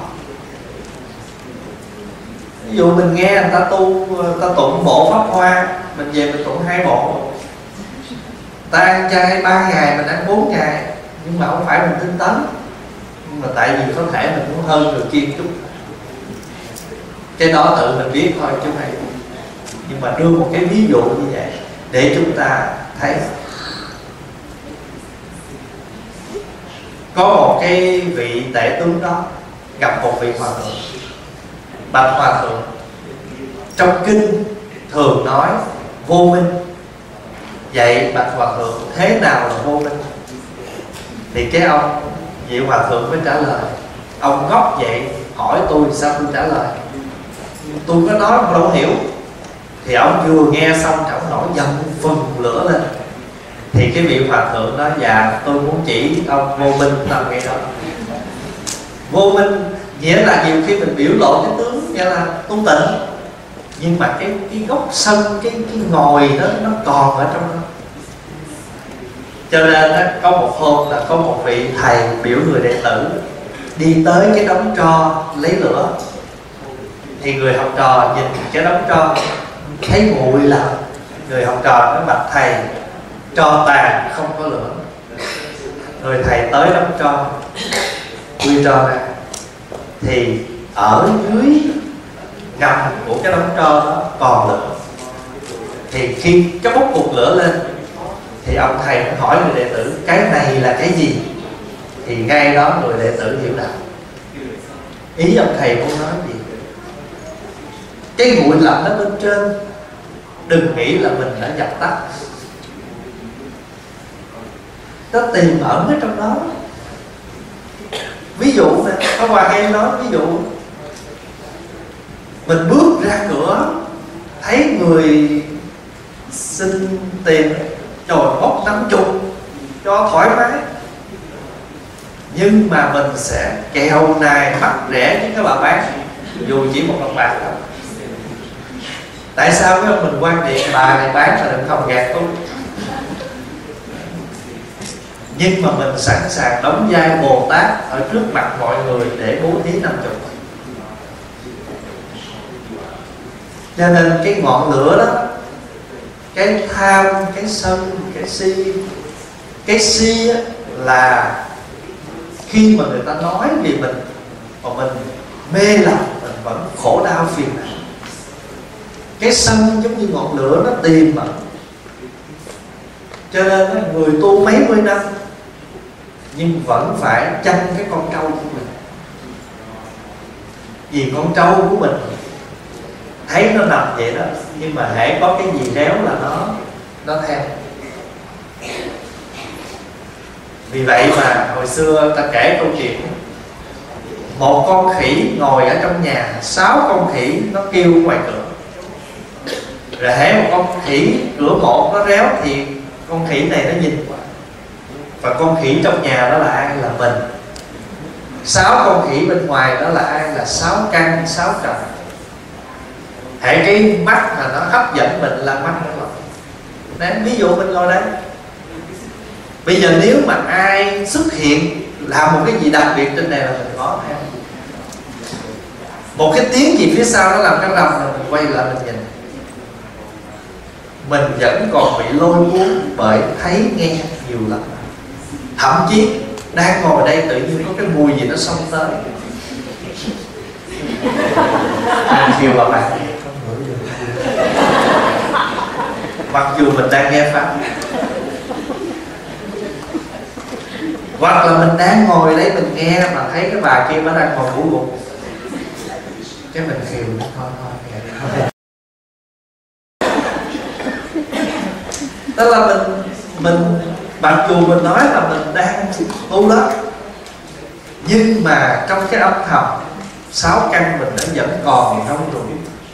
Ví dụ mình nghe người ta tu, người ta tụng bộ pháp hoa, mình về mình tụng hai bộ. Ta ăn chay ba ngày, mình ăn bốn ngày, nhưng mà không phải mình tinh tấn, nhưng mà tại vì có thể mình muốn hơn người kia chút. Cái đó tự mình biết thôi chứ này. Nhưng mà đưa một cái ví dụ như vậy để chúng ta thấy. Có một cái vị tể tướng đó gặp một vị hòa thượng. Bạch hòa thượng, trong kinh thường nói vô minh, vậy bạch hòa thượng thế nào là vô minh? Thì cái ông vị hòa thượng mới trả lời. Ông ngốc vậy hỏi tôi sao tôi trả lời, tôi có nói mà đâu hiểu. Thì ông vừa nghe xong ông nổi giận phừng lửa lên. Thì cái vị hòa thượng nói dạ tôi muốn chỉ ông vô minh nằm ngay đó. Vô minh Nghĩa là nhiều khi mình biểu lộ cái tướng nghĩa là tu tịnh, nhưng mà cái cái gốc sân, cái cái ngòi đó nó còn ở trong đó. Cho nên đó, có một hôm là có một vị thầy biểu người đệ tử đi tới cái đống tro lấy lửa, thì người học trò nhìn cái đống tro thấy nguội lắm. Người học trò nói bạch thầy, tro tàn không có lửa. Người thầy tới đống tro, quy tro ra, thì ở dưới ngầm của cái đống tro đó còn lửa. Thì khi cái bốc cục lửa lên thì ông thầy mới hỏi người đệ tử cái này là cái gì, thì ngay đó người đệ tử hiểu đạo. Ý ông thầy muốn nói gì? Cái nguội lạnh ở bên trên đừng nghĩ là mình đã dập tắt, nó tiềm ẩn ở trong đó. Ví dụ nè, có Hòa em nói ví dụ mình bước ra cửa thấy người xin tiền, trời bốc năm chục cho thoải mái, nhưng mà mình sẽ kèo nài bắt rẻ với các bà bán dù chỉ một đồng bạc thôi. Tại sao cái mình quan niệm bà này bán là đừng không gạt tôi, nhưng mà mình sẵn sàng đóng vai Bồ Tát ở trước mặt mọi người để bố thí năm chục. Cho nên cái ngọn lửa đó, cái tham, cái sân, cái si, cái si là khi mà người ta nói về mình mà mình mê lòng, mình vẫn khổ đau phiền não. Cái sân giống như ngọn lửa nó tiềm ẩn. Cho nên người tu mấy mươi năm nhưng vẫn phải chăm cái con trâu của mình, vì con trâu của mình thấy nó nằm vậy đó, nhưng mà hễ có cái gì réo là nó nó theo. Vì vậy mà hồi xưa ta kể câu chuyện một con khỉ ngồi ở trong nhà, sáu con khỉ nó kêu ngoài cửa. Rồi hễ một con khỉ cửa một nó réo thì con khỉ này nó nhìn qua, và con khỉ trong nhà đó là ai? Là mình. Sáu con khỉ bên ngoài đó là ai? Là sáu căn, sáu trần. Hễ cái mắt mà nó hấp dẫn mình là mắt của mình. Đấy, ví dụ mình ngồi đây, bây giờ nếu mà ai xuất hiện làm một cái gì đặc biệt trên này là mình có theo. Một cái tiếng gì phía sau nó làm cái rầm là mình quay lại mình nhìn, mình vẫn còn bị lôi cuốn bởi thấy nghe nhiều lắm. Thậm chí đang ngồi đây tự nhiên có cái mùi gì nó xông tới, chiều bà bạn mặc dù mình đang nghe pháp, hoặc là mình đang ngồi đấy mình nghe mà thấy cái bà kia nó đang ngồi ngủ gục, cái mình khiều thôi thôi thôi. Đó là mình mình mặc dù mình nói là mình đang tu đó, nhưng mà trong cái âm thầm sáu căn mình nó vẫn còn trong rủi.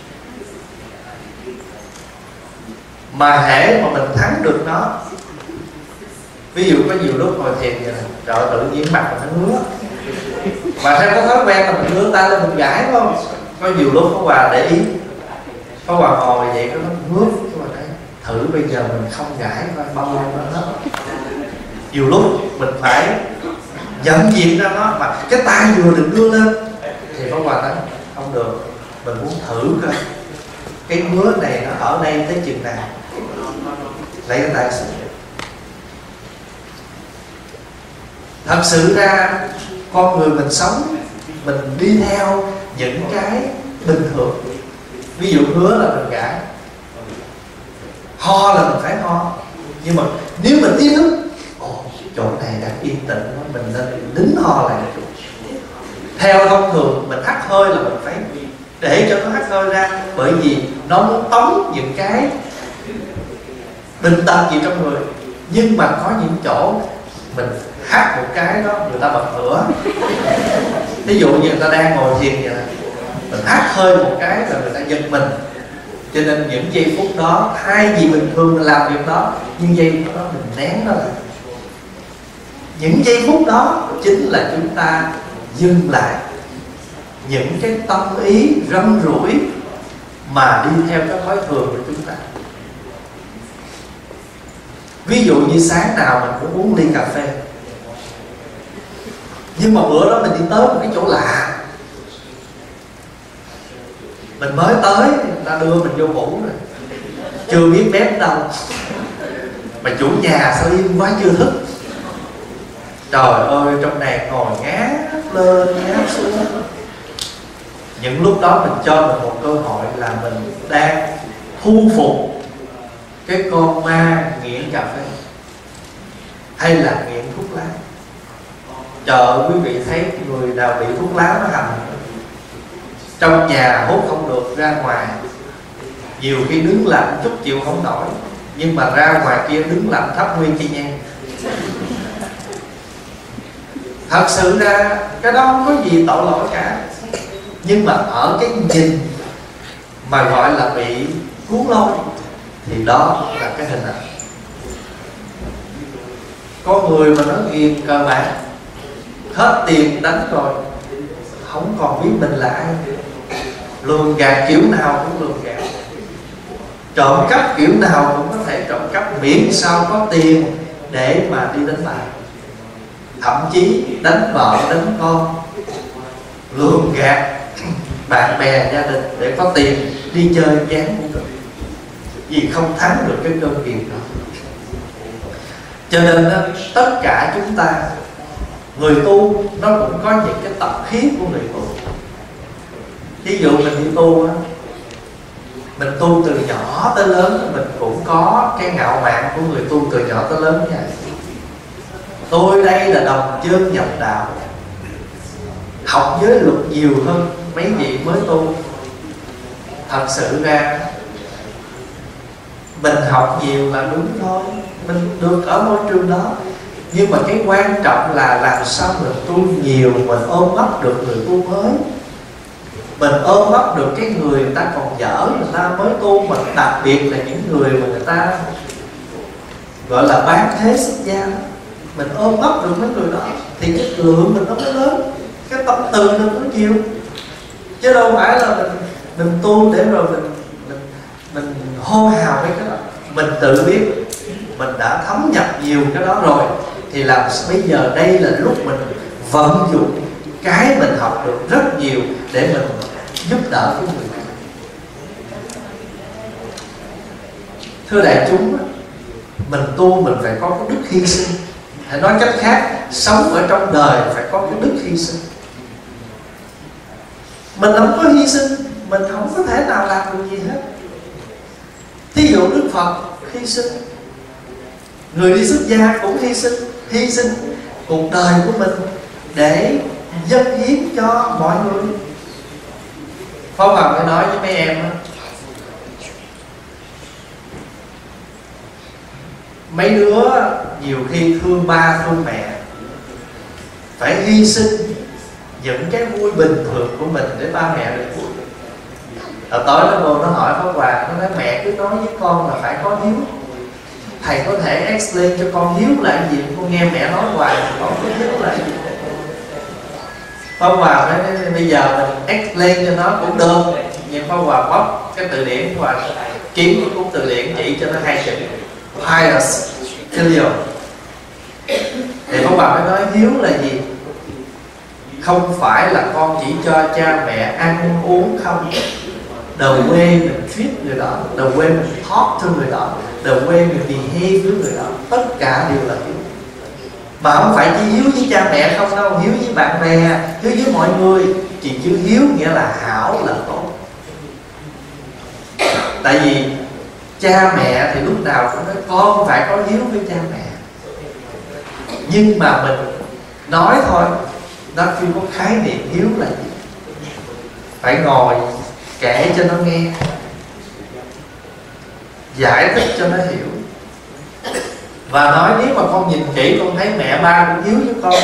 Mà hễ mà mình thắng được nó, ví dụ có nhiều lúc ngồi thiền vậy này, trời ơi, tự nhiên mặt mình nó ngứa, mà sao có thói quen là mình ngứa tay lên mình gãi phải không? Có nhiều lúc có Hòa để ý, có Hòa ngồi vậy có nó ngứa, cái Hòa thấy thử bây giờ mình không gãi coi bao lâu nó hết. Nhiều lúc mình phải nhận diện ra nó, mà cái tay vừa được đưa lên thì có Hòa nói không được, mình muốn thử coi cái ngứa này nó ở đây tới chừng nào, lấy cái tay xuống. Thật sự ra con người mình sống, mình đi theo những cái bình thường. Ví dụ hứa là mình gãi, ho là mình phải ho, nhưng mà nếu mình ý thức ồ chỗ này đang yên tĩnh, mình nên nín ho lại một chút. Theo thông thường mình hắt hơi là mình phải để cho nó hắt hơi ra, bởi vì nó muốn tống những cái bệnh tật gì trong người. Nhưng mà có những chỗ mình hắt một cái đó người ta bật ngửa. Ví dụ như người ta đang ngồi thiền vậy này, mình hắt hơi một cái là người ta giật mình. Cho nên những giây phút đó thay vì bình thường mình làm việc đó, nhưng giây phút đó mình nén nó lại. Những giây phút đó chính là chúng ta dừng lại những cái tâm ý rong ruổi mà đi theo cái thói thường của chúng ta. Ví dụ như sáng nào mình cũng uống ly cà phê, nhưng mà bữa đó mình đi tới một cái chỗ lạ, mình mới tới, người ta đưa mình vô ngủ rồi, chưa biết bếp đâu, mà chủ nhà sao im quá chưa thức. Trời ơi, trong này ngồi ngáp lên ngáp xuống. Những lúc đó mình cho mình một cơ hội là mình đang thu phục cái con ma nghiện cà phê hay là nghiện thuốc lá. Trời ơi, quý vị thấy người nào bị thuốc lá nó hành, trong nhà hút không được, ra ngoài nhiều khi đứng lạnh chút chịu không nổi, nhưng mà ra ngoài kia đứng lạnh thấp nguyên chi nhang. Thật sự ra cái đó không có gì tội lỗi cả, nhưng mà ở cái nhìn mà gọi là bị cuốn lôi thì đó là cái hình ảnh. Có người mà nó nghiền cờ bạc, hết tiền đánh rồi, không còn biết mình là ai, lường gạt kiểu nào cũng lường gạt, trộm cắp kiểu nào cũng có thể trộm cắp, miễn sao có tiền để mà đi đánh bạc. Thậm chí đánh vợ, đánh con, lường gạt bạn bè, gia đình để có tiền đi chơi chán cũng được, vì không thắng được cái cơn nghiện đó. Cho nên đó, tất cả chúng ta, người tu nó cũng có những cái tập khí của người tu. Ví dụ mình đi tu á, mình tu từ nhỏ tới lớn, mình cũng có cái ngạo mạn của người tu từ nhỏ tới lớn như vậy. Tôi đây là đồng chân nhập đạo, học giới luật nhiều hơn mấy vị mới tu. Thật sự ra mình học nhiều là đúng thôi, mình được ở môi trường đó, nhưng mà cái quan trọng là làm sao mình tu nhiều, mình ôm ấp được người tu mới, mình ôm ấp được cái người người ta còn dở, người ta mới tu, mà đặc biệt là những người mà người ta gọi là bán thế xuất gia, mình ôm ấp được mấy người đó thì cái lượng mình nó mới lớn, cái tâm từ mình nó nhiều, chứ đâu phải là mình mình tu để rồi mình mình mình hô hào với cái đó. Mình tự biết mình đã thấm nhập nhiều cái đó rồi, thì làm bây giờ đây là lúc mình vận dụng cái mình học được rất nhiều để mình giúp đỡ cái người khác. Thưa đại chúng, mình tu mình phải có cái đức hy sinh. Hãy nói cách khác, sống ở trong đời phải có cái đức hy sinh. Mình không có hy sinh, mình không có thể nào làm được gì hết. Thí dụ Đức Phật hy sinh, người đi xuất gia cũng hy sinh, hy sinh cuộc đời của mình để dâng hiến cho mọi người. Pháp Hòa mới nói với mấy em đó, mấy đứa nhiều khi thương ba thương mẹ, phải hy sinh những cái vui bình thường của mình để ba mẹ được vui. Rồi tối nó vô nó hỏi Pháp Hòa, nó nói mẹ cứ nói với con là phải có hiếu, thầy có thể explain cho con hiếu là gì? Con nghe mẹ nói hoài thì con có hiếu là gì? Pháp Hòa nói bây giờ mình explain cho nó cũng đơn, nhưng Pháp Hòa bóc cái từ điển và kiếm cái cuốn từ điển chỉ cho nó hai chữ pious filial. Thì Pháp Hòa mới nói hiếu là gì? Không phải là con chỉ cho cha mẹ ăn uống không, the way mình treat người đó, the way mình talk to người đó, the way mình behave với người đó, tất cả đều là hiếu. Mà không phải chỉ hiếu với cha mẹ không đâu, hiếu với bạn bè, hiếu với mọi người. Chỉ chữ hiếu nghĩa là hảo, là tốt. Tại vì cha mẹ thì lúc nào cũng nói con phải có hiếu với cha mẹ, nhưng mà mình nói thôi, nó chưa có khái niệm hiếu là gì. Phải ngồi kể cho nó nghe, giải thích cho nó hiểu. Và nói nếu mà con nhìn kỹ con thấy mẹ ba cũng hiếu với con.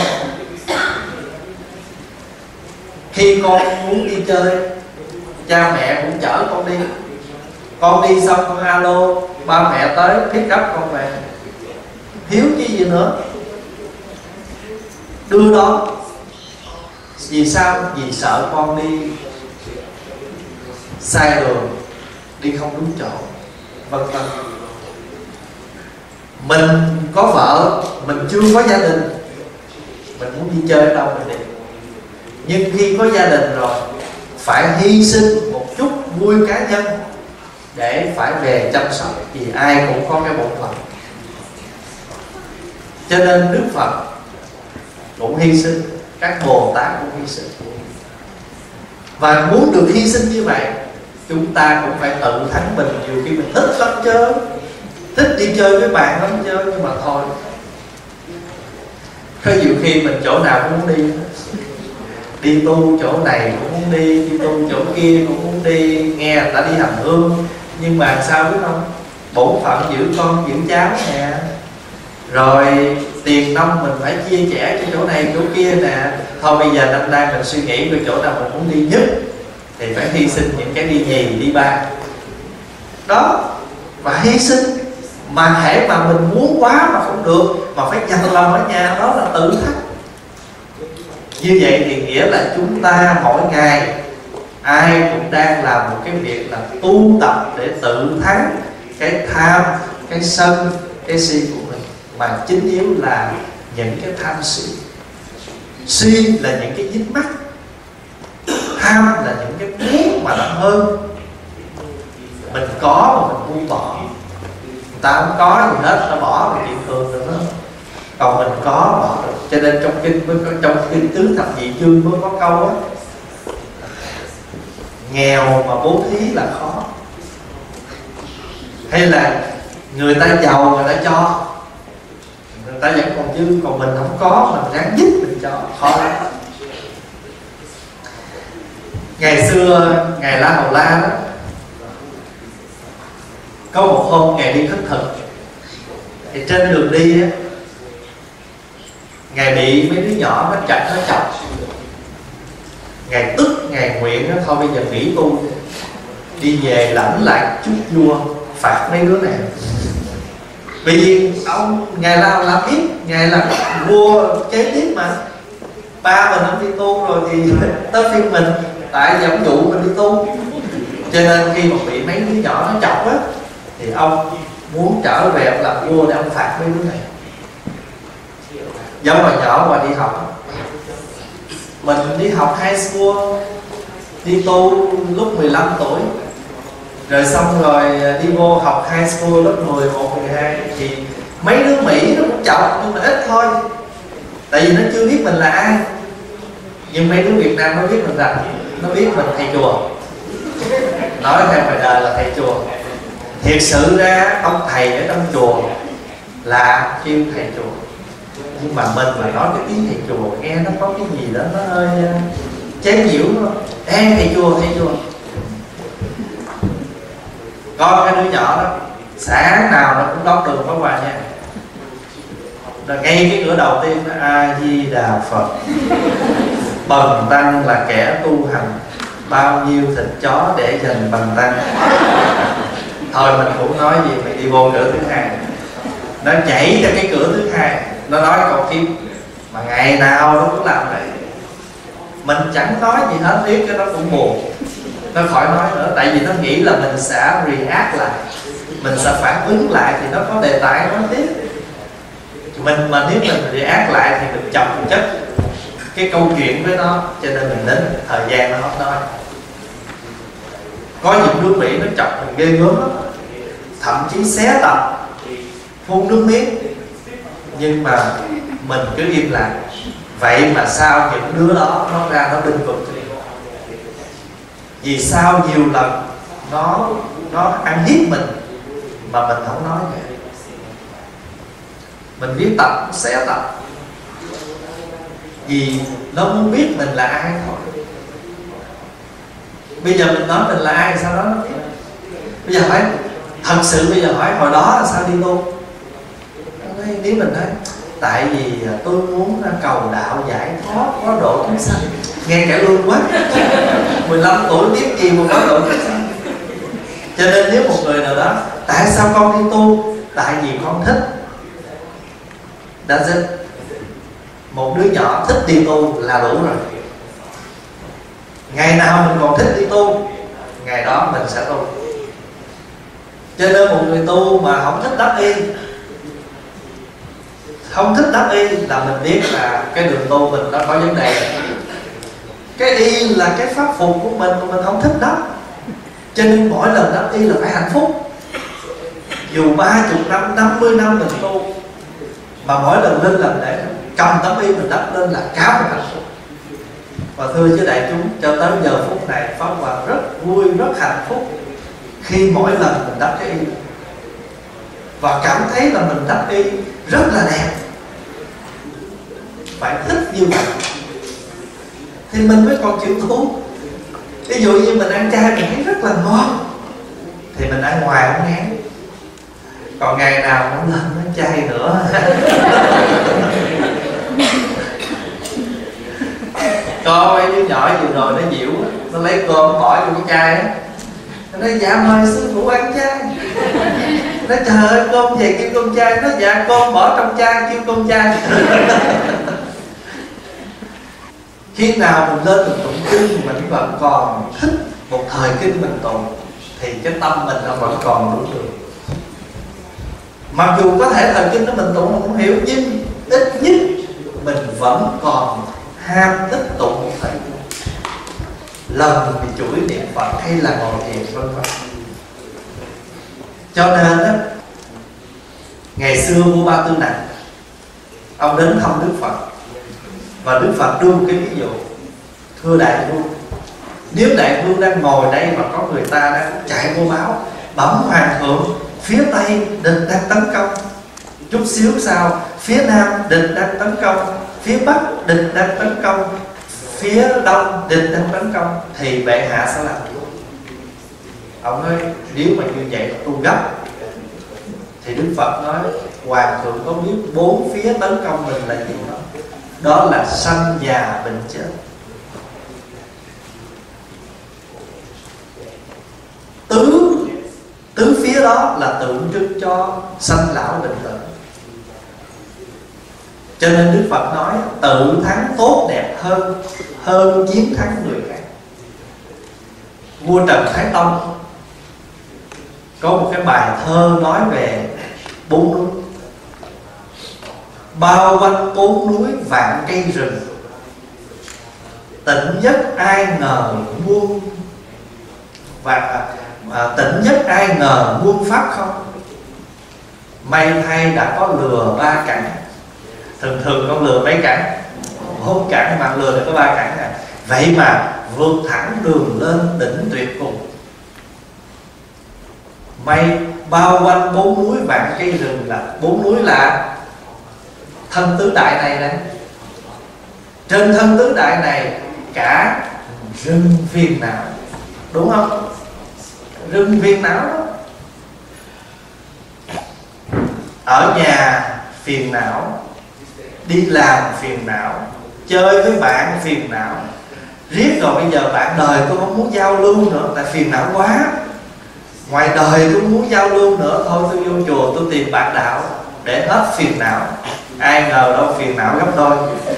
Khi con muốn đi chơi, cha mẹ cũng chở con đi. Con đi xong con alo, ba mẹ tới pick up con về. Hiếu chứ gì nữa. Đưa đó. Vì sao? Vì sợ con đi sai đường, đi không đúng chỗ, vân vân. Mình có vợ, mình chưa có gia đình, mình muốn đi chơi ở đâu mình đi. Nhưng khi có gia đình rồi, phải hy sinh một chút vui cá nhân để phải về chăm sóc, vì ai cũng có cái bổn phận. Cho nên Đức Phật cũng hy sinh, các Bồ Tát cũng hy sinh. Và muốn được hy sinh như vậy, chúng ta cũng phải tự thắng mình. Nhiều khi mình thích lắm chơi, thích đi chơi với bạn lắm chơi, nhưng mà thôi, có nhiều khi mình chỗ nào cũng muốn đi. Đi tu chỗ này cũng muốn đi, đi tu chỗ kia cũng muốn đi, nghe người ta đi hành hương. Nhưng mà sao biết không? Bổn phận giữ con giữ cháu nè, rồi tiền nông mình phải chia sẻ cho chỗ này chỗ kia nè. Thôi bây giờ năm nay mình suy nghĩ về chỗ nào mình muốn đi nhất thì phải hy sinh những cái đi nhì, đi ba đó. Và hy sinh mà hễ mà mình muốn quá mà không được, mà phải dành lòng ở nhà, đó là tự thách. Như vậy thì nghĩa là chúng ta mỗi ngày ai cũng đang làm một cái việc là tu tập để tự thắng cái tham, cái sân, cái si của mình. Mà chính yếu là những cái tham si. Si là những cái dính mắc, tham là những cái muốn mà nó hơn. Mình có mà mình buông bỏ. Người ta không có gì hết, nó bỏ là chuyện thường rồi đó. Còn mình có bỏ được. Cho nên trong kinh mới có, trong kinh tứ thập nhị chương mới có câu á: nghèo mà bố thí là khó. Hay là người ta giàu người ta cho, người ta vẫn còn dư, còn mình không có, mình ráng dứt mình cho, khó lắm. Ngày xưa Ngài La Hầu La đó, có một hôm Ngài đi khất thực, thì trên đường đi á, Ngài bị mấy đứa nhỏ nó chặt nó chọc. Ngài tức, Ngài nguyện đó, thôi bây giờ nghỉ tu, đi về lãnh lại chút vua phạt mấy đứa này. Vì vì ông Ngài La La biết Ngài là vua kế tiếp mà, ba mình không đi tu rồi thì tới phiên mình, tại vì ông dụ mình đi tu. Cho nên khi mà bị mấy đứa nhỏ nó chọc á, thì ông muốn trở về ông làm vua để ông phạt mấy đứa này. Giống mà nhỏ mà đi học, mình đi học high school, đi tu lúc mười lăm tuổi, rồi xong rồi đi vô học high school lớp mười một, mười hai, thì mấy đứa Mỹ nó cũng chọc nhưng mà ít thôi, tại vì nó chưa biết mình là ai. Nhưng mấy đứa Việt Nam nó biết mình rằng, nó biết mình thầy chùa, nói theo ngoài đời là thầy chùa. Thiệt sự ra ông thầy ở trong chùa là kêu thầy chùa, nhưng mà mình mà nói cái tiếng thầy chùa nghe nó có cái gì đó nó hơi chế nhiễu. Ê thầy chùa, thầy chùa. Có cái đứa nhỏ đó, sáng nào nó cũng đón đường có quà nha. Rồi ngay cái cửa đầu tiên nó A Di Đà Phật, bần tăng là kẻ tu hành, bao nhiêu thịt chó để dành bần tăng. Thôi mình cũng nói gì, mình đi vô cửa thứ hai, nó nhảy ra cái cửa thứ hai, nó nói câu tiếp mà ngày nào nó cũng làm vậy. Mình chẳng nói gì hết, biết cái nó cũng buồn, nó khỏi nói nữa. Tại vì nó nghĩ là mình sẽ react lại, mình sẽ phản ứng lại thì nó có đề tài nói tiếp. Mình mà nếu mình react lại thì mình chọc chất cái câu chuyện với nó, cho nên mình đến thời gian nó không nói. Có những đứa Mỹ nó chọc mình ghê gớm lắm, thậm chí xé tập, phun nước miếng, nhưng mà mình cứ im lặng. Vậy mà sao những đứa đó nó ra nó binh vực? Vì sao nhiều lần nó nó ăn hiếp mình mà mình không nói vậy? Mình biết tập sẽ tập, vì nó muốn biết mình là ai thôi. Bây giờ mình nói mình là ai, sau đó nó biết. Bây giờ hỏi, thật sự bây giờ hỏi hồi đó là sao đi tu? Nếu mình nói tại vì tôi muốn cầu đạo giải thoát, có độ chúng sanh, nghe cải lương quá. Mười lăm tuổi biết gì mà có độ chúng sanh. Cho nên nếu một người nào đó, tại sao con đi tu? Tại vì con thích. That's it. Một đứa nhỏ thích đi tu là đủ rồi. Ngày nào mình còn thích đi tu, ngày đó mình sẽ tu. Cho nên một người tu mà không thích đắp y, không thích đắp y là mình biết là cái đường tu mình nó có vấn đề. Cái y là cái pháp phục của mình mà mình không thích đắp, cho nên mỗi lần đắp y là phải hạnh phúc. Dù ba chục năm, năm mươi năm mình tu, mà mỗi lần lên làm lễ cầm tấm y mình đắp lên là cáo một hạnh phúc. Và thưa chứ đại chúng, cho tới giờ phút này Pháp Hòa rất vui, rất hạnh phúc khi mỗi lần mình đắp cái y, và cảm thấy là mình đắp y rất là đẹp. Phải thích như vậy thì mình mới còn chịu tu. Ví dụ như mình ăn chay mình thấy rất là ngon thì mình ăn ngoài không ngán. Còn ngày nào nó lên nó chay nữa có mấy đứa nhỏ vừa rồi nó nhiễu, nó lấy cơm bỏ vô cái chai á, nó nói dạ mời sư phụ ăn chay. Nó trời ơi cơm về kêu cơm chay. Nó dạ cơm bỏ trong chai kêu cơm chay. Khi nào mình lên mình tụng kinh mình vẫn còn thích một thời kinh mình tụng thì cái tâm mình nó vẫn còn đủ được. Mặc dù có thể thời kinh đó mình tụng mình không hiểu, nhưng ít nhất mình vẫn còn ham thích tụng một thời kinh, lần thì chuỗi niệm Phật hay là ngồi thiền vân vân. Cho nên đó, ngày xưa vua Ba Tư Nặc ông đến thăm Đức Phật, và Đức Phật đưa một cái ví dụ: thưa đại vương, nếu đại vương đang ngồi đây và có người ta đang chạy vô báo bẩm hoàng thượng, phía tây địch đang tấn công, chút xíu sau phía nam địch đang tấn công, phía bắc địch đang tấn công, phía đông địch đang tấn công, thì bệ hạ sẽ làm gì? Ông nói nếu mà như vậy là tôi gấp. Thì Đức Phật nói hoàng thượng có biết bốn phía tấn công mình là gì không? Đó là sanh già bệnh chết. Tứ Tứ phía đó là tượng trưng cho sanh lão bệnh tử. Cho nên Đức Phật nói tự thắng tốt đẹp hơn hơn chiến thắng người khác. Vua Trần Thái Tông có một cái bài thơ nói về bốn núi: bao quanh bốn núi vạn cây rừng, tịnh nhất ai ngờ muôn và à, tịnh nhất ai ngờ muôn pháp không. May thay đã có lừa ba cẳng. Thường thường con lừa mấy cẳng? Bốn cẳng, mà lừa được có ba cẳng này. Vậy mà vượt thẳng đường lên đỉnh tuyệt cùng. May bao quanh bốn núi vạn cây rừng, là bốn núi là thân tứ đại này nè. Trên thân tứ đại này cả rừng phiền não, đúng không? Rừng phiền não đó. Ở nhà phiền não, đi làm phiền não, chơi với bạn phiền não, riết rồi bây giờ bạn đời tôi không muốn giao lưu nữa tại phiền não quá. Ngoài đời tôi muốn giao lưu nữa, thôi tôi vô chùa tôi tìm bạn đạo để hết phiền não. Ai ngờ đâu phiền não gấp đôi.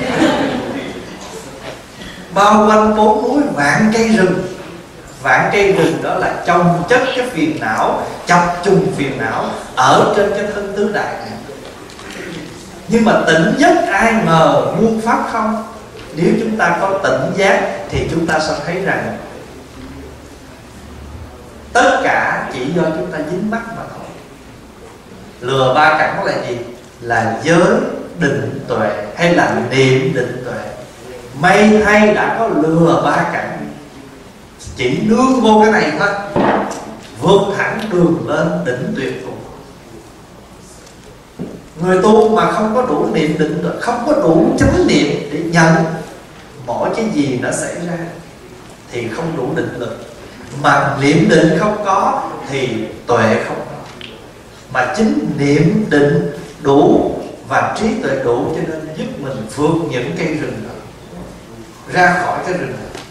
Bao quanh bốn núi vạn cây rừng. Vạn cây rừng đó là chồng chất cái phiền não, chập trùng phiền não ở trên cái thân tứ đại này. Nhưng mà tỉnh nhất ai ngờ muôn pháp không. Nếu chúng ta có tỉnh giác thì chúng ta sẽ thấy rằng tất cả chỉ do chúng ta dính mắc mà thôi. Lừa ba cẳng là gì? Là giới định tuệ hay là niệm định tuệ. May thay đã có lừa ba cẳng, chỉ nương vô cái này thôi, vượt thẳng đường lên đỉnh tuyệt cùng. Người tu mà không có đủ niệm định tuệ, không có đủ chánh niệm để nhận mỗi cái gì nó xảy ra thì không đủ định lực. Mà niệm định không có thì tuệ không có. Mà chính niệm định đủ và trí tuệ đủ cho nên giúp mình vượt những cây rừng đó, ra khỏi cái rừng đó.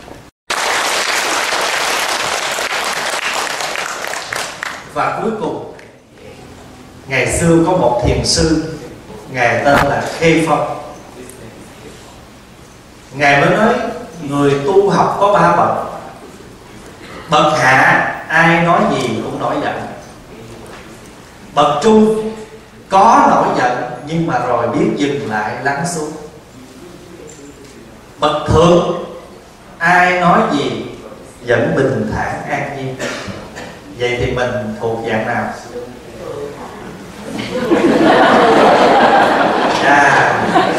Và cuối cùng, ngày xưa có một thiền sư, ngài tên là Khê Phong. Ngài mới nói người tu học có ba bậc. Bậc hạ ai nói gì cũng nổi giận. Bậc trung có nổi giận nhưng mà rồi biết dừng lại lắng xuống. Bậc thượng ai nói gì vẫn bình thản an nhiên. Vậy thì mình thuộc dạng nào? À,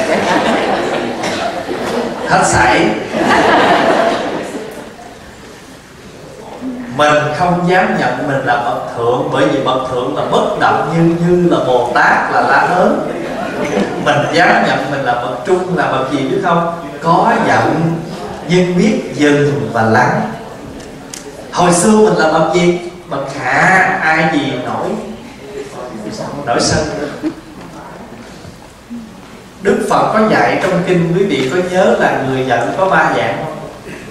hết sảy. Mình không dám nhận mình là bậc thượng, bởi vì bậc thượng là bất động như như là Bồ Tát, là La Hớn. Mình dám nhận mình là bậc trung là bậc gì biết không? Có giận nhưng biết dừng và lắng. Hồi xưa mình là bậc gì? Bậc hạ, ai gì nổi nổi sân. Đức Phật có dạy trong kinh, quý vị có nhớ là người giận có ba dạng không?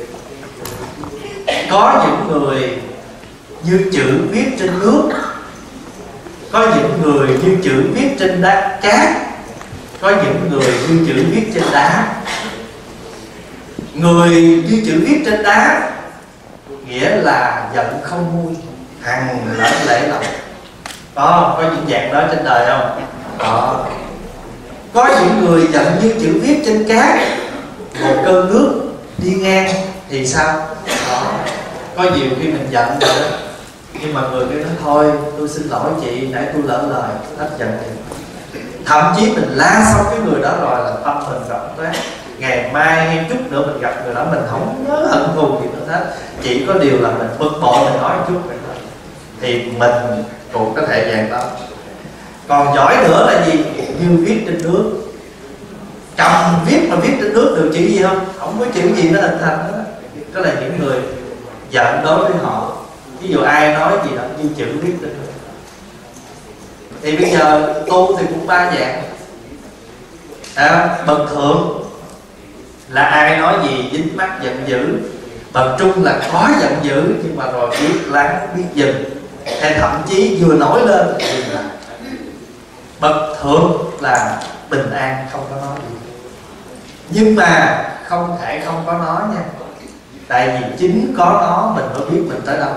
Có những người như chữ viết trên nước, có những người như chữ viết trên đá cát, có những người như chữ viết trên đá. Người như chữ viết trên đá nghĩa là giận không nguôi, hằng lẫn lễ lòng. Có có những dạng đó trên đời không? Có. Có những người giận như chữ viết trên cát, một cơn nước đi ngang thì sao? Đó. Có nhiều khi mình giận rồi đó, nhưng mà người kia nói thôi tôi xin lỗi chị, nãy tôi lỡ lời, hết giận chị. Thậm chí mình la xong cái người đó rồi là tâm mình rộng toát. Ngày mai hay chút nữa mình gặp người đó mình không nhớ hận thù gì nữa hết, chỉ có điều là mình bực bội mình nói một chút vậy thôi, thì mình cũng có thể dạng đó. Còn giỏi nữa là gì? Như viết trên nước. Cầm viết mà viết trên nước được chữ gì không? Không có chữ gì nó hình thành đó. Đó là những người giận đối với họ. Ví dụ ai nói gì đó như chữ viết trên nước. Thì bây giờ tu thì cũng ba dạng. À, bậc thượng là ai nói gì dính mắc giận dữ. Bậc trung là có giận dữ nhưng mà rồi biết lắng, biết dừng, hay thậm chí vừa nổi lên dừng lại. Bậc thượng là bình an, không có nói gì. Nhưng mà không thể không có nó nha. Tại vì chính có nó mình mới biết mình tới đâu.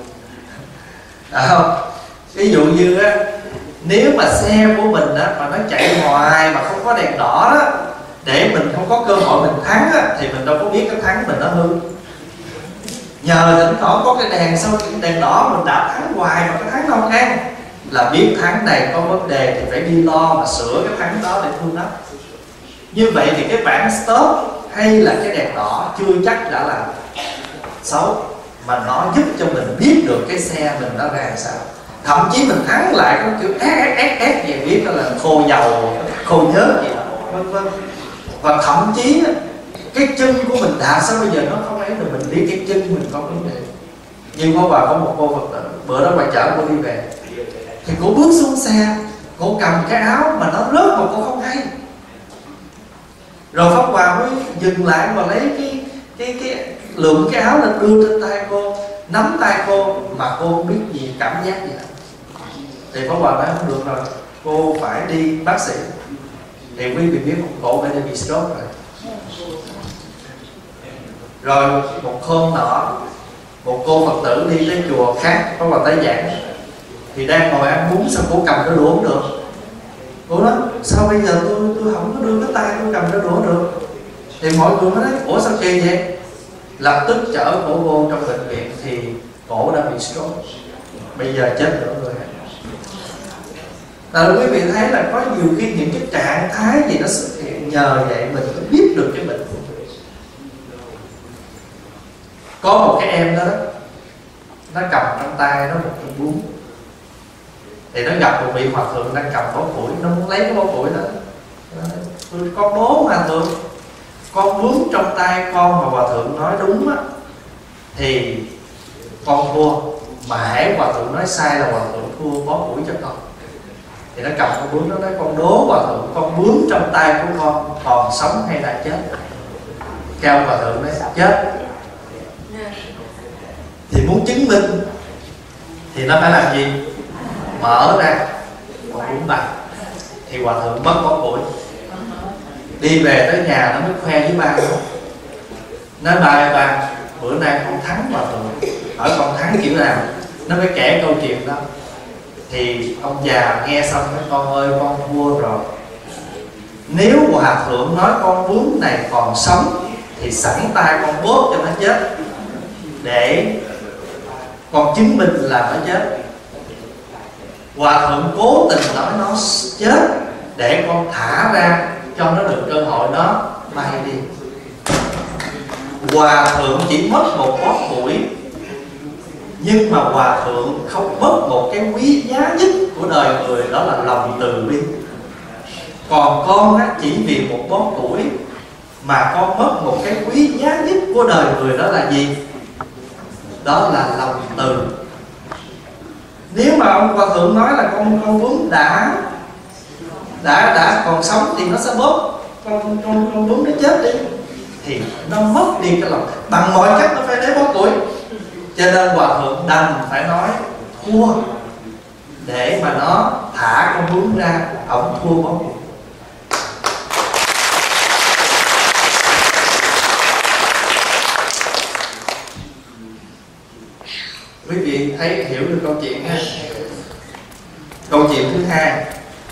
À không? Ví dụ như á, nếu mà xe của mình á, mà nó chạy hoài mà không có đèn đỏ đó, để mình không có cơ hội mình thắng á, thì mình đâu có biết cái thắng mình nó hư. Nhờ thỉnh thoảng có cái đèn sau đèn đỏ mình đạp thắng hoài mà cái thắng không ăn, là biết thắng này có vấn đề thì phải đi lo mà sửa cái thắng đó để thương nó. Như vậy thì cái bảng stop hay là cái đèn đỏ chưa chắc đã là xấu, mà nó giúp cho mình biết được cái xe mình nó ra làm sao. Thậm chí mình thắng lại có kiểu ép ép ép ép gì biết là khô dầu, khô nhớt gì đó, vân vân. Và thậm chí cái chân của mình đạp sao bây giờ nó không ấy, rồi mình biết cái chân mình có vấn đề. Nhưng có bà có một cô Phật tử, bữa đó bà chở cô đi về, thì cô bước xuống xe, cô cầm cái áo mà nó rớt mà cô không hay. Rồi Pháp Hòa mới dừng lại và lấy cái cái cái lượm cái áo lên đưa trên tay cô, nắm tay cô mà cô không biết gì, cảm giác gì hết. Thì Pháp Hòa nói không được rồi, cô phải đi bác sĩ. Thì quý vị biết một cổ phải bị stroke rồi. Rồi một hôm nọ, một cô Phật tử đi tới chùa khác, Pháp Hòa tới giảng, thì đang ngồi ăn bún, sao cô cầm cái đũa không được. Cô nói sao bây giờ tôi tôi không có đưa cái tay tôi cầm cái đũa được. Thì mọi người mới nói ủa sao kỳ vậy. Lập tức chở cổ vô trong bệnh viện thì cổ đã bị stroke, bây giờ chết nữa rồi. Là quý vị thấy là có nhiều khi những cái trạng thái gì nó xuất hiện, nhờ vậy mình mới biết được cái bệnh của mình. Có một cái em đó, đó nó cầm trong tay nó một cái bún, thì nó gặp một vị hòa thượng đang cầm bó củi, nó muốn lấy cái bó củi đó. Tôi có bố mà thượng, con bướm trong tay con mà hòa thượng nói đúng á thì con thua, mà hễ hòa thượng nói sai là hòa thượng thua bó củi cho con. Thì nó cầm con bướm, nó nói con đố hòa thượng con bướm trong tay của con còn sống hay đã chết. Theo hòa thượng nói chết. Thì muốn chứng minh thì nó phải làm gì? Mở ra con bướm bạc. Thì hòa thượng mất bó củi, đi về tới nhà nó mới khoe với ba nó. Nói bà bà bữa nay con thắng hòa thượng, hỏi con thắng kiểu nào, nó mới kể câu chuyện đó. Thì ông già nghe xong nói con ơi con thua rồi. Nếu hòa thượng nói con bướm này còn sống thì sẵn tay con bóp cho nó chết, để con chứng minh là nó chết. Hòa thượng cố tình nói nó chết để con thả ra cho nó được cơ hội nó bay đi. Hòa thượng chỉ mất một bó củi, nhưng mà hòa thượng không mất một cái quý giá nhất của đời người, đó là lòng từ bi. Còn con á, chỉ vì một bó củi mà con mất một cái quý giá nhất của đời người, đó là gì? Đó là lòng từ. Nếu mà ông hòa thượng nói là con con bướm đã đã đã còn sống thì nó sẽ bóp con con con bướm nó chết đi, thì nó mất đi cái lòng, bằng mọi cách nó phải lấy bó củi. Cho nên hòa thượng đành phải nói thua để mà nó thả con bướm ra, ổng thua bó củi. Quý vị thấy hiểu được câu chuyện ha. Câu chuyện thứ hai,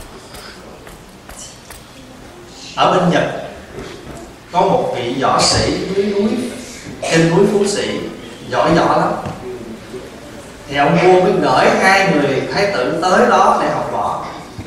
ở bên Nhật có một vị võ sĩ dưới núi, trên núi Phú Sĩ, giỏi võ lắm. Thì ông vua mới gửi hai người thái tử tới đó để học võ.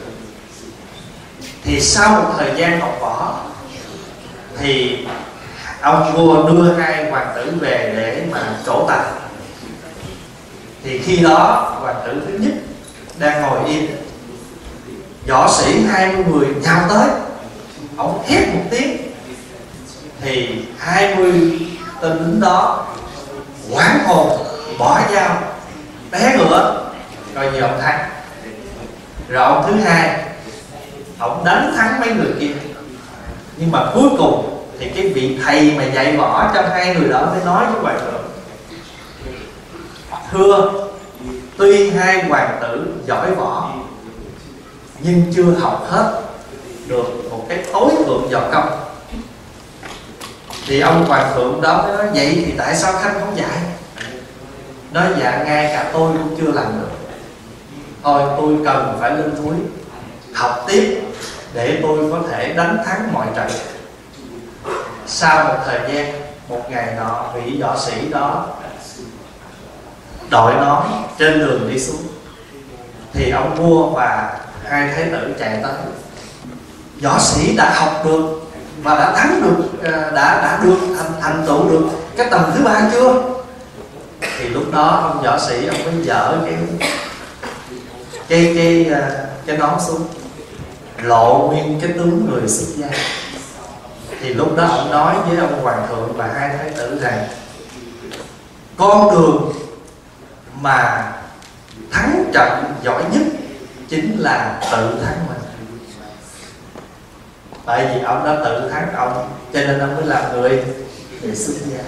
Thì sau một thời gian học võ thì ông vua đưa hai hoàng tử về để mà trổ tài. Thì khi đó hoàng tử thứ nhất đang ngồi yên, võ sĩ hai mươi người nhào tới, ông hét một tiếng, thì hai mươi tên lính đó hoảng hồn, bỏ dao, té ngựa, coi như ông thắng. Rồi ông thứ hai, ông đánh thắng mấy người kia. Nhưng mà cuối cùng thì cái vị thầy mà dạy võ trong hai người đó mới nói với hoàng thượng: thưa, tuy hai hoàng tử giỏi võ nhưng chưa học hết được một cái tối thượng võ công. Thì ông hoàng thượng đó mới nói: vậy thì tại sao Khanh không dạy? Nói: dạ ngay cả tôi cũng chưa làm được, thôi tôi cần phải lên núi học tiếp để tôi có thể đánh thắng mọi trận. Sau một thời gian, một ngày nọ, vị võ sĩ đó đội nón trên đường đi xuống, thì ông vua và hai thái tử chạy tới. Võ sĩ đã học được và đã thắng được, đã đã được thành, thành tựu được cái tầng thứ ba chưa? Thì lúc đó ông võ sĩ ông mới dở cái cái cái cái nón xuống, lộ nguyên cái tướng người xuất gia. Thì lúc đó ông nói với ông hoàng thượng và hai thái tử rằng: con đường mà thắng trận giỏi nhất chính là tự thắng mình. Tại vì ông đã tự thắng ông, cho nên ông mới làm người để xuất gia.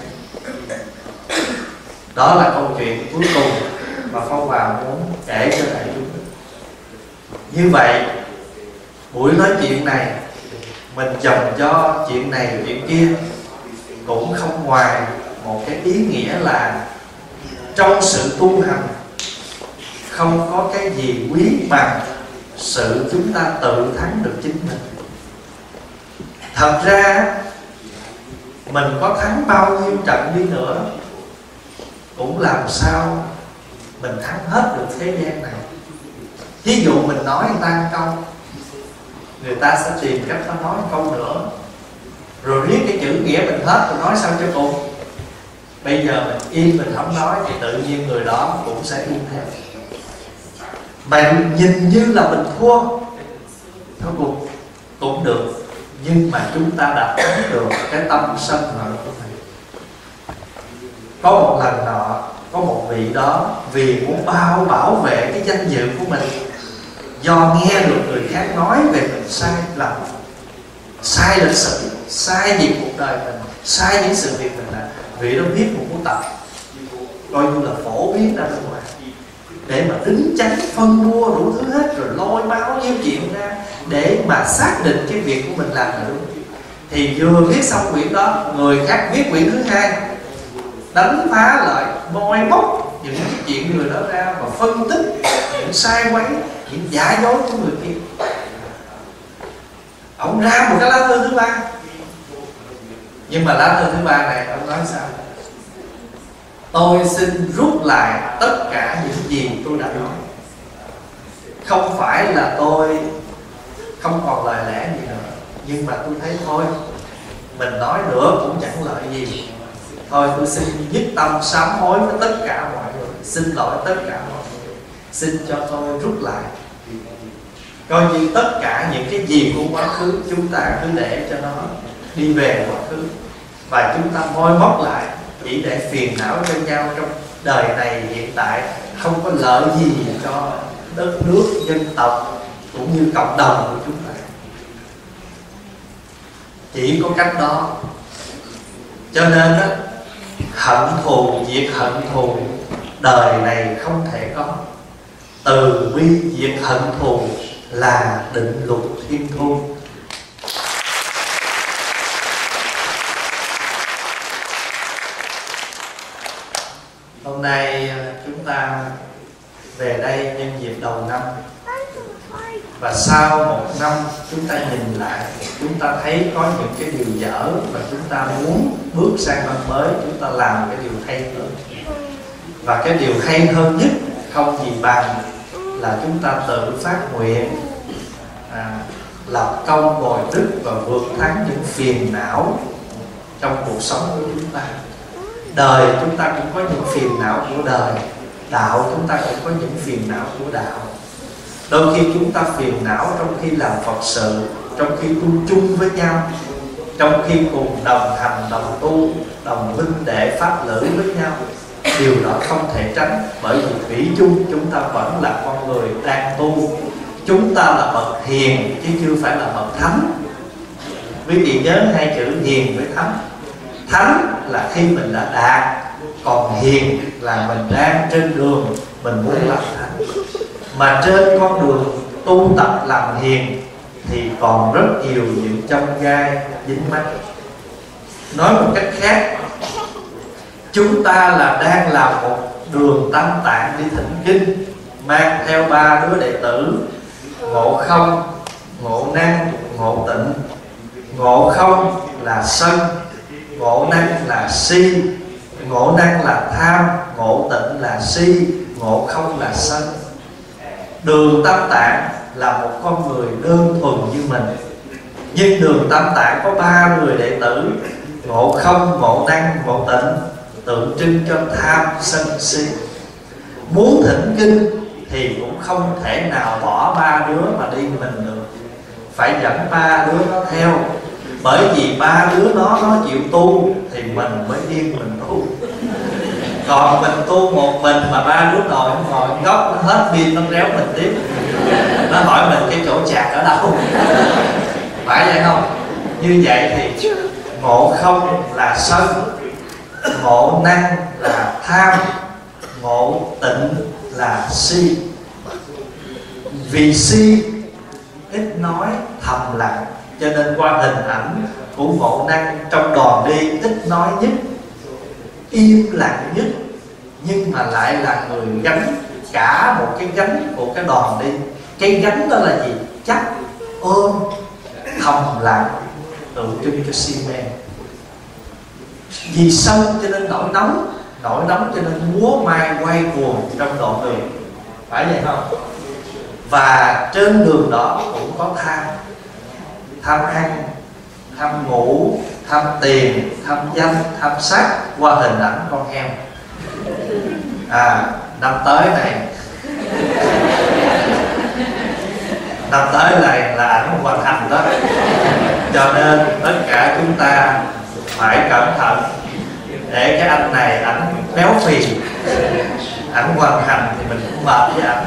Đó là câu chuyện cuối cùng mà Pháp Hòa muốn kể cho đại chúng. Như vậy, buổi nói chuyện này mình dòng cho chuyện này chuyện kia cũng không ngoài một cái ý nghĩa là trong sự tu hành không có cái gì quý bằng sự chúng ta tự thắng được chính mình. Thật ra mình có thắng bao nhiêu trận đi nữa cũng làm sao mình thắng hết được thế gian này. Ví dụ mình nói người ta một câu, người ta sẽ tìm cách nó nói một câu nữa, rồi riết cái chữ nghĩa mình hết rồi nói sao cho cùng. Bây giờ mình im, mình không nói thì tự nhiên người đó cũng sẽ im theo. Mà nhìn như là mình thua thôi cũng, cũng được, nhưng mà chúng ta đã thắng được cái tâm sân hận của mình. Có một lần nọ, có một vị đó vì muốn bao bảo vệ cái danh dự của mình, do nghe được người khác nói về mình sai lầm, sai lịch sử, sai việc cuộc đời mình, sai những sự việc mình làm, vị đó viết một cuốn tập coi như là phổ biến ra bên ngoài để mà đính chánh phân đua đủ thứ hết, rồi lôi bao nhiêu chuyện ra để mà xác định cái việc của mình làm là đúng. thì vừa viết xong quyển đó, người khác viết quyển thứ hai, đánh phá lại, moi móc những cái chuyện người đó ra và phân tích những sai quấy, những giả dối của người kia. Ông ra một cái lá thư thứ ba, nhưng mà lá thư thứ ba này ông nói sao? Tôi xin rút lại tất cả những gì tôi đã nói. Không phải là tôi không còn lời lẽ gì nữa, nhưng mà tôi thấy thôi, mình nói nữa cũng chẳng lợi gì. Thôi tôi xin nhất tâm sám hối với tất cả mọi người, xin lỗi tất cả mọi người, xin cho tôi rút lại. Coi như tất cả những cái gì của quá khứ chúng ta cứ để cho nó đi về quá khứ, và chúng ta moi móc lại chỉ để phiền não cho nhau trong đời này hiện tại, không có lợi gì cho đất nước, dân tộc cũng như cộng đồng của chúng ta. Chỉ có cách đó. Cho nên đó, hận thù, diệt hận thù đời này không thể có. Từ bi diệt hận thù là định luật thiên thu. Hôm nay chúng ta về đây nhân dịp đầu năm, và sau một năm chúng ta nhìn lại, chúng ta thấy có những cái điều dở và chúng ta muốn bước sang năm mới chúng ta làm cái điều hay hơn. Và cái điều hay hơn nhất không gì bằng là chúng ta tự phát nguyện à, lập công bồi đức và vượt thắng những phiền não trong cuộc sống của chúng ta. Đời chúng ta cũng có những phiền não của đời, đạo chúng ta cũng có những phiền não của đạo. Đôi khi chúng ta phiền não trong khi làm Phật sự, trong khi tu chung với nhau, trong khi cùng đồng hành, đồng tu, đồng huynh đệ pháp lữ với nhau. Điều đó không thể tránh, bởi vì thủy chung chúng ta vẫn là con người đang tu. Chúng ta là bậc hiền chứ chưa phải là bậc thánh. Quý vị nhớ hai chữ hiền với thánh. Thánh là khi mình đã đạt, còn hiền là mình đang trên đường mình muốn làm thánh. Mà trên con đường tu tập làm hiền thì còn rất nhiều những chông gai dính mắt. Nói một cách khác, chúng ta là đang làm một đường tam tạng đi thỉnh kinh, mang theo ba đứa đệ tử: Ngộ Không, Ngộ Năng, Ngộ Tịnh. Ngộ Không là sân, Ngộ Năng là si, Ngộ Năng là tham, Ngộ Tịnh là si, Ngộ Không là sân. Đường tam tạng là một con người đơn thuần như mình, nhưng đường tam tạng có ba người đệ tử: Ngộ Không, Ngộ Năng, Ngộ Tịnh, tượng trưng cho tham sân si. Muốn thỉnh kinh thì cũng không thể nào bỏ ba đứa mà đi mình được, phải dẫn ba đứa nó theo. Bởi vì ba đứa nó nó chịu tu thì mình mới yên mình tu. Còn mình tu một mình mà ba đứa ngồi ngồi góc, nó hết pin nó réo mình tiếp, nó hỏi mình cái chỗ chạc ở đâu. Phải vậy không? Như vậy thì Ngộ Không là sân, Ngộ Năng là tham, Ngộ Tịnh là si. Vì si ít nói thầm lặng, cho nên qua hình ảnh của Ngộ Năng trong đoàn đi ít nói nhất, im lặng nhất, nhưng mà lại là người gánh cả một cái gánh của cái đoàn đi. Cái gánh đó là gì? Chắc, ôm, thầm lặng, tượng trưng cho si mê. Vì sân cho nên nổi nóng, nổi nóng cho nên múa mai quay cuồng trong đoạn đường. Phải vậy không? Và trên đường đó cũng có tham. Tham ăn, tham ngủ, tham tiền, tham danh, tham sắc, qua hình ảnh con heo. À, năm tới này Năm tới này là ảnh hoàn thành đó. Cho nên tất cả chúng ta phải cẩn thận để cái anh này ảnh béo phì, ảnh hoàn thành thì mình cũng mệt với ảnh.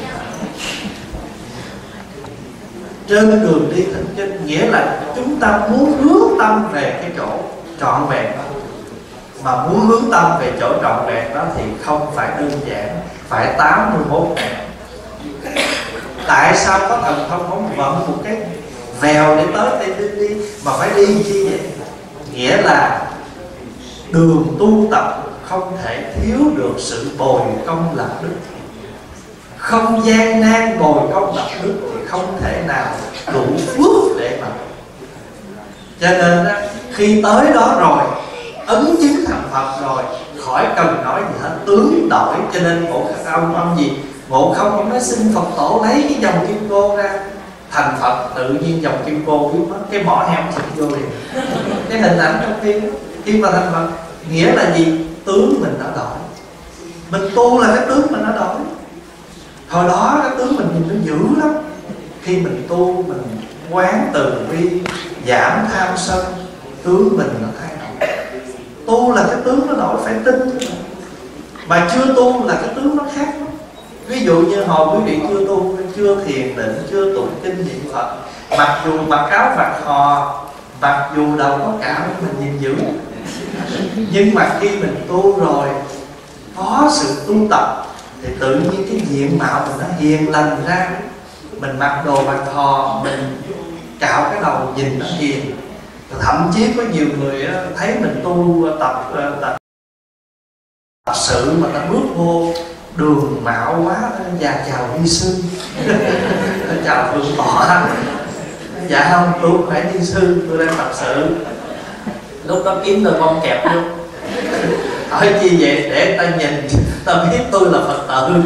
Trên đường đi thỉnh kinh nghĩa là chúng ta muốn hướng tâm về cái chỗ trọn vẹn đó. Mà muốn hướng tâm về chỗ trọn vẹn đó thì không phải đơn giản, phải tám mươi mốt ngày. Tại sao có thần thông bóng vận một cái vèo để tới Tây Ninh đi, mà phải đi chi vậy? Nghĩa là đường tu tập không thể thiếu được sự bồi công lập đức. Không gian nan bồi công lập đức thì không thể nào đủ phước để mà. Cho nên á, khi tới đó rồi, ấn chứng thành Phật rồi, khỏi cần nói gì hết, tướng đổi. Cho nên ngộ ông ông gì Ngộ Không ông nói xin Phật tổ lấy cái dòng kim cô ra. Thành Phật tự nhiên dòng kim cô biến mất, cái mỏ heo chụp vô liền. Cái hình ảnh trong phim khi mà thành Phật nghĩa là gì? Tướng mình đã đổi. Mình tu là cái tướng mình đã đổi. Hồi đó cái tướng mình nhìn nó dữ lắm. Khi mình tu mình quán từ bi, giảm tham sân, tướng mình nó thay đổi. Tu là cái tướng nó đổi, phải tin. Mà chưa tu là cái tướng nó khác lắm. Ví dụ như hồi quý vị chưa tu, chưa thiền định, chưa tụng kinh niệm Phật, mặc dù mặc áo vạt hò, mặc dù đầu có cảm mình nhìn dữ, nhưng mà khi mình tu rồi, có sự tu tập thì tự nhiên cái diện mạo mình nó hiền lành ra. Mình mặc đồ vạt hò, mình cạo cái đầu nhìn nó hiền. Thậm chí có nhiều người thấy mình tu tập tập, tập sự mà ta bước vô đường mạo quá, già chào ni sư, chào thượng tọa. Dạ không, tôi không phải ni sư, tôi đang tập sự. Lúc đó kiếm tôi bông kẹp luôn. Hỏi chi vậy? Để ta nhìn, ta biết tôi là Phật tử.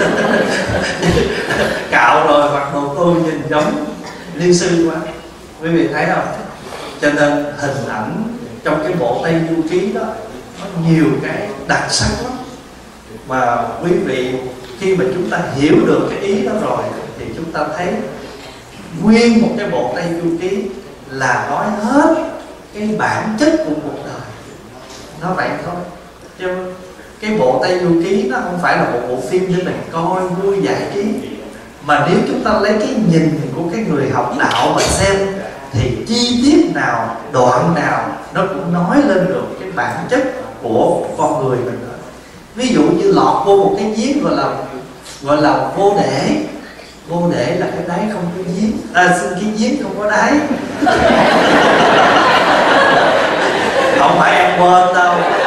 Cạo rồi mặc đồ tôi nhìn giống ni sư quá. Quý vị thấy không? Cho nên hình ảnh trong cái bộ Tây Du Ký đó nó nhiều cái đặc sắc lắm. Mà quý vị khi mà chúng ta hiểu được cái ý đó rồi thì chúng ta thấy nguyên một cái bộ Tây Du Ký là nói hết cái bản chất của cuộc đời. Nó vậy thôi. Chứ cái bộ Tây Du Ký nó không phải là một bộ phim để mình coi vui giải trí. Mà nếu chúng ta lấy cái nhìn của cái người học đạo mà xem thì chi tiết nào, đoạn nào nó cũng nói lên được cái bản chất của con người mình. Ví dụ như lọt vô một cái giếng gọi là gọi là vô để. Vô để là cái đáy không có giếng. À xin cái giếng không có đáy. Không phải em quên đâu.